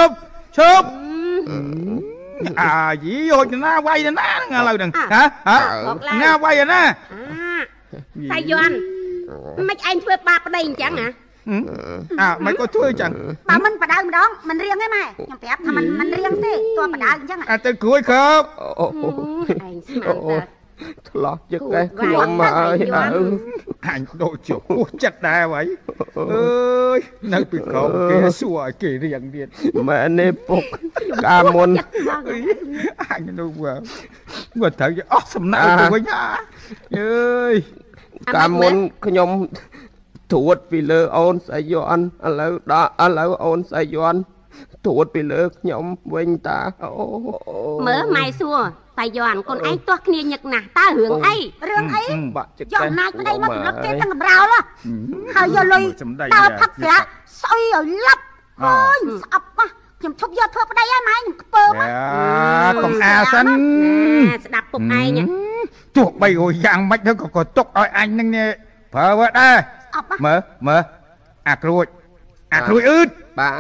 អាយីហូចណាវាយណាហ្នឹងឥឡូវហ្នឹងណាវាយណាសាយ័នមិនឯងធ្វើបាបប្តីអញ្ចឹងហ៎មិនក៏ធ្វើចឹងបើមិនបដៅម្ដងមិនរៀងទេម៉ែខ្ញុំប្រាប់ថាមិនរៀងទេតើបដៅអញ្ចឹងទៅគ្រួយក្រោបឯងស្មានតើឆ្លោះជឹកឯងខ្ញុំមកហើយអញដូចជាពោះចិត្តដែរហើយអើយនៅពីក្រោមគេសួរឲ្យគេរៀងទៀតម៉ែនេះពុកកាលមុនអញនោះមើលត្រូវអស់សំណើទៅវិញអើយកាលមុនខ្ញុំត្រួតពីលើអូនស្អីយន់ឥឡូវអូនស្អីយន់ត្រួតពីលើខ្ញុំវិញតាអូមើលម៉ែសួរតាយន់កូនឯងទាស់គ្នាញឹកណាស់តើរឿងអីបាក់ចិត្តយកអំណាចប្តីមកសម្លឹកគេទាំងកំរោលហើយយកលុយតើផឹកស្រាក់ស្អុយឲ្យលាប់អូយស្អប់ណាខ្ញុំឈប់យកធ្វើប្តីហើយម៉ែខ្ញុំខ្ពើមកកុំអាសិនស្ដាប់ពុកឯងទោះបីរួយយ៉ាងម៉េចទៅក៏ទុកឲ្យអញនឹងប្រើវត្តដែរមើលអាក្រួចអឺតបាទ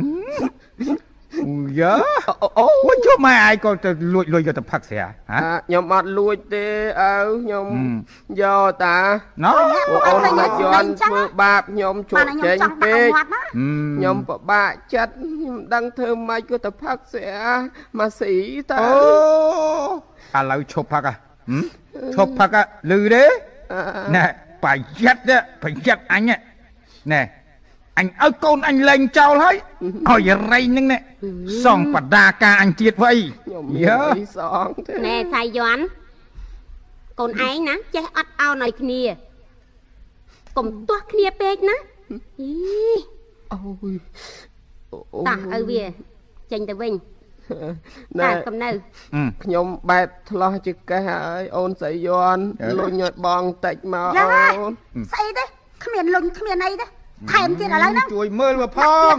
យ៉ាអូជួយម៉ែឯងក៏ទៅលួចលុយយកទៅផឹកស្រាខ្ញុំអត់លួចទេអើខ្ញុំយកតាណ៎អូនតែយន់ធ្វើបាបខ្ញុំជក់ចេញពេកខ្ញុំពិបាកចិត្តខ្ញុំដឹងធ្វើម៉េចក៏ទៅផឹកស្រាមកស៊ីតើឥឡូវឈប់ផឹកឈប់ផឹកលឺទេណែប្រយ័ត្នអញណែអញឲ្យកូនអញលែងចោលហើយឲ្យរៃនឹងណែសងបដាការអញទៀតវៃយើសងទេណែសាយយន់កូនឯងណាចេះអត់អោនឲ្យគ្នាកុំទាស់គ្នាពេកណាអូយតាឪវាចេញទៅវិញណែកំនៅខ្ញុំបែបឆ្លោះជាកេះហើយអូនស្អីយន់លុញឲ្យបងតិចមកអូនស្អីទេគ្មានលុញគ្មានអីទេថែមទៀតឥឡូវហ្នឹងជួយមើលមកផង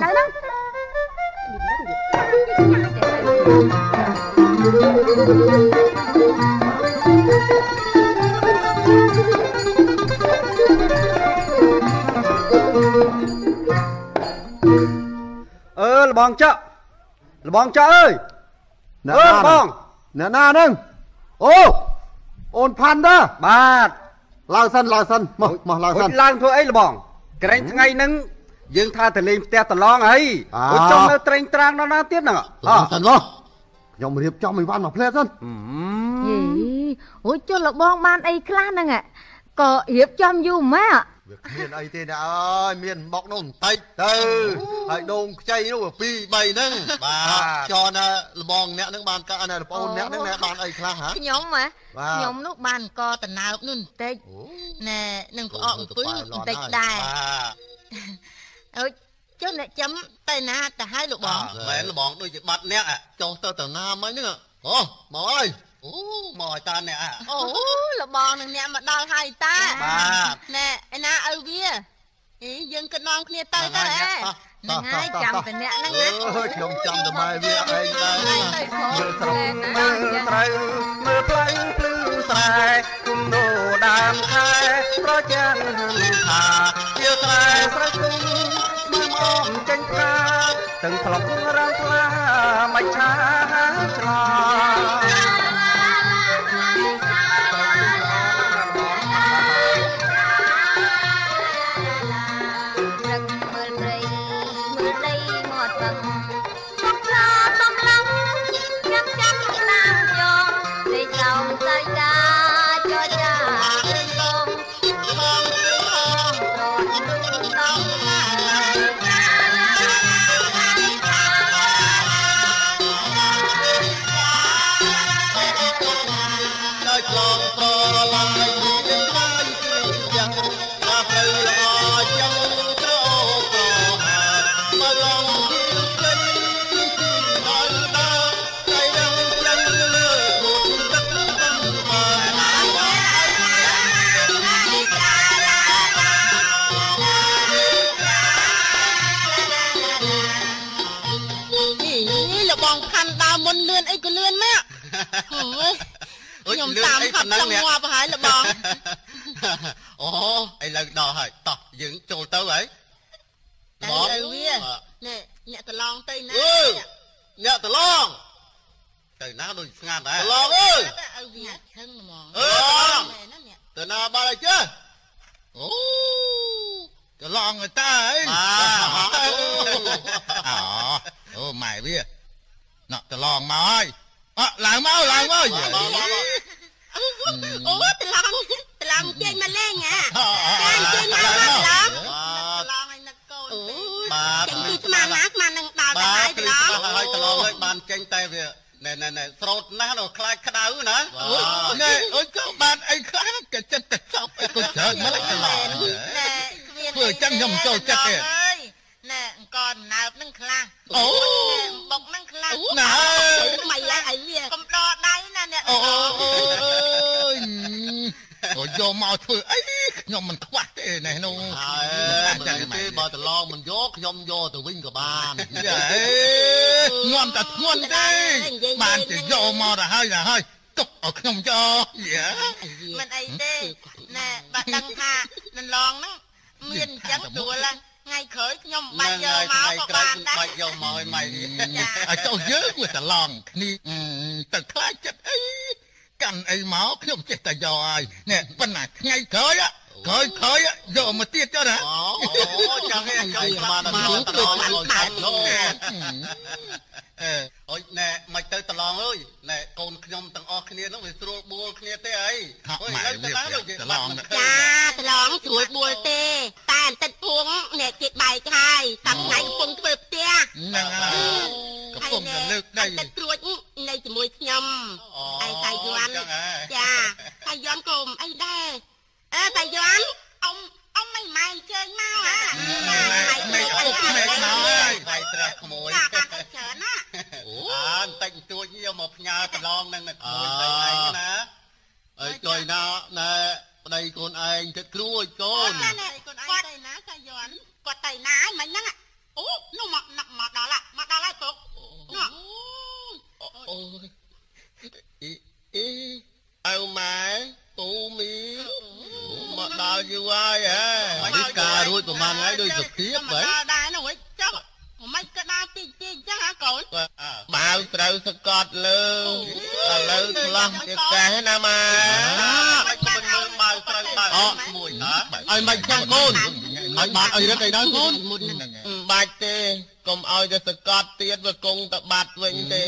លបងច័កអើយបងអ្នកណាហ្នឹងអូនផាន់តាបាទឡើងសិនមកឡើងសិនឡើងធ្វើអីលបងក្រែងថ្ងៃហ្នឹងយើងថាទៅលេងផ្ទះតឡងអីអូចង់នៅត្រេងត្រាងដល់ណាទៀតហ្នឹងសិនមកខ្ញុំរៀបចំអីវ៉ាន់មកផ្លែសិនអូចុះលបងបានអីខ្លះហ្នឹងក៏រៀបចំយូរម៉ែវាគ្មានអីទេណាអើយមានមកនោះបន្តិចទៅហើយដូងខ្ចីនោះ2 3ហ្នឹងបាទចនលបងអ្នកហ្នឹងបានកាណែបងអ្នកហ្នឹងបានអីខ្លះហ៎ខ្ញុំនោះបានកតណើបនោះបន្តិចណែនឹងផ្អកអំពឹសបន្តិចដែរអូចុះអ្នកចាំទៅណាទៅហើយលោកបងមែនលបងដូចជាបាត់អ្នកចុះទៅណាមិញហ្នឹងមកអើយមកឲ្យតាអ្នកលបងនឹងអ្នកមកដល់ហើយតាបាទណែឯណាឪវាយើងគិតនាំគ្នាទៅហ្នឹងហើយចាំតែអ្នកហ្នឹងណាខ្ញុំចាំតែម៉ែវាឯងដែរមើលត្រូវមើលផ្លូវភ្លឺស្រែគុំដូរដើមខែប្រចាំថាជាស្រែស្រែគុំមើលមកចេញផ្កាទាំងក្លុករាំខ្លាមិនឆាឆ្លោខ្ញុំតាមខាត់ចង់ងាប់ហើយលបងអូឥឡូវដល់ហើយតោះយើងចូលទៅហើយបងទៅវាអ្នកតឡងទៅណាអ្នកតឡងទៅណាដូចស្ងាត់ដែរតឡងអើយឲ្យវាឈឹងហ្មងទៅណាបាត់ហើយចេះអូច្រឡងតើអីអូម៉ែវាណក់ច្រឡងមកហើយឡើងមកអូត្រឡងចេញមកលេងចាចេញមកត្រឡងឲ្យនឹកកូនបាទចេញពីស្មានណាស្មាននឹងដល់ទៅហើយត្រឡងហើយត្រឡងហើយបានចេញតែវាណែស្រោតណាស់ខ្លាចក្តៅណាណែអើយក៏បានអីខ្លះក៏ចិត្តតែសោកអីក៏ច្រើនមកត្រឡងធ្វើអញ្ចឹងខ្ញុំចូលចិត្តទេណែអង្គណើបនឹងខ្លះបុកនឹងខ្លះណែមិនឡើងឲ្យវាកំដរដៃណាអ្នកអូយអូយកមកធ្វើអីខ្ញុំមិនខ្វះទេណែនោះតែទេបើត្រឡងមិនយកខ្ញុំយកទៅវិញក៏បានងន់តែធ្ងន់ទេបានទៅយកមកទៅហើយទុកឲ្យខ្ញុំយកមិនអីទេណែបើដឹងថានឡងហ្នឹងមានអញ្ចឹងស្រួលថ្ងៃក្រោយខ្ញុំបាច់យកមកក៏បានដែរបាច់យកមកឲ្យម៉ៃឲ្យចូលយើងវាត្រឡងគ្នាទៅខ្លាចចិត្តអីកាន់អីមកខ្ញុំចេះតែយកហើយនេះប៉ុន្តែថ្ងៃក្រោយយកមកទៀតចុះណាអូចាំឯងចាំបានមកត្រឡងឲ្យខាត់អូយណែមិនទៅត្រឡងអើយណែកូនខ្ញុំទាំងអស់គ្នានោះវាស្រួលបួលគ្នាទេអីអូយទៅណាត្រឡងចាត្រឡងស្រួលបួលទេតែបន្តិចពួងអ្នកគេបែកហើយតាំងថ្ងៃកំពុងធ្វើផ្ទះហ្នឹងហើយកំពុងតែលើកដៃទឹកត្រួចនៅជាមួយខ្ញុំឯតាយន់ចាតាយន់ក៏អីដែរតាយន់អ៊ំមិនម៉ែអញ្ជើញមកមិនអត់មិនមកហើយដៃត្រាស់ក្មួយច្រើនណាបន្តិចបន្តួចយកមកផ្ញើប្រឡងនឹងក្មួយស្អីឯងណាអើយចុយណាណែប្តីកូនឯងទឹកគ្រួចកូនកូនឯងទៅណាតាយន់គាត់ទៅណាមិញហ្នឹងអូនោះមកដល់ហើយពុកអូអើម៉ែពូមីមកដល់យូរហើយនេះការរួចប្រហែលថ្ងៃដូចសុភាពហ៎ដល់ដែរនោះចុះមិនក៏ដល់ទីអញ្ចឹងហ៎កូនបាវត្រូវសកត់លើឥឡូវឆ្លោះជាកេះណាម៉ែមិនមើលបាវត្រូវបាវមួយឲ្យមិនចឹងកូនឲ្យបានអីរឹតអីដល់កូនបាច់ទេកុំឲ្យតែសកត់ទៀតវាគង់តែបាត់វិញទេ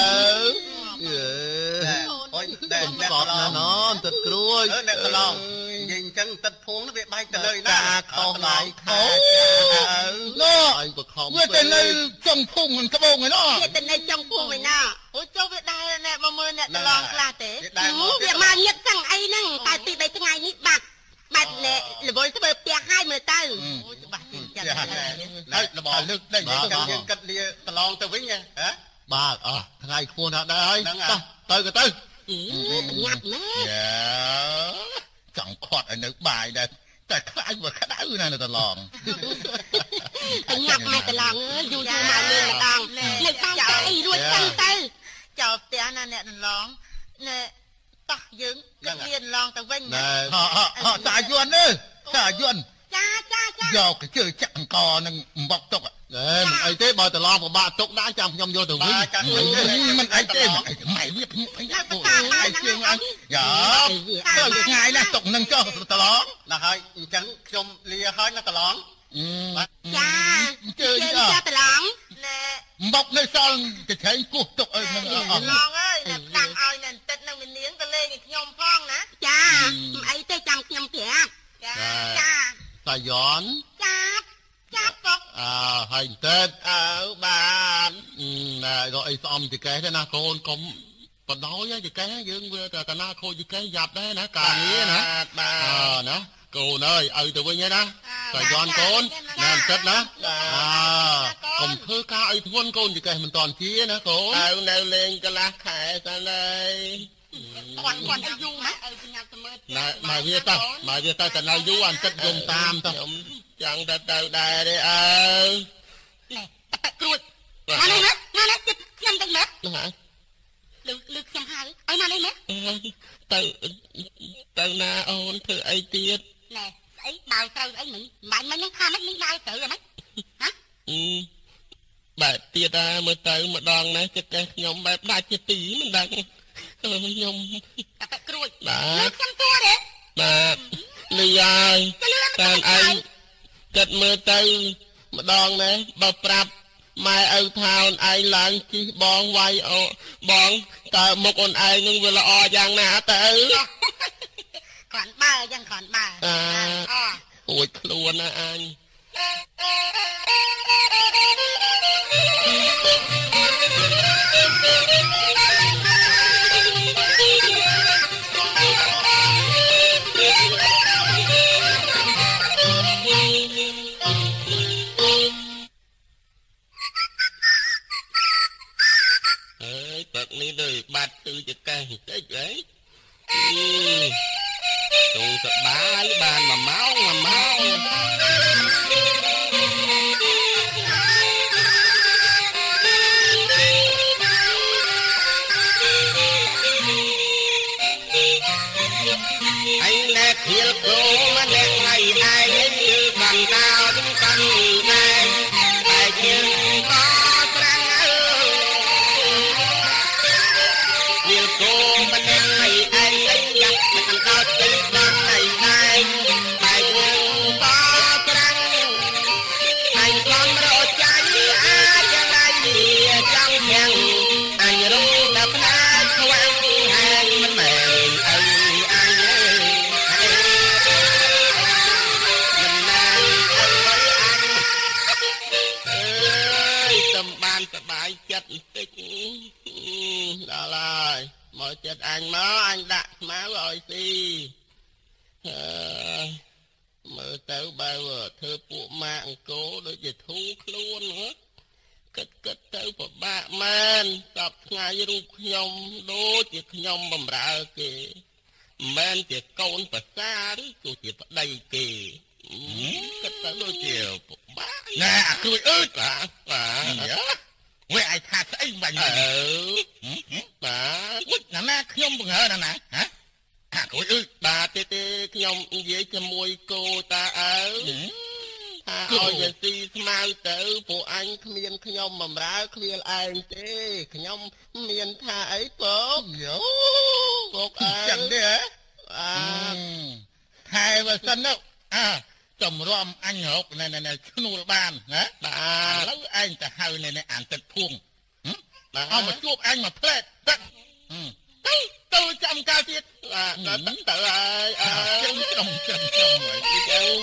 អូយតែកត់ណាណនទឹកគ្រួយអ្នកកន្លងនិយាយអញ្ចឹងទឹកភួងវាបែកទៅលើណាខុសឡៃខានោះឲ្យបខំវាទៅនៅចុងភូមិត្បូងឯណោះវាទៅនៅចុងភូមិឯណោះអូចុះវាដែរអ្នកមកមើលអ្នកកន្លងខ្លះទេវាមកញឹកទាំងអីហ្នឹងតែពី3ថ្ងៃនេះបាត់អ្នករវល់ធ្វើផ្ទះហើយមើលទៅអូច្បាស់ជាចឹងហើយរបស់លើកដៃចឹងយើងគិតលាកន្លងទៅវិញហ៎បាទថ្ងៃខ្ពស់ណាស់ដែរហើយទៅក៏ទៅញ៉ាប់ណាចង់ខាត់ឲ្យនៅបាយដែរតែខ្លាចវាក្តៅណាស់នៅតឡងញ៉ាប់មកតឡងយូរមកលេងម្ដងនៅតាមអីរួចចឹងទៅចោលផ្ទះណាអ្នកតឡងណែតោះយើងគិតលៀនឡងទៅវិញតាយន់តាយន់ចាយកជើចាក់អង្គនឹងអំបកទុកមិនអីទេបើតឡងពិបាកទុកដាក់ចាំខ្ញុំយកទៅវិញមិនអីទេម៉ែវាភ្ញាក់ឯជើងអញទៅថ្ងៃណាទុកនឹងចុះតឡងណាហើយអញ្ចឹងខ្ញុំលាហើយណាតឡងចាជើងចាតឡងណែអំបកនៅសល់កញ្ឆេងគោះទុកឲ្យនឹងអស់ឡងអើយអ្នកតាំងឲ្យនៅបន្តិចនឹងមាននាងទៅលេងឲ្យខ្ញុំផងណាចាមិនអីទេចាំខ្ញុំប្រាប់ចាតាយន់ចាប់ពុកហើយបន្តិចបានណែរកអីស្អំទីកេះទេណាកូនកុំបដោយទីកេះយើងវាតែណាខូចទីកេះយ៉ាប់ដែរណាការងារណាណាកូនអើយឲ្យទៅវិញណាតាយន់កូនណាបន្តិចណាកុំធ្វើការអីធ្ងន់កូនទីកេះមិនតន់ជាណាកូននៅលេងកន្លះខែសិនហើយគាត់ឲ្យយូរណាឲ្យញ៉ាំទៅមើលណែមកវាទៅតែនៅយូរអន្តិចយំតាមទៅខ្ញុំចាំទៅដែរទេណែតាគ្រួចណាចិត្តខ្ញុំទៅមើលលើខ្ញុំហៅឲ្យណាលេងមើលទៅណាអូនធ្វើអីទៀតណែស្អីដើរត្រូវអីមិញមិនហ្នឹងថាមិនដើរត្រូវអីហ៎បែបទៀតមើលទៅម្ដងណាចិត្តខ្ញុំបែបដាច់ជាទីមិនដឹងខ្ញុំតាគ្រួចបាទខ្ញុំទួទេបាទលីហើយតាមឯងគិតមើលទៅម្ដងណាបើប្រាប់ម៉ែឪថាអូនឯងឡើងជិះបងវាយអូបងតើមុខអូនឯងនឹងវាល្អយ៉ាងណាទៅគ្រាន់បើយ៉ាងគ្រាន់បើអូយខ្លួនណាអញទឹកនេះដូចបាត់ទៅចកេះបន្តិចអីទូសបាយបាន1 ម៉ោងឯណែខៀលគោម្នាក់ថ្ងៃឯងគឺបានតោទាំងកាន់ដែរតែជាក៏ត្រាំងគោម្នាក់ថ្ងៃឯងយ៉ាប់មិនដល់ទៅដល់ថ្ងៃដែរតែយើងតត្រាំងអញកំរត់ចាញ់អាចឡាយចង់ទាំងអញរងតែផ្នែកខ្វាំងហើយមិនមែនអញមិនណានអញអើយសំបានសบายចិត្តបន្តិចដល់ហើយមកចិត្តអញមកអញដាក់ស្មៅឲ្យស៊ីមើលទៅបើធ្វើពួកម៉ាក់អង្គរដូចជាធូរខ្លួនហ្នឹងគិតទៅពិបាកមែនសពថ្ងៃរូបខ្ញុំដូចជាខ្ញុំបំរើគេមិនមែនជាកូនប្រសាឬក៏ជាប្តីគេគិតទៅដូចជាពិបាកណែអាគ្រួយអឺតបាទវាអាចថាស្អីបាញ់បាទណាខ្ញុំបង្ហើណាហ៎អាគ្រួយអឺតបាទទេខ្ញុំនិយាយជាមួយគោតាអើថាឲ្យវាស៊ីស្មៅទៅពួកអញគ្មានខ្ញុំបំរើគ្មានឯងទេខ្ញុំមានថាអីពុកពុកអើចឹងទេថែបើសិនទៅតម្រាំអញរកណែឈ្នួលបានណាបាទឥឡូវឯងទៅហៅណែអានទឹកភួងបាទเอาមកជួបអញមកផ្លែតទឹកទៅចាំកាលទៀតបាទទៅហើយចឹងហើយចឹង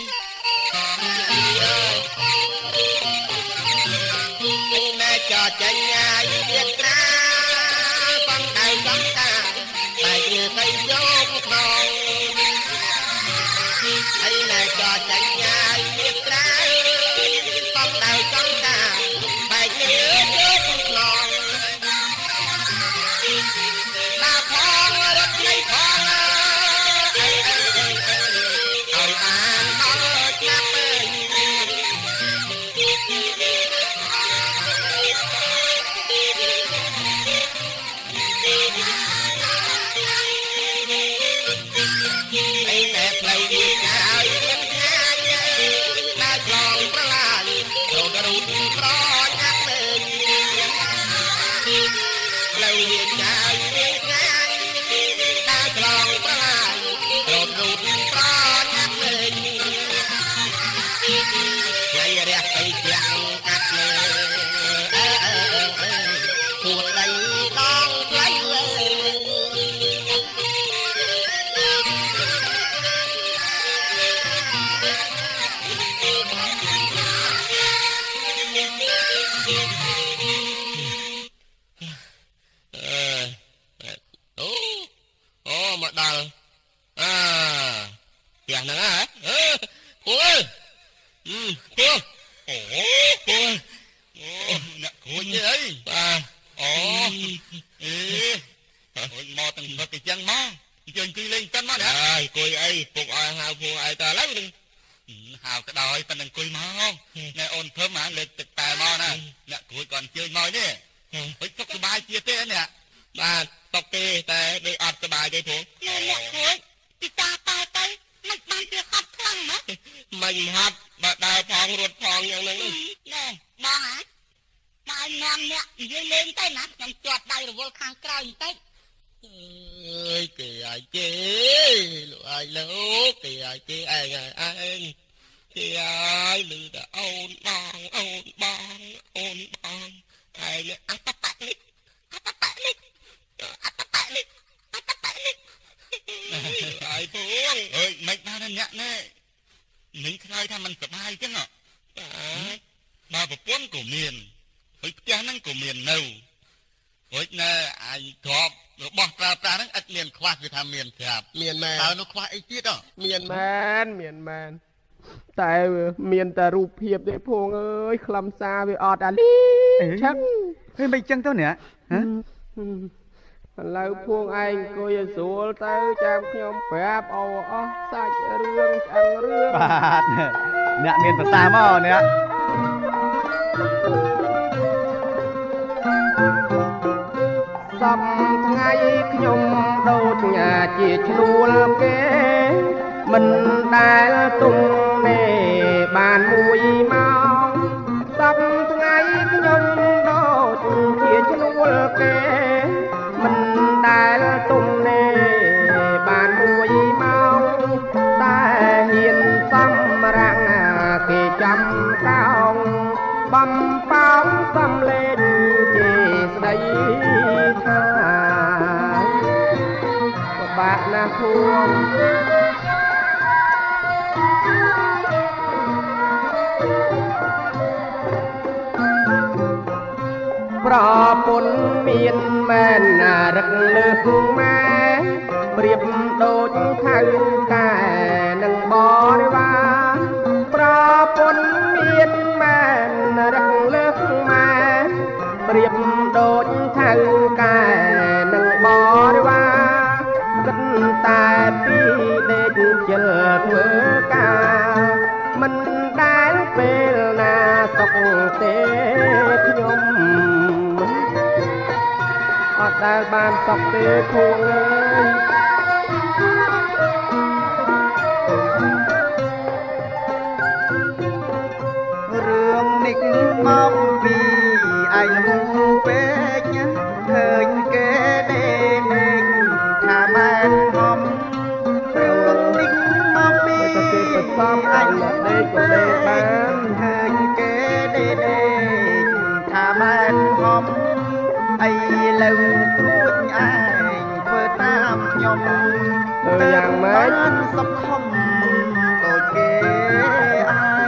ណែចោចាញ់ហើយទៀតត្រាបងដៃសំតាតែយើងទៅយកក្នុងហើយណែចោចាញ់ហើយទៀតត្រាបងដៃសំតាតែយើងយកក្នុងតាផងរត់នៃផងឲ្យបានដល់ឆ្នាំគេហើយឮតែអូនបងអូនបងអូនបងហើយអត្តបៈនេះអត្តបៈនេះអត្តបៈនេះអត្តបៈនេះហើយពងអើយមិនបានអ្នកណែមិញខ្លាចថាมันសบายចឹងបាទប្រពន្ធក៏មានហើយផ្ទះហ្នឹងក៏មាននៅរួចណែអាយក្របរបស់ប្រើប្រាស់ហ្នឹងឥតមានខ្វះគឺថាមានប្រាប់មានមែនតើនោះខ្វះអីទៀតមានមែនតែមានតែរូបភាពទេភងអើយខ្លឹមសារវាអត់អាលីឆឹងហើយមិនចឹងទៅអ្នកឥឡូវភងឯងអង្គុយឲ្យស្រួលទៅចាំខ្ញុំប្រាប់អស់សាច់រឿងឆ្អឹងរឿងបាទអ្នកមានប្រសាសន៍មកអ្នកសពថ្ងៃខ្ញុំដូចញ៉ាជាឈ្នួលគេមិនដែលទុំទេបានមួយម៉ោងសពថ្ងៃខ្ញុំដូចជាឈ្នួលគេមិនដែលទុំទេបានមួយម៉ោងតែហ៊ានសម្រាំងគេចាំកោងបំប៉ោងសំលេងជាស្ដីថាពិបាកណាស់ភួងប្រពន្ធមានមែនរឹកលើសម៉ែប្រៀបដូចថៅកែនឹងបរិវារប្រពន្ធមានមែនរឹកលើសម៉ែប្រៀបដូចថៅកែនឹងបរិវារគិតតែពីដេកជិលធ្វើការមិនដែលពេលណាសុខទេខ្ញុំអត់ដែលបានសុខទេភួងអើយរឿងនេះមកពីឯងពេកឃើញគេដេកថាបានហំរឿងនេះមកពីគេប្រសំឯងដេកក៏ដេកបានឃើញគេដេកថាបានហំអីលើព្រួចឯងធ្វើតាមខ្ញុំទៅយ៉ាងម៉េចសុខខំដូចគេអាច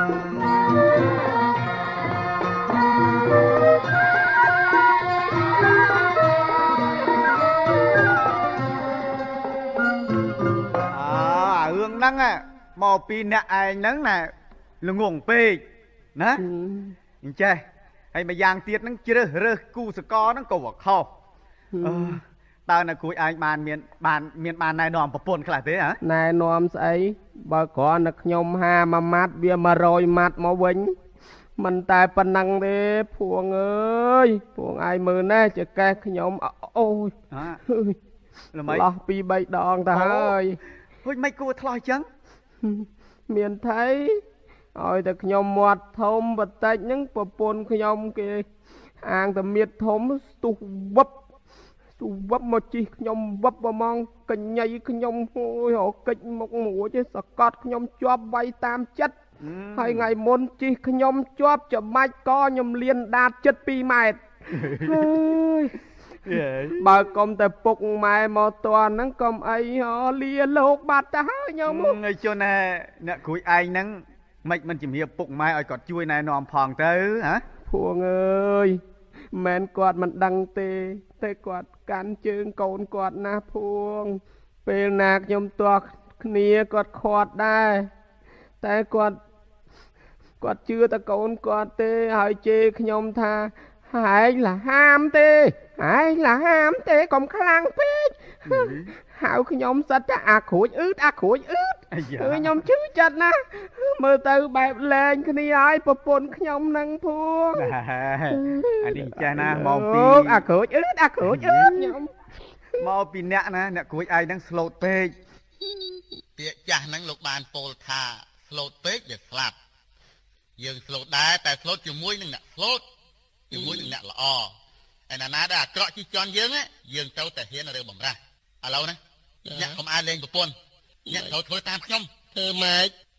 រឿងហ្នឹងមកពីអ្នកឯងហ្នឹងណាល្ងងពេកណាអញ្ចេះហើយម្យ៉ាងទៀតហ្នឹងជ្រើសរើសគូសកលហ្នឹងក៏វាខុសតើអ្នកគួយឯងបានណែនាំប្រពន្ធខ្លះទេហ៎ណែនាំស្អីបើគ្រាន់តែខ្ញុំហាមួយម៉ាត់វា100ម៉ាត់មកវិញមិនតែប៉ុណ្ណឹងទេភួងអើយភួងឯងមើលណែចកេះខ្ញុំអូយល្មីលោះ2 3ដងទៅហើយហួយមិនគួរថ្លោះអញ្ចឹងមានថៃឲ្យតែខ្ញុំមាត់ធំបន្តិចហ្នឹងប្រពន្ធខ្ញុំគេអាងតែមៀតធំស្ទុះវឹបមកជីកខ្ញុំវឹបហ្មងកញ្ញៃខ្ញុំអូយរកិច្ចមុខមួយទេសកត់ខ្ញុំជាប់វាយតាមចិត្តហើយថ្ងៃមុនជីកខ្ញុំជាប់ច្បាច់កខ្ញុំលៀនដាតចិត្ត2ម៉ែត្រហើយបើកុំតែពុកម៉ែមកតន់ហ្នឹងកុំអីលាលោកបាត់ទៅហើយខ្ញុំឲ្យជន់អ្នកគ្រួយឯងហ្នឹងមិនជំរាបពុកម៉ែឲ្យគាត់ជួយណែនាំផងទៅហ៎ភួងអើយមែនគាត់មិនដឹងទេតែគាត់កាន់ជើងកូនគាត់ណាភួងពេលណាខ្ញុំទាស់គ្នាគាត់ខាត់ដែរតែគាត់ជឿតែកូនគាត់ទេហើយជេរខ្ញុំថាឯងlàហាមទេកុំខ្លាំងពេកហៅខ្ញុំសិតតែអាក្រួចអឺតខ្ញុំជឿចិត្តណាមើលទៅបែបលែងគ្នាហើយប្រពន្ធខ្ញុំនឹងភួងអានេះចាស់ណាមកពីអាក្រួចអឺតខ្ញុំមកពីអ្នកណាអ្នកក្រួយឯងហ្នឹងស្លូតពេកពាក្យចាស់ហ្នឹងលោកបានពោលថាស្លូតពេកវាស្លាប់យើងស្លូតដែរតែស្លូតជាមួយនឹងអ្នកស្លូតជាមួយនឹងអ្នកល្អឯណាដែលអាក្រក់ជីជន់យើងត្រូវតែហ៊ានរើបំរាស់ឥឡូវណាអ្នកកុំអានលេងប្រពន្ធអ្នកត្រូវធ្វើតាមខ្ញុំធ្វើម៉េច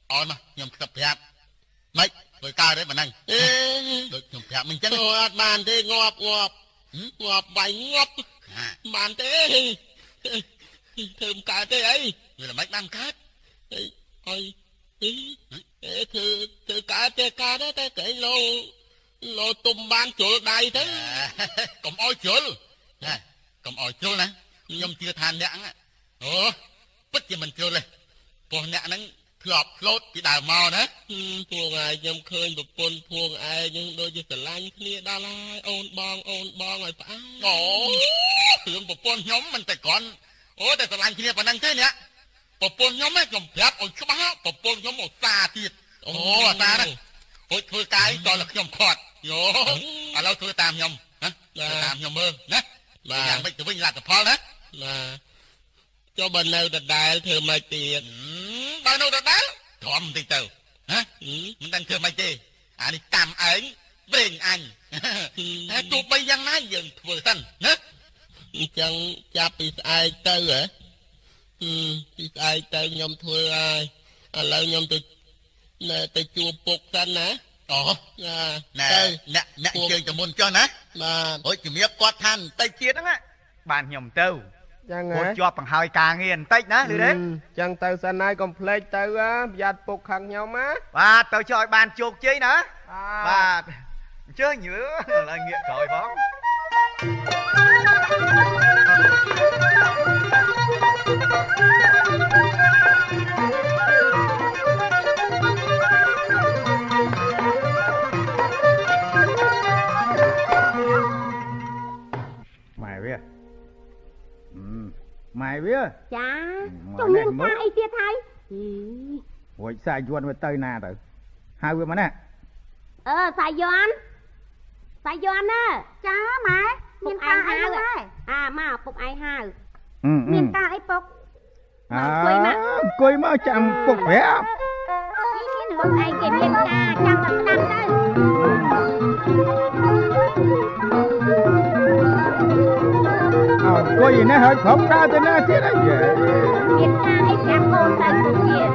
អោយមកខ្ញុំគិតប្រាប់ម៉េចធ្វើការទេប៉ុណ្ណឹងដូចខ្ញុំប្រាប់មិនចឹងអត់បានទេងាប់បាយងាប់បានទេធ្វើមិនកើតទេអីវាមិនបានកើតអីធ្វើកើតទេតែកែលោទុំបានជ្រុលដៃទៅកុំអោយជ្រុលណាខ្ញុំជឿថាអ្នកហ្នឹងអូពិតជាមិនជ្រុលទេព្រោះអ្នកហ្នឹងធ្លាប់ផ្លូតពីដើមមកណាពួកឯងខ្ញុំឃើញប្រពន្ធពួកឯងហ្នឹងដូចជាស្រឡាញ់គ្នាដល់ហើយអូនបងឲ្យផ្អើអូរឿងប្រពន្ធខ្ញុំមិនតែគ្រាន់អូតែស្រឡាញ់គ្នាប៉ុណ្ណឹងទេអ្នកប្រពន្ធខ្ញុំខ្ញុំប្រាប់ឲ្យច្បាស់ប្រពន្ធខ្ញុំឧស្សាហ៍ទៀតអូអាតាណាហូចធ្វើកាយតើខ្ញុំខាត់យោឥឡូវធ្វើតាមខ្ញុំណាធ្វើតាមខ្ញុំមើលណាយ៉ាងម៉េចទៅវិញលទ្ធផលណាចុះបើនៅដដែលធ្វើម៉េចទៀតបើនៅដដែលធំបន្តិចទៅហ៎មិនដឹងធ្វើម៉េចទេអានេះតាមឯងព្រេងអញតែទោះបីយ៉ាងណាយើងធ្វើសិនណាអញ្ចឹងចាប់ពីស្អែកទៅហ៎ពីស្អែកទៅខ្ញុំធ្វើហើយឥឡូវខ្ញុំទៅជួបពុកសិនណាអូណែអ្នកជើងទៅមុនចុះណាបាទហូចជំរាបគាត់ថាបន្តិចទៀតហ្នឹងបានខ្ញុំទៅចឹងហ៎គាត់ជាប់បង្ហើយការងារបន្តិចណាឮទេចឹងទៅសិនហើយកុំភ្លេចទៅប្រយ័ត្នពុកខាងខ្ញុំណាបាទទៅចុះឲ្យបានជោគជ័យណាបាទអញ្ជើញយើឡើងងាកក្រោយផងម៉ែវាចាចុះមានការអីទៀតហើយរួចសាយយន់វាទៅណាទៅហៅវាមកណាសាយន់ណាចាម៉ែមានការអីដែរមកពុកឯងហៅមានការអីពុកអង្គុយមកចាំពុកប្រាប់មានរឿងឯងគេមានការចាំតែស្ដាប់ទៅអង្គុយនេះហើយព្រមដើរទៅណាទៀតអីមានការអីប្រាប់កូនទៅទៀត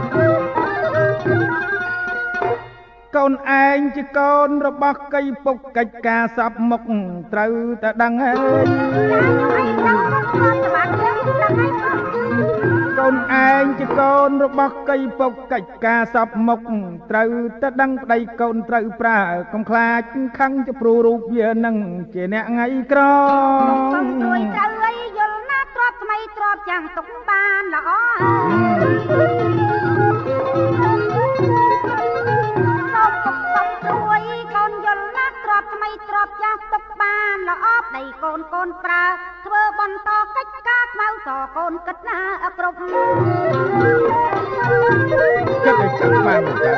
កូនឯងជាកូនរបស់កៃពុកកិច្ចការសពមុខត្រូវតែដឹងហើយកូនឯងជាកូនរបស់កៃពុកកិច្ចការសពមុខត្រូវតែដឹងប្តីកូនត្រូវប្រើកុំខ្លាចខឹងជាព្រោះរូបវានឹងជាអ្នកថ្ងៃក្រជួយត្រូវឲ្យយល់ណាទ្របថ្មីទ្របចាំងទុកបានល្អទ្របចាស់ទុកបានល្អដៃកូនប្រើធ្វើបន្តកិច្ចការខ្មៅសកូនគិតណាគ្រប់ចិត្តឲ្យចាំបានទៅ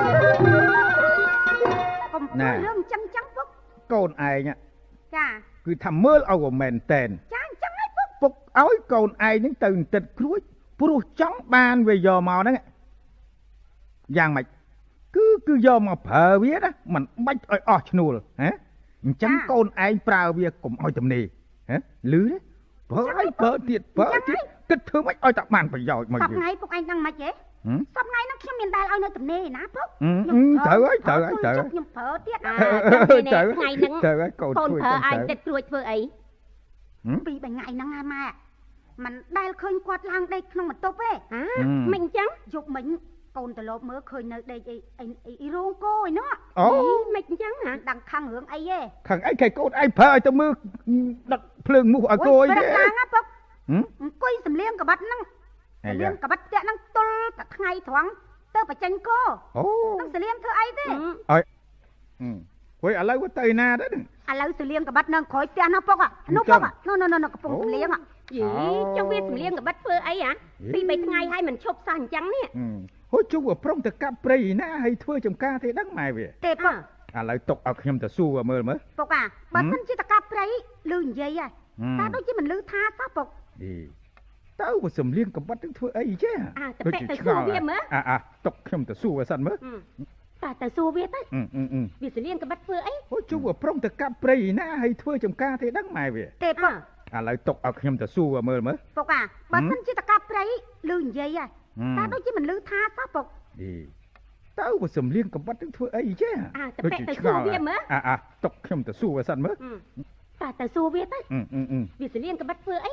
កុំរឿងចឹងពុកកូនឯងចាគឺថាមើលឲ្យមែនតែនចាអញ្ចឹងហើយពុកឲ្យកូនឯងនឹងទៅទឹកគ្រួចព្រោះចង់បានវាយកមកហ្នឹងយ៉ាងម៉េចគឺយកមកប្រើវាណាមិនបាច់ឲ្យអស់ឈ្នួលហ៎អញ្ចឹងកូនឯងប្រើវាកុំឲ្យទំនេរហ៎លឺទេប្រើទៀតគិតធ្វើម៉េចឲ្យតែបានប្រយោជន៍មកយូរសប្ងៃពុកឯងដឹងម៉េចទេសប្ងៃនោះខ្ញុំមានដែលឲ្យនៅទំនេរណាពុកត្រូវខ្ញុំប្រើទៀតថ្ងៃហ្នឹងកូនប្រើឲ្យទឹកគ្រួចធ្វើអីពី3ថ្ងៃហ្នឹងហើយម៉ែមិនដែលឃើញគាត់ឡើងដេកក្នុងបន្ទប់ទេមិនអញ្ចឹងយប់មិញកូនត្រឡប់មើលឃើញនៅដេកអីរោងគោឯនោះមិនអញ្ចឹងហ៎ដឹងខឹងរឿងអីទេខឹងអីគេកូនឯងប្រើឲ្យទៅមើលដឹកភ្លើងមូសឲ្យគោអីទេណាពុកអង្គុយសំលៀងកបាត់ហ្នឹងសំលៀងកបាត់ផ្ទះហ្នឹងទល់តែថ្ងៃត្រង់ទៅបញ្ចេញគោនឹងសំលៀងធ្វើអីទេអើយហួយឥឡូវទៅណាទៅឥឡូវសំលៀងកបាត់នៅក្រោយផ្ទះនោះពុកនោះពុកនោះកំពុងសំលៀងយីចុះវាសំលៀងកបាត់ធ្វើអីហ៎ពី3ថ្ងៃហើយមិនឈប់សោះអញ្ចឹងនេះហូចជួប្រុងទៅកាប់ព្រៃណាហើយធ្វើចំការទេដឹងម៉ែវាទេពុកឥឡូវទុកឲ្យខ្ញុំទៅសួរមើលពុកបើមិនជាតកាប់ព្រៃលឺនិយាយហ៎តែដូចជាមិនលឺថាសោះពុកទៅបើសំលៀងកបាត់នឹងធ្វើអីចេះទៅពេកទៅសួរវាមើលទុកខ្ញុំទៅសួរសិនមើលទៅសួរវាទៅវាសំលៀងកបាត់ធ្វើអីហូចជួប្រុងទៅកាប់ព្រៃណាហើយធ្វើចំការទេដឹងម៉ែវាទេពុកឥឡូវទុកឲ្យខ្ញុំទៅសួរមើលពុកបើមិនជាតកាប់ព្រៃលឺនិយាយហ៎តែដូចជាមិនលឺថាសោះពុកទៅបើសំលៀងកំបាត់នឹងធ្វើអីចេះតែពេកទៅសួរវាមើលទុកខ្ញុំទៅសួរវាសិនមើលតាទៅសួរវាទៅវាសលៀងកំបាត់ធ្វើអី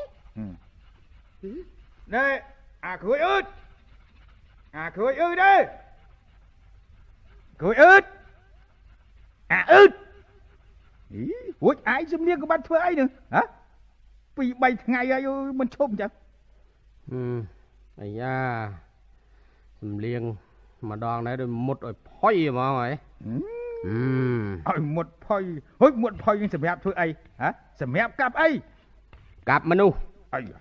ណែគ្រួយអឺតគ្រួយអឺតទេគ្រួយអឺតអឺតរួចឯងសំលៀងកំបាត់ធ្វើអីនឹងហ៎2 3ថ្ងៃហើយមិនឈប់អញ្ចឹងអាយ៉ាសំលៀងម្ដងដែរដូចមុតឲ្យផុយហ្មងហើយឲ្យមុតផុយហុយមុតផុយនឹងសម្រាប់ធ្វើអីហ៎សម្រាប់កាប់អីកាប់មនុស្សអី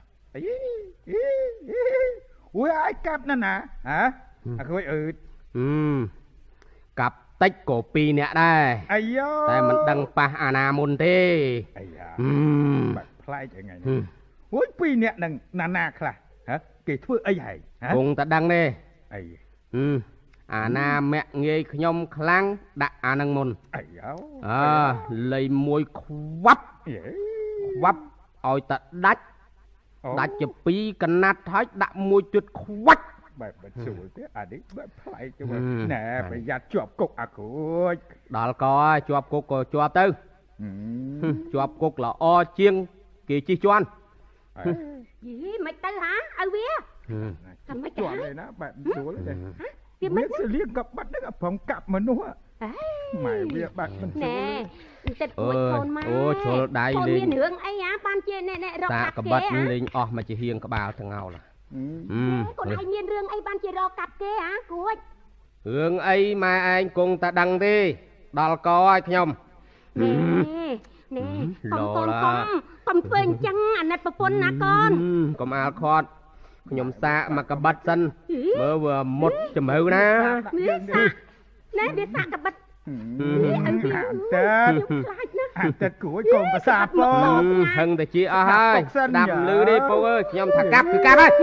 អូយឲ្យកាប់ណាណាហ៎អាគ្រួយអឺតកាប់តិចក៏2នាក់ដែរអាយ៉ូតែមិនដឹងប៉ះអាណាមុនទេអាយ៉ាបាក់ផ្លែកអីថ្ងៃនេះអូយ2នាក់នឹងណាខ្លះហ៎គេធ្វើអីហើយគង់តែដឹងទេអីអាណាមាក់ងាយខ្ញុំខ្លាំងដាក់អានឹងមុនអាយ៉ូលេខ1ខ្វាប់ឲ្យតែដាច់ជា2កណាត់ហើយដាក់1ជុតខ្វាច់បែបស្រួលទេអានេះបែបផ្លែកទៅណែប្រយ័ត្នជាប់គុកអាគ្រួចដល់កជាប់គុកក៏ជាប់ទៅជាប់គុកល្អជាងគេជិះជាន់យីមិនទៅហ่าឲ្យវាចាំមិនជាប់ទេណាបែបស្រួលទេវាមិនស្លៀងកបាត់នឹងប្រងកាប់មនុស្សម៉ែវាបាត់មិនស្រួលណែចិត្តគួយកូនមកអូជលដៃលេងមានរឿងអីបានជាអ្នករកកាប់គេកបាត់លេងអស់មកជាហៀងក្បាលទាំងអោលកូនឯងមានរឿងអីបានជារកកាប់គេគួចរឿងអីម៉ែឯងគង់តែដឹងទេដល់កឲ្យខ្ញុំណែកុំធ្វើអញ្ចឹងអាណិតប្រពន្ធណាកូនកុំអាលខាត់ខ្ញុំសាកមកកបាត់សិនមើលវាមុតជំរឿណាវាសាកណែវាសាកកបាត់អាទិត្យគួយកូនប្រសាពងហឹងតែជាអស់ហើយដាប់លឺទេពងអើយខ្ញុំថាកាប់គឺកាប់ហើយ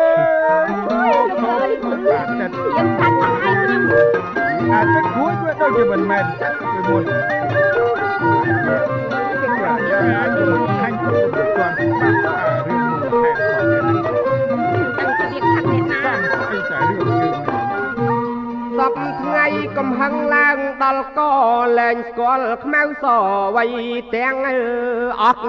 ខ្ញុំថាថាឲ្យខ្ញុំអាទិត្យគួយវាដូចជាមិនមែនចាក់វាមុនខាញ់ទៅគាត់រឿងខែសពថ្ងៃកំហឹងឡើងដល់កលែងស្គាល់ខ្មៅសវ័យទាំងអស់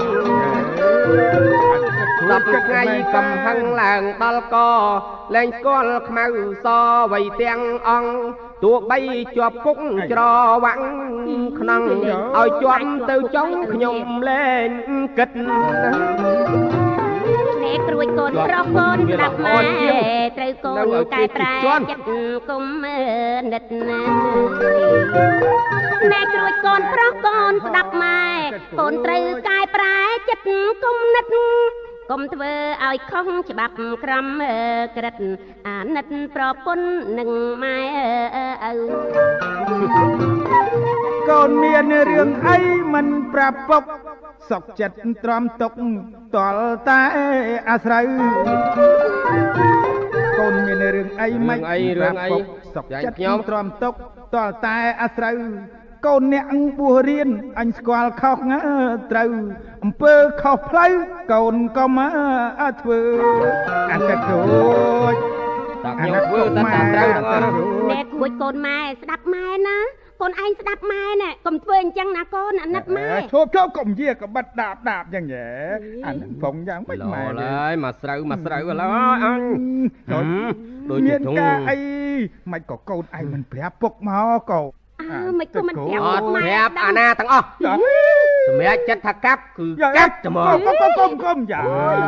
សពថ្ងៃកំហឹងឡើងដល់កលែងស្គាល់ខ្មៅសវ័យទាំងអង្គទោះបីជាប់គុកច្រវាំងក្នុងឲ្យជាប់ទៅចុងខ្ញុំលែងគិតអ្នកគ្រួចកូនប្រុសកូនស្ដាប់ម៉ែត្រូវកូនកែប្រែចិត្តគុំនិតណាអ្នកគ្រួចកូនប្រុសកូនស្ដាប់ម៉ែកូនត្រូវកែប្រែចិត្តគុំនិតកុំធ្វើឲ្យខុសច្បាប់ក្រមក្រិតអាណិតប្រពន្ធនឹងម៉ែឪកូនមានរឿងអីមិនប្រាប់ពុកសុកចិត្តទ្រាំទុកតលតែអាស្រ័យកូនមានរឿងអីមិនប្រាប់ពុកសុកចិត្តខ្ញុំទ្រាំទុកតលតែអាស្រ័យកូនអ្នកបួសរៀនអញស្គាល់ខុសត្រូវអំពើខុសផ្លូវកូនកុំធ្វើអន្តគួចតាខ្ញុំធ្វើតែត្រូវអ្នកគួចកូនម៉ែស្ដាប់ម៉ែណាកូនឯងស្ដាប់ម៉ែណែកុំធ្វើអញ្ចឹងណាកូនអាណិតម៉ែឈប់កុំយាក្បិតដាបយ៉ាងញ៉េអានឹងហ្វុងយ៉ាងម៉េចម៉ែឡើយមកស្រូវឥឡូវអញដូចជាធំអីមិនក៏កូនឯងមិនប្រាប់ពុកមកកូនមិនក៏មិនប្រាប់អត់ប្រាប់អាណាទាំងអស់សម្រាប់ចិត្តថាកាប់គឺកាប់តែមកកុំយ៉ា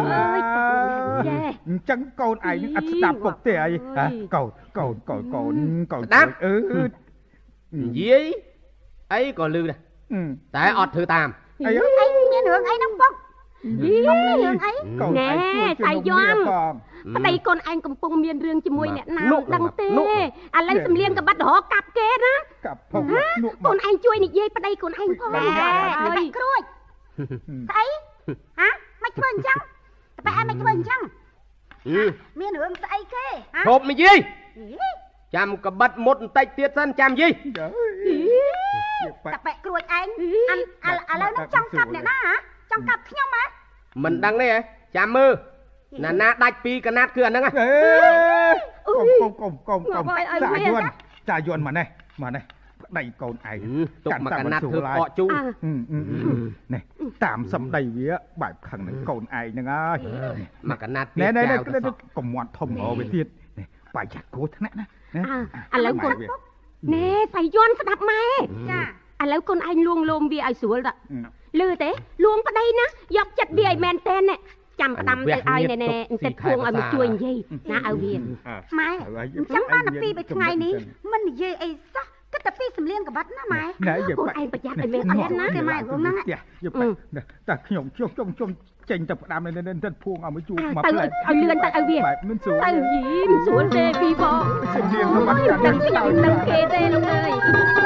អញ្ចឹងកូនឯងអត់ស្ដាប់ពុកទេអីកូនស្ដាប់និយាយអីក៏លឺដែរតែអត់ធ្វើតាមអីមានរឿងអីហ្នឹងពុកមានរឿងអីណែតែយំប្តីកូនឯងកំពុងមានរឿងជាមួយអ្នកណាមិនដឹងទេឥឡូវសំលៀងកបាត់រហកាប់គេណាកាប់ផងកូនឯងជួយនិយាយប្តីកូនឯងផងតែគ្រួចស្អីហ៎មិនធ្វើអញ្ចឹងតែឯងមិនធ្វើអញ្ចឹងមានរឿងស្អីគេហូបនិយាយចាំកបិតមុតបន្តិចទៀតសិនចាំយីតែបែកគ្រួចឯងឥឡូវនឹងចង់កាប់អ្នកណាហ៎ចង់កាប់ខ្ញុំហ៎មិនដឹងទេចាំមើលណាដាច់ពីកណាត់គឺអាហ្នឹងកុំសាយួនតាយន់មកនេះប្តីកូនឯងទុកមកកណាត់ធ្វើកកជូរនេះតាមសម្ដីវាបែបខឹងនឹងកូនឯងហ្នឹងហើយមកកណាត់ពីកៅទៅកុំមាត់ធំរវាទៀតនេះបាយចាត់គោថ្នាក់ណាឥឡូវកូនណែតាយន់ស្ដាប់ម៉ែចាឥឡូវកូនឯងលួងលោមវាឲ្យស្រួលតលឺទេលួងប្តីណាយកចិត្តវាឲ្យមែនតែនចាំផ្ដាំទៅឲ្យណែទឹកភួងឲ្យមកជួយនិយាយណាឲ្យវាម៉ែអញ្ចឹងបានតែពី3ថ្ងៃនេះមិននិយាយអីសោះគិតតែពីសំលៀងកបាត់ណាម៉ែកូនឯងប្រយ័ត្នឲ្យមែនតែនណាទេម៉ែខ្លួនហ្នឹងតែខ្ញុំជុំចេញទៅផ្ដាំនៅទឹកភួងឲ្យមកជួយមកទៅឲ្យលឿនទៅឲ្យវាមិនស្រួលទៅយីមិនស្រួលទេពីបងសំលៀងកបាត់ដឹងខ្ញុំដឹងគេទេលោកអើយ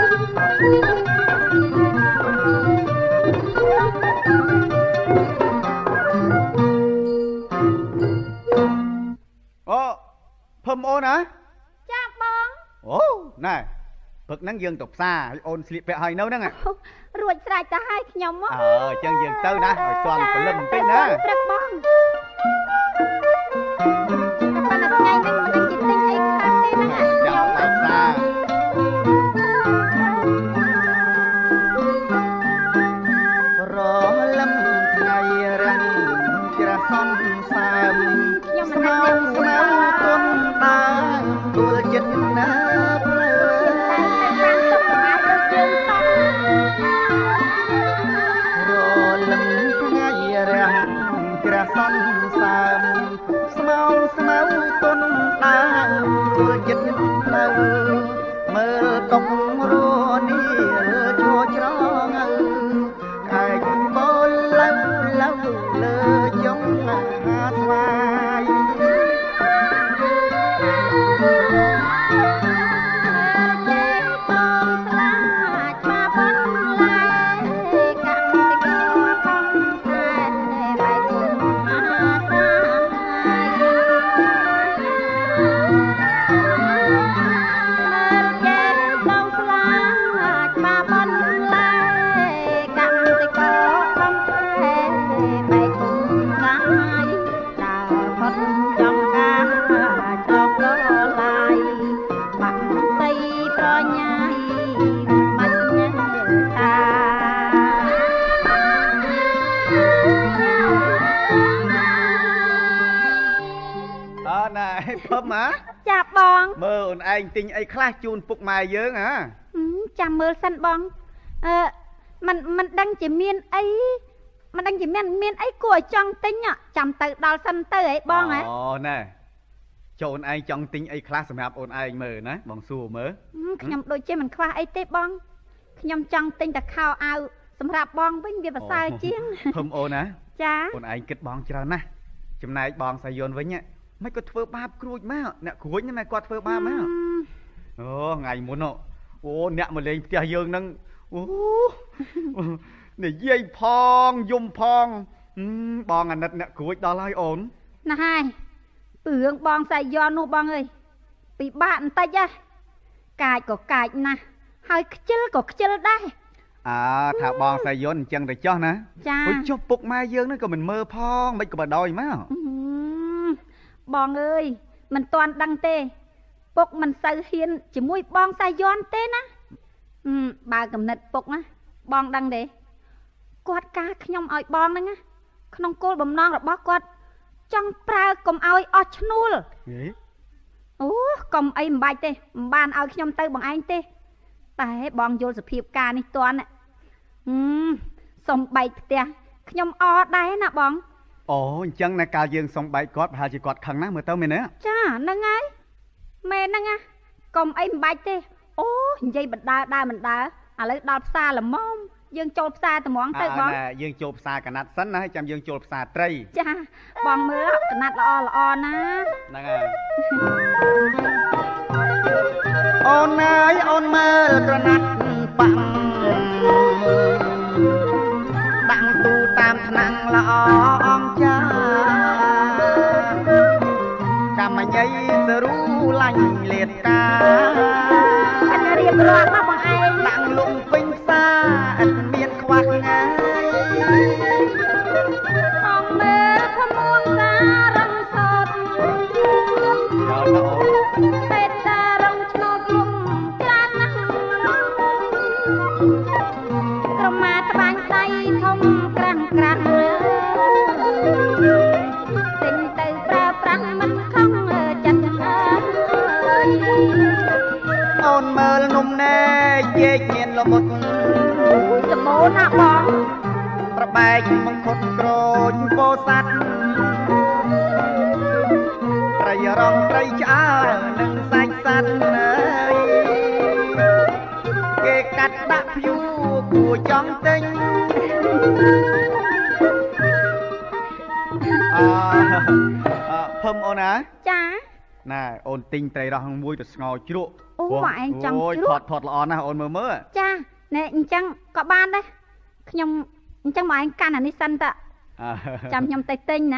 អូភឹមអូនណាចាបងអូណែព្រឹកហ្នឹងយើងទៅផ្សារឲ្យអូនស្លៀកពាក់ឲ្យនៅហ្នឹងរួចស្រេចទៅឲ្យខ្ញុំមកអញ្ចឹងយើងទៅណាឲ្យទាន់ព្រលឹមបន្តិចណាព្រឹកបងប៉ុន្តែថ្ងៃហ្នឹងមិនដឹងជាទិញអីខ្លះទេហ្នឹងចាំទៅផ្សាររលឹមថ្ងៃរាំងច្រសំសាមខ្ញុំមិនដឹងស្មៅទុនបានទួលចិត្តណាព្រឺរលឹមថ្ងៃរាំងច្រសំសាមស្មៅទុនបានទួលចិត្តនៅមើលតុករួនេះជួច្រងកាយបោលលើយំហាស្វាយភឹមចាបងមើលអូនឯងទិញអីខ្លះជូនពុកម៉ែយើងចាំមើលសិនបងមិនដឹងជាមានអីមិនដឹងជាមានអីគួរឲ្យចង់ទិញចាំទៅដល់សិនទៅហ៎បងហ៎អូណែចូលអូនឯងចង់ទិញអីខ្លះសម្រាប់អូនឯងមើលណាបងសួរមើលខ្ញុំដូចជាមិនខ្វះអីទេបងខ្ញុំចង់ទិញតែខោអាវសម្រាប់បងវិញវាប្រសើរជាងភឹមអូនណាចាអូនឯងគិតបងច្រើនណាស់ចំណែកបងសាយយន់វិញមិនក៏ធ្វើបាបគ្រួចមកអ្នកគ្រួចហ្នឹងតែគាត់ធ្វើបាបមកអូថ្ងៃមុនអូអ្នកមកលេងផ្ទះយើងហ្នឹងអូនិយាយផងយំផងបងអាណិតអ្នកគ្រួចដល់ហើយអូនណាស់ហើយរឿងបងសាយ័ននោះបងអើយពិបាកបន្តិចកាចក៏កាចណាស់ហើយខ្ជិលក៏ខ្ជិលដែរថាបងសាយ័នអញ្ចឹងទៅចុះណាចុះពុកម៉ែយើងហ្នឹងក៏មិនមើលផងមិនក៏បដ ாய் មកបងអើយមិនទាន់ដឹងទេពុកមិនសូវហ៊ានជាមួយបងសាយ័នទេណាបើកំណត់ពុកណាបងដឹងទេគាត់ការខ្ញុំឲ្យបងហ្នឹងណាក្នុងគោលបំណងរបស់គាត់ចង់ប្រើកុំឲ្យអស់ឈ្នួលអូកុំអីមិនបាច់ទេមិនបានឲ្យខ្ញុំទៅបងឯងទេតែបងយល់សភាពការនេះទាន់សុំបែកផ្ទះខ្ញុំអដែរណាបងអូអញ្ចឹងណាកាលយើងសុំបែកគាត់ប្រហែលជាគាត់ខឹងណាមើលទៅមែនទេចាហ្នឹងហើយមែនហ្នឹងកុំអីមិនបាច់ទេអូនិយាយបណ្ដើដើរមិនដើរឥឡូវដល់ផ្សារល្មមយើងចូលផ្សារត្មងទៅបងយើងចូលផ្សារកណាត់សិនណាហើយចាំយើងចូលផ្សារត្រីចាបងមើលកណាត់ល្អណាហ្នឹងហើយអូនអើយអូនមើលកណាត់បាំងដាក់ទូតាមថ្នាំងល្អអងចាកម្មញីសរូលាញ់លេតកាអត់រៀបរាប់មកបងឯងដាក់លំពេញផ្សារអត់មានខ្វះថ្ងៃបងមើលខមួងសារំសត់ដល់អូនពេតតារំឆ្នោតលំទីប្របែកមកខុតក្រូចពោស័តត្រីរងត្រីឆ្អើនិងសាច់សត្វគេកាត់ដាក់ភួគួចង់ទិញភឹមអូនណាចាណែអូនទិញត្រីរ៉ស់មួយទៅស្ងោរជ្រក់អូបងឯងចង់ជ្រក់ថតល្អណាស់អូនមើលចាណែអញ្ចឹងក៏បានដែរខ្ញុំអញ្ចឹងបងឯងកាន់អានេះសិនតចាំខ្ញុំទៅទិញណា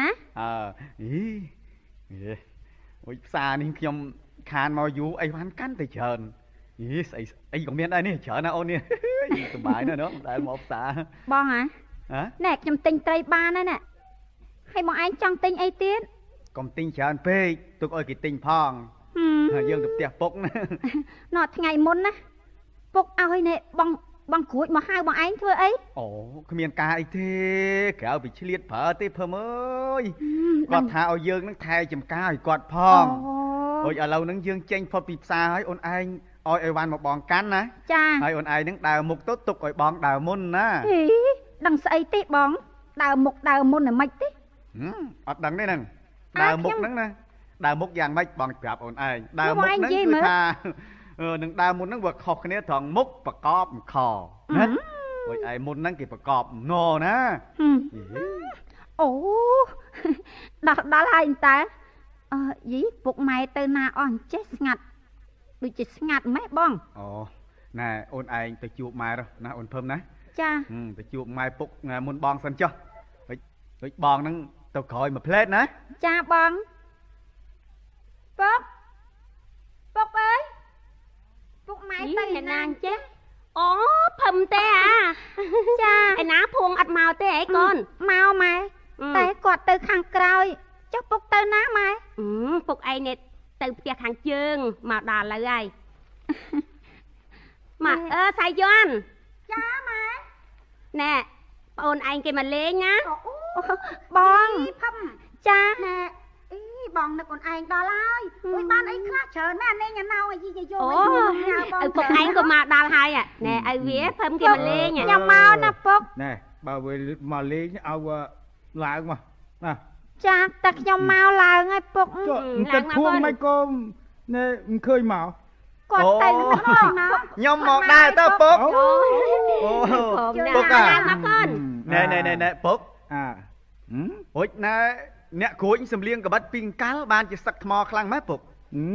អូយផ្សារនេះខ្ញុំខានមកយូរអីបានកាន់ទៅច្រើនស្អីក៏មានដែរនេះច្រើនណាអូននេះសុបាយណាស់នោះដែលមកផ្សារបងហ៎ណែខ្ញុំទិញត្រីបានហើយណាហើយបងឯងចង់ទិញអីទៀតកុំទិញច្រើនពេកទុកឲ្យគេទិញផងហើយយើងទៅផ្ទះពុកណាណត់ថ្ងៃមុនណាពុកឲ្យនេះបងគ្រួចមកហៅបងឯងធ្វើអីអូគ្មានការអីទេក្រៅពីឆ្លៀតប្រើទេភឹមអើយគាត់ថាឲ្យយើងនឹងថែចំការឲ្យគាត់ផងអូយឥឡូវហ្នឹងយើងចេញផុតពីផ្សារហើយអូនឯងឲ្យអីវ៉ាន់មកបងកាន់ណាចាហើយអូនឯងហ្នឹងដើរមុខទៅទុកឲ្យបងដើរមុនណាដឹងស្អីទេបងដើរមុខដើរមុនតែម៉េចទេអត់ដឹងទេហ្នឹងដើរមុខហ្នឹងណាដើរមុខយ៉ាងម៉េចបងប្រាប់អូនឯងដើរមុខហ្នឹងគឺថានឹងដើរមុនហ្នឹងវាខុសគ្នាត្រង់មុខប្រកបខណាអូយឯមុនហ្នឹងគេប្រកបណណាអូដល់ហើយតើយីពុកម៉ែទៅណាអស់អញ្ចេះស្ងាត់ដូចជាស្ងាត់ម៉េះបងអូណែអូនឯងទៅជួបម៉ែណាអូនភឹមណាចាទៅជួបម៉ែពុកមុនបងសិនចុះដូចបងហ្នឹងទៅក្រោយមួយផ្លេតណាចាបងពុកអើយពុកម៉ែទៅណាអញ្ចេះអូភឹមទេចាឯណាភួងអត់មកទេអីកូនមកម៉ែតែគាត់ទៅខាងក្រោយចុះពុកទៅណាម៉ែពុកឯងនេះទៅផ្ទះខាងជើងមកដល់ឥឡូវហើយមកសៃយ័នចាម៉ែណែប្អូនឯងគេមកលេងណាបងភឹមចាណែបងនឹកអូនឯងដល់ហើយមួយបានអីខ្លះច្រើនណាស់នេះញ៉ាំណៅយីយោអូឪពុកឯងក៏មកដល់ហើយណែឪវាភឹមគេមកលេងញ៉ាំមកណាពុកណែបើវាមកលេងឲ្យឡើងមកណាចាតែខ្ញុំមកឡើងហើយពុកទឹកធួងមិនក៏ណែមិនឃើញមកគាត់ទៅមកខ្ញុំមកដែរតើពុកអូពុកមកកូនណែពុកហុចណែអ្នកគ្រួចសំលៀងកបិតពីកាល់បានជាសឹកថ្មខ្លាំងម៉េចពុក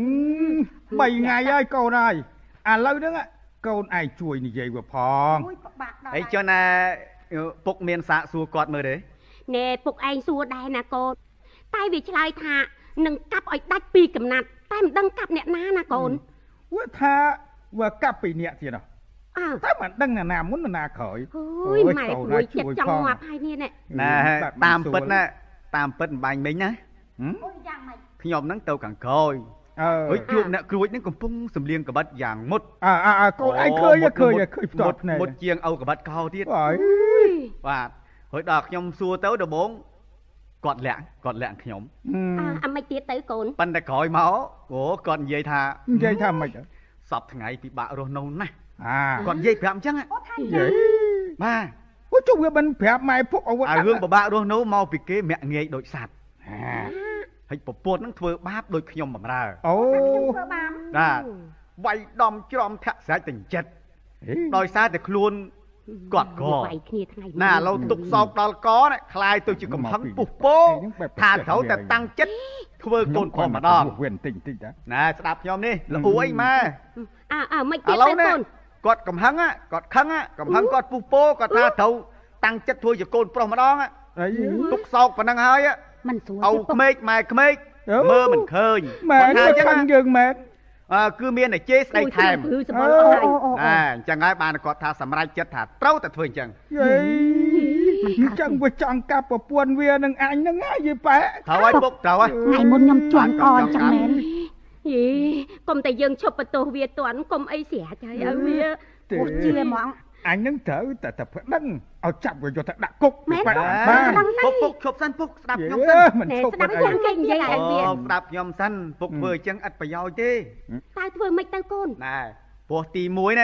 3ថ្ងៃហើយកូនហើយឥឡូវហ្នឹងកូនឯងជួយនិយាយវាផងអីចុះណាពុកមានសាកសួរគាត់មើលទេណែពុកឯងសួរដែរណាកូនតែវាឆ្លើយថានឹងកាប់ឲ្យដាច់ពីកំណាត់តែមិនដឹងកាប់អ្នកណាណាកូនវាថាវាកាប់ពីអ្នកទៀតតែមិនដឹងណាមុនណាក្រោយអូយម៉ែព្រួយចិត្តចង់ងាប់ហើយនេះណែតាមពិតណាតាមពិតអំបញ្ញមិញណាខ្ញុំហ្នឹងទៅខាងក្រោយហើយជួបអ្នកគ្រួចហ្នឹងកំពុងសំលៀងកបិតយ៉ាងមុតកូនឯងឃើញផ្ទាត់ភ្នែកមុតជាងឪកបិតកោទៀតបាទហើយដល់ខ្ញុំសួរទៅដំបងគាត់លាក់ខ្ញុំអាមិនទៀតទៅកូនប៉ុន្តែក្រោយមកគាត់និយាយថាមិនសពថ្ងៃពិបាករស់នៅណាស់គាត់និយាយប្រាប់អញ្ចឹងបាទអូចុះវាមិនប្រាប់ម៉ែពុកឲ្យរឿងពិបាករស់នៅមកពីគេមាក់ងាយដូចសត្វហើយប្រពន្ធនឹងធ្វើបាបដូចខ្ញុំបំរើអូខ្ញុំធ្វើបាបបាទវាយដំច្រំធាក់ស្រេចទៅចិត្តដោយសារតែខ្លួនគាត់កវាយគ្នាថ្ងៃណាឥឡូវទុកសោកដល់កណែคล้ายទៅជាកំហឹងពុះពោថាត្រូវតែតាំងចិត្តធ្វើកូនប្រុសម្ដងវិញតិចណាស្ដាប់ខ្ញុំនេះល្អូអីម៉ែមិនទៀតទេកូនគាត់កំហឹងគាត់ខឹងកំហឹងគាត់ពុះពោគាត់ថាត្រូវតាំងចិត្តធ្វើជាកូនប្រុសម្ដងទុកសោកប៉ុណ្ណឹងហើយមិនស្រួលអូក្មេកម៉ែក្មេកមើលមិនឃើញគាត់ថាអញ្ចឹងយើងមែនគឺមានតែជេរស្ដីថែមអញ្ចឹងហើយបានគាត់ថាសម្រេចចិត្តថាត្រូវតែធ្វើអញ្ចឹងអញ្ចឹងវាចង់កាប់ប្រពន្ធវានឹងអញហ្នឹងហ៎យីប៉ែត្រូវហើយពុកត្រូវហើយថ្ងៃមុនខ្ញុំជាន់អអញ្ចឹងមែនយីកុំតែយើងឈប់បន្ទោសវាទាន់កុំអីស្រាចហើយឲ្យវាពុះជឿហ្មងអញនឹងត្រូវតែប្តឹងឲ្យចាប់វាយកទៅដាក់គុកបាទពុកឈប់សិនពុកស្ដាប់ខ្ញុំសិនមិនឈប់ស្ដាប់ខ្ញុំគេនិយាយឲ្យវាស្ដាប់ខ្ញុំសិនពុកធ្វើអញ្ចឹងឥតប្រយោជន៍ទេតើធ្វើម៉េចទៅកូនណែព្រោះទី1នេះ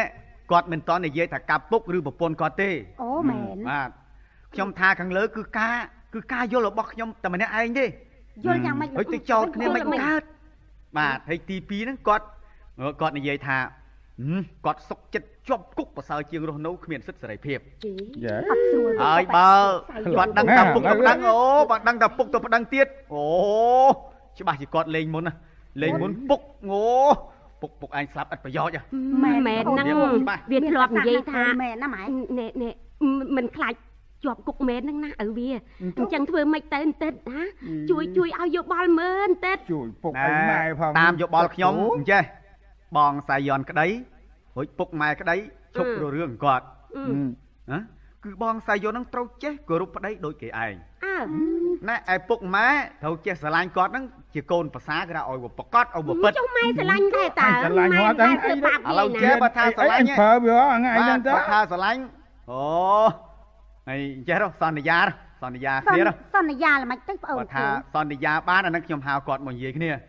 គាត់មិនតន់និយាយថាកាប់ពុកឬប្រពន្ធគាត់ទេអូមែនបាទខ្ញុំថាខាងលើគឺការយល់របស់ខ្ញុំតែម្នាក់ឯងទេយល់យ៉ាងម៉េចហើយទៅចោតគ្នាមិនកើតបាទហើយទី2ហ្នឹងគាត់និយាយថាគាត់សុកចិត្តជាប់គុកប្រសើរជាងរស់នៅគ្មានសិទ្ធិសេរីភាពអត់ស្រួលហើយបើគាត់ដឹងថាពុកទៅប្តឹងអូបើដឹងថាពុកទៅប្តឹងទៀតអូច្បាស់ជាគាត់លេងមុនពុកពុកឯងស្លាប់ឥតប្រយោជន៍មែនហ្នឹងវាធ្លាប់និយាយថាមែនណាម៉ែនេះមិនខ្លាចជាប់គុកមែនហ្នឹងណាឪវាអញ្ចឹងធ្វើម៉េចទៅបន្តិចណាជួយឲ្យយោបល់មើលបន្តិចជួយពុកឲ្យម៉ែផងតាមយោបល់ខ្ញុំអញ្ចេះបងសាយ័នក្តីរួចពុកម៉ែក្តីឈប់រឿងគាត់ណាគឺបងសាយ័នហ្នឹងត្រូវចេះគោរពប្តីដូចគេឯងណែឯពុកម៉ែត្រូវចេះស្រឡាញ់គាត់ហ្នឹងជាកូនប្រសាគេថាឲ្យប្រកាសឲ្យពិតចុះម៉ែស្រឡាញ់ដែរតើម៉ែតែធ្វើបាបឥឡូវចេះបើថាស្រឡាញ់ប្រើវាថ្ងៃហ្នឹងទៅបើថាស្រឡាញ់អូហើយចេះសន្យាគ្នាសន្យាល្មិចទៅប្អូនគាត់ថាសន្យាបានអាហ្នឹងខ្ញុំហៅគាត់មកនិយាយគ្នា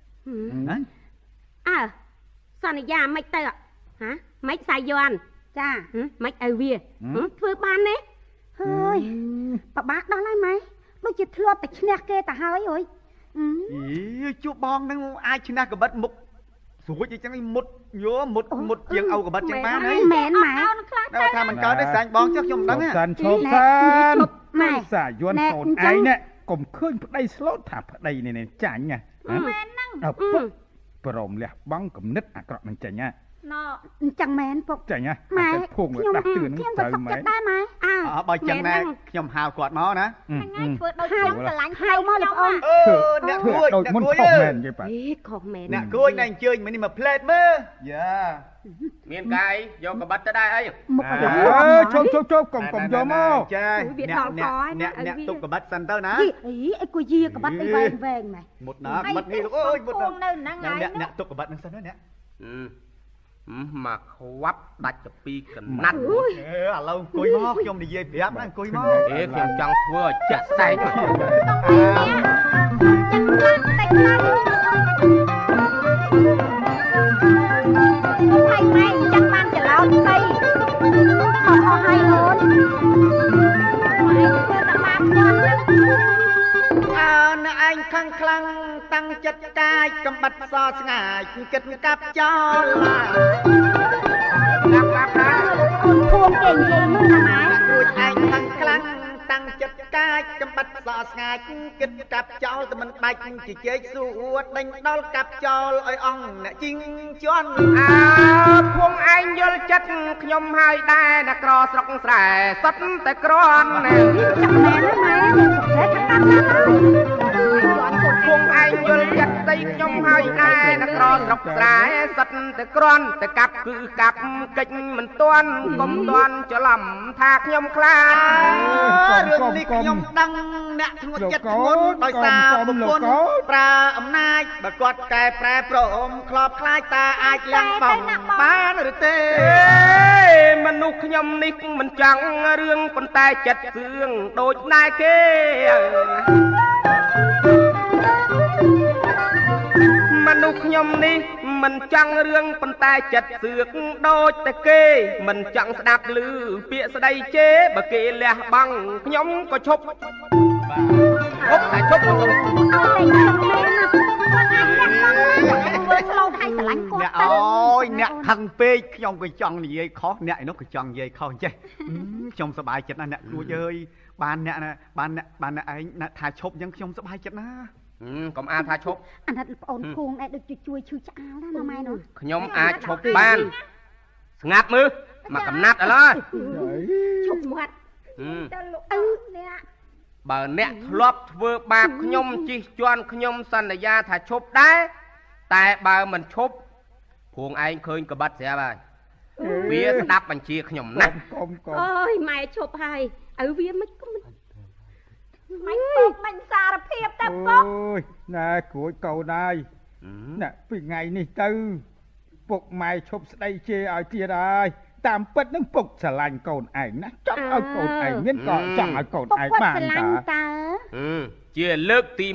សន្យាមិនទៅហ៎មិនសាយ័នចាមិនឲ្យវាធ្វើបានទេហើយប្របាក់ដល់ហើយម៉ែដូចជាធ្លាប់តែឈ្នះគេទៅហើយអើយជួបបងហ្នឹងអាចឈ្នះកបិតមុខស្រួចអញ្ចឹងមុតជាងឪកបិតចឹងបានហើយមែនម៉ែដល់ថាមិនកើតទេសាញ់បងចុះខ្ញុំដឹងសានឈប់សានម៉ែសាយ័នកូនឯងនេះកុំឃើញប្តីស្លូតថាប្តីនេះចាញ់ណាមែនហ្នឹងព្រមលះបង់គំនិតអាក្រក់នឹងចាញ់ណាអញ្ចឹងមែនពុកចាញ់ណាភូមិដាក់ទឿននឹងត្រូវមែនដែរម៉ែបើចឹងណាខ្ញុំហៅគាត់មកណាថ្ងៃធ្វើដូចខ្ញុំស្រឡាញ់ហៅមកលោកអូនអ្នកគួយដូចមុនខុសមែនយីបាទខុសមែនអ្នកគួយណែអញ្ជើញមកនេះមកផ្លេតមើលយ៉ាមានកាយយកកបិតទៅដែរអីជប់កុំយកមកចាអ្នកទុកកបិតសិនទៅណាអីគួយយាកបិតទៅវែងម៉ែមុតណាកបិតនេះលោកអើយមុតនៅហ្នឹងហើយអ្នកទុកកបិតហ្នឹងសិនណាអ្នកមកខ្វាប់ដាច់ទៅពីកណាត់ឥឡូវអង្គុយមកខ្ញុំនិយាយប្រាប់ណាអង្គុយមកខ្ញុំចង់ធ្វើឲ្យចាក់ស្ដែងតែម៉ែចាំបានច្រឡោតទៅអស់ហើយអូនម៉ែធ្វើតែបានគាត់អ្នកឯងខឹងខ្លាំងតាំងចិត្តកាយកំបិតសស្ងាយគិតកាប់ចោលភួងគេនិយាយមើលណាម៉ែរួចឯងខឹងខ្លាំងតាំងចិត្តកាយកំបិតសស្ងាយគិតកាប់ចោលតែមិនបាច់ជជែកសួរដេញដល់កាប់ចោលឲ្យអង្គអ្នកជីងជន់ភួងឯងយល់ចិត្តខ្ញុំហើយដែរអ្នកក្រស្រុកស្រែសុទ្ធតែក្រាន់ចាំមែនម៉ែតែថាភួងឯងយល់ចិត្តស្ដីខ្ញុំហើយដែរអ្នកក្រស្រុកស្រែសុទ្ធតែក្រាន់តែកាប់គឺកាប់កិច្ចមិនទាន់កុំទាន់ច្រឡំថាខ្ញុំខ្លាចរឿងនេះខ្ញុំដឹងអ្នកធ្ងន់ចិត្តធ្ងន់ដោយសារប្រពន្ធប្រើអំណាចបើគាត់កែប្រែប្រអមខ្លោបខ្លាចតាអាចលំបងបានឬទេមនុស្សខ្ញុំនេះមិនចង់រឿងប៉ុន្តែចិត្តសឿងដូចណែគេមនុស្សខ្ញុំនេះមិនចង់រឿងប៉ុន្តែចិត្តសឿងដូចតែគេមិនចង់ស្ដាប់ឮពាក្យស្ដីជេរបើគេលះបង់ខ្ញុំក៏ឈប់តែឈប់ទៅអូនមើលស្លូតឲ្យស្រឡាញ់គាត់ទៅអូយអ្នកខឹងពេកខ្ញុំក៏ចង់និយាយខុសអ្នកឯនោះក៏ចង់និយាយខុសចេះខ្ញុំសប្បាយចិត្តណាស់អ្នកគួចអើយបានអ្នកឯងថាឈប់អញ្ចឹងខ្ញុំសប្បាយចិត្តណាស់កុំអាថាឈប់អាណិតប្អូនភួងឯងដូចជួយឈឺឆ្អាលណាម៉ែនោះខ្ញុំអាចឈប់បានស្ងាត់មើលមកកំណាត់ឥឡូវឈប់មាត់ទៅលោកអ្នកបើអ្នកធ្លាប់ធ្វើបាបខ្ញុំជិះជាន់ខ្ញុំសន្យាថាឈប់ដែរតែបើមិនឈប់ភួងឯងឃើញក្បិតស្រាប់ហើយវាស្ដាប់បញ្ជាខ្ញុំណាស់អើយម៉ែឈប់ហើយឲ្យវាមិនមិនសារភាពតែពុកអូយណែគ្រួចកូនហើយណាពីថ្ងៃនេះទៅពុកម៉ែឈប់ស្ដីជេរឲ្យទៀតហើយតាមពិតនឹងពុកស្រឡាញ់កូនឯងណាចង់ឲ្យកូនឯងមានក៏ចង់ឲ្យកូនឯងបានតាជាលើកទី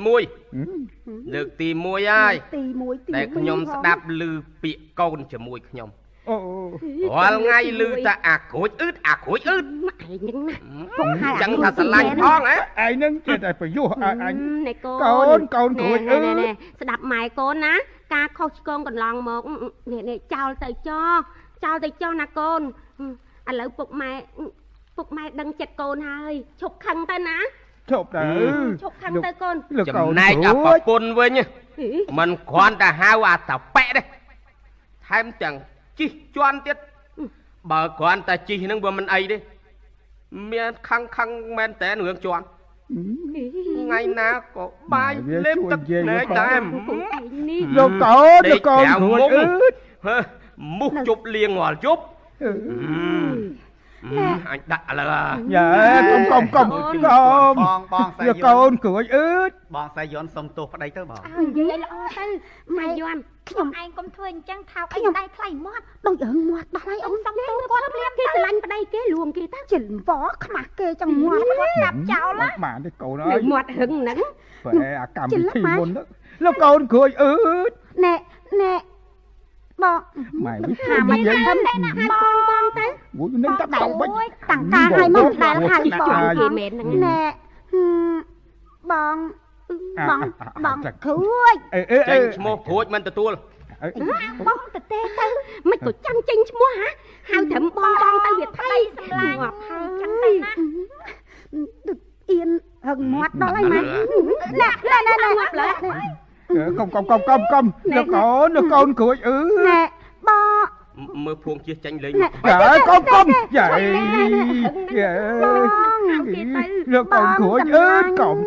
1លើកទី1ហើយទី1 តែខ្ញុំស្ដាប់ឮពាក្យកូនជាមួយខ្ញុំរាល់ថ្ងៃឮតែអាក្រួចអឺតអាក្រួចអឺតឯងហ្នឹងណាចឹងថាស្រឡាញ់ផងហ៎ឯងនឹងចេះតែប្រយុទ្ធអញនេះកូនក្រួចអឺតស្ដាប់ម៉ែកូនណាការខុសឆ្គងកន្លងមកនេះចោលទៅចោលណាកូនឥឡូវពុកម៉ែដឹងចិត្តកូនហើយឈប់ខឹងទៅណាឈប់ខឹងទៅកូនចំណែកអាប្រពន្ធវិញមិនគ្រាន់តែហៅអាតាប៉ែទេថែមទាំងជីកជន់ទៀតបើគ្រាន់តែជីកហ្នឹងវាមិនអីទេមានខឹងមែនតើរឿងជន់ថ្ងៃណាក៏បាយលេបទឹកភ្នែកដែរលោកកូនរួចអឺតមុខជប់លៀងរាល់ជប់អញដាក់ឥឡូវយ៉ាកុំបងស្រីកូនក្រួចអឺតបងស្រីយន់សុំទោសប្តីទៅបងនិយាយល្អទៅម៉ែយន់ខ្ញុំឯងកុំធ្វើអញ្ចឹងថោកអីដៃថ្លៃមាត់ដូចរឿងមាត់ដល់ហើយអូនសុំទោសគាត់ភ្លាមគេស្រឡាញ់ប្តីគេលួងគេទៅចិនវ៉ខ្មាស់គេចឹងមាត់គាត់កាប់ចោលណាបានទេកូនអើយមាត់ហឹងហ្នឹងបែអាកម្មវិធីមុនលោកកូនក្រួចអឺតណែបងម៉ែវិធីមិនហឹមទេណាបងទៅមួយនឹងតាប់ទៅវិញតាំងការឲ្យមកដែលហៅបងគេមែនហ្នឹងណែបងគ្រួចចេញឈ្មោះគ្រួចមិនទទួលបងទៅទេទៅមិនក៏ចាំចេញឈ្មោះហៅត្រឹមបងទៅវាថៃសម្លាញ់ងាប់ហើយចឹងទៅណាអៀនហឹងមាត់ដល់ហើយម៉ែណែងាប់ឡើយកុំលោកកូនក្រួចអឺណែបងមើលភួងជិះចាញ់លេងកុំយាយលោកកូនក្រួចអឺកុំ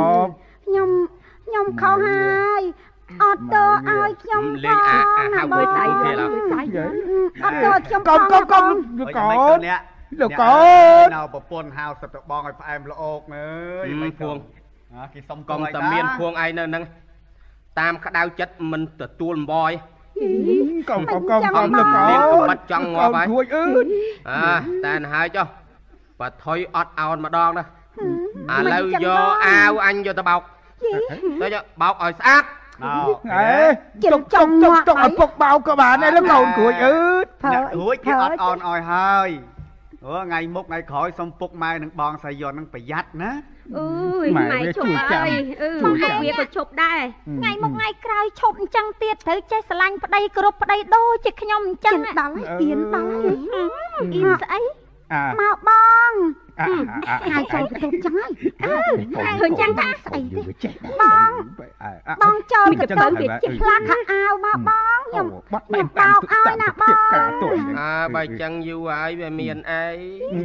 ខ្ញុំខុសហើយអត់ទោឲ្យខ្ញុំលេងហៅមួយស្អីទេឡើយអត់ទោខ្ញុំកុំលោកកូននៅប្រពន្ធហៅសិតទៅបងឲ្យផ្អែមល្អកអើយមិនភួងគេសុំកុំតែមានភួងឯងនៅហ្នឹងតាមក្តៅចិត្តមិនទទួលអំបយកុំលោកកូនបាត់ចង់ងាប់ហើយតែហើយចុះបើថុយអត់អោនម្ដងណាឥឡូវយកអាវអញយកទៅបោកទៅបោកឲ្យស្អាតចុកឲ្យពុកបោកក៏បានដែរលោកកូនក្រួចអឺរួចគេអត់អោនឲ្យហើយថ្ងៃមុខថ្ងៃក្រោយសុំពុកម៉ែនឹងបងស្រីយន់នឹងប្រយ័ត្នណាអើយម៉ែឈប់ហើយវាក៏ឈប់ដែរថ្ងៃមុខថ្ងៃក្រោយឈប់អញ្ចឹងទៀតត្រូវចេះស្រឡាញ់ប្តីគ្រប់ប្តីដូចជាខ្ញុំអញ្ចឹងដល់ហើយអៀនដល់ហើយអៀនស្អីមកបងហើយចូលទៅចឹងហើយឃើញចឹងតាស្អីទេបងចូលទៅវាជិះផ្លាត់ខាងអាវមកបងខ្ញុំបោកឲ្យណាបងបើចឹងយូរហើយវាមានអី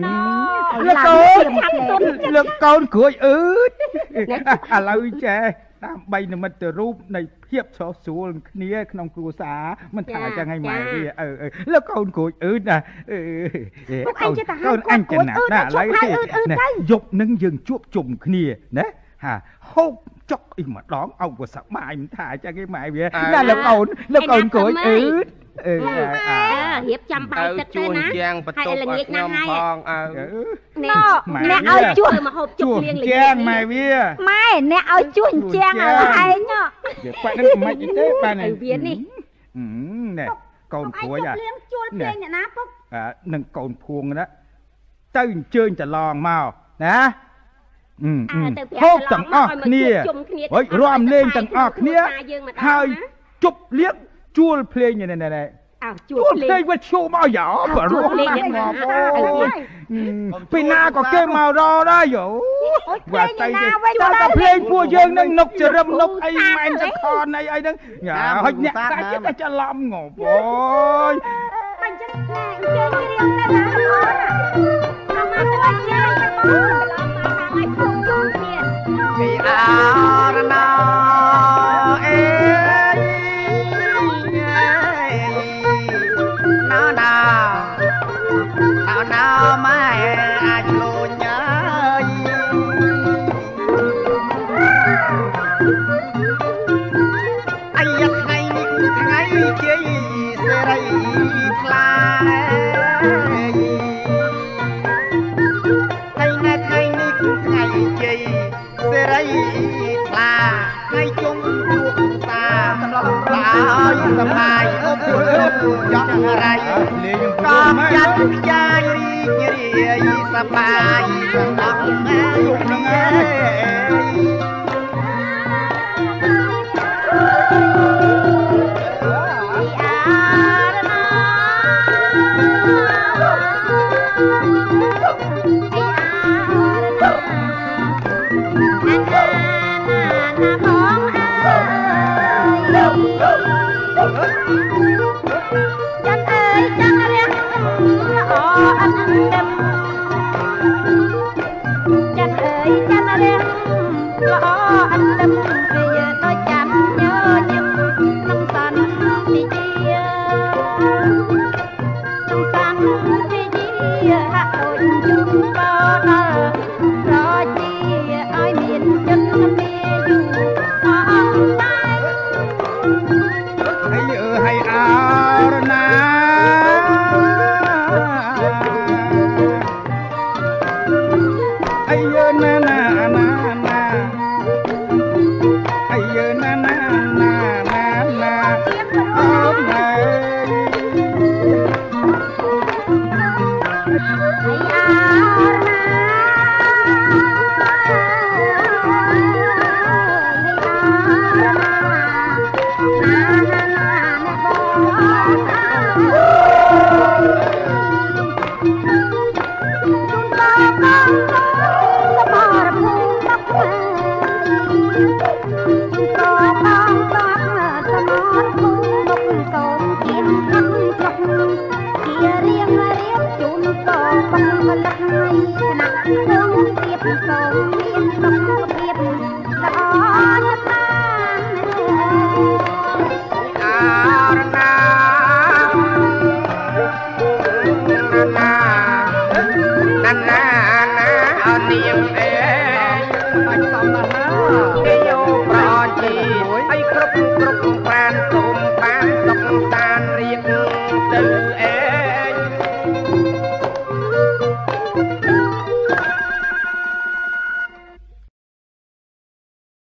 លោកកូនក្រួចអឺតឥឡូវចេះដើម្បីនិមិត្តរូបនៃភាពស្រស់ស្រួលគ្នាក្នុងគ្រួសារមិនថាចឹងហើយម៉ែវាលោកកូនក្រួចអឺតណាកូនអញចំណាប់ណាឥឡូវទេយប់នឹងយើងជួបជុំគ្នាណាហូបចុកអីម្ដងអោបសបាយមិនថាចឹងឯងម៉ែវាណាលោកកូនក្រួចអឺតរៀបចំបាយទឹកទៅណាយ៉ាងបន្ទប់ឲ្យខ្ញុំផងអ្នកឲ្យជួមកហូបជុកលៀងម៉ែវាម៉ែអ្នកឲ្យជួជាងឲ្យឯងយកប៉ាក់នឹងមិនទេបានវានេះណែកូនព្រួយលៀងជួលភ្លេងអ្នកណាពុកនឹងកូនភួងណាទៅអញ្ជើញតឡងមកណាហូបទាំងអស់គ្នារាំលេងទាំងអស់គ្នាហើយជប់លៀងជួលភ្លេងណែជួលភ្លេងវាឈូមកយោបើរស់ពីណាក៏គេមករដែរយោវាតែភ្លេងពួកយើងនឹងនុកចរឹមនុកអីម៉ែនសខនអីហ្នឹងហុចអ្នកតែចិត្តច្រឡំងប់អូយបាញ់ចឹងតែអញ្ជើញរៀងទៅណាអូនមកទៅជើញទៅបងឲ្យភូមិជុំទៀតពីអរណាអេម៉ែអាចលូនហើយអាយថ្ងៃនេះថ្ងៃជ័យសេរីថ្លាថ្ងៃនេះថ្ងៃជ័យសេរីថ្លាថ្ងៃជុំជួបតាសម្រាប់តាឲ្យសប្បាយអូនចង់រៃលេងកំចាត់ខ្ចាយរីករាយសប្បាយសំណងយុគនឹង Hãy subscribe cho kênh Ghiền Mì Gõ để không bỏ lỡ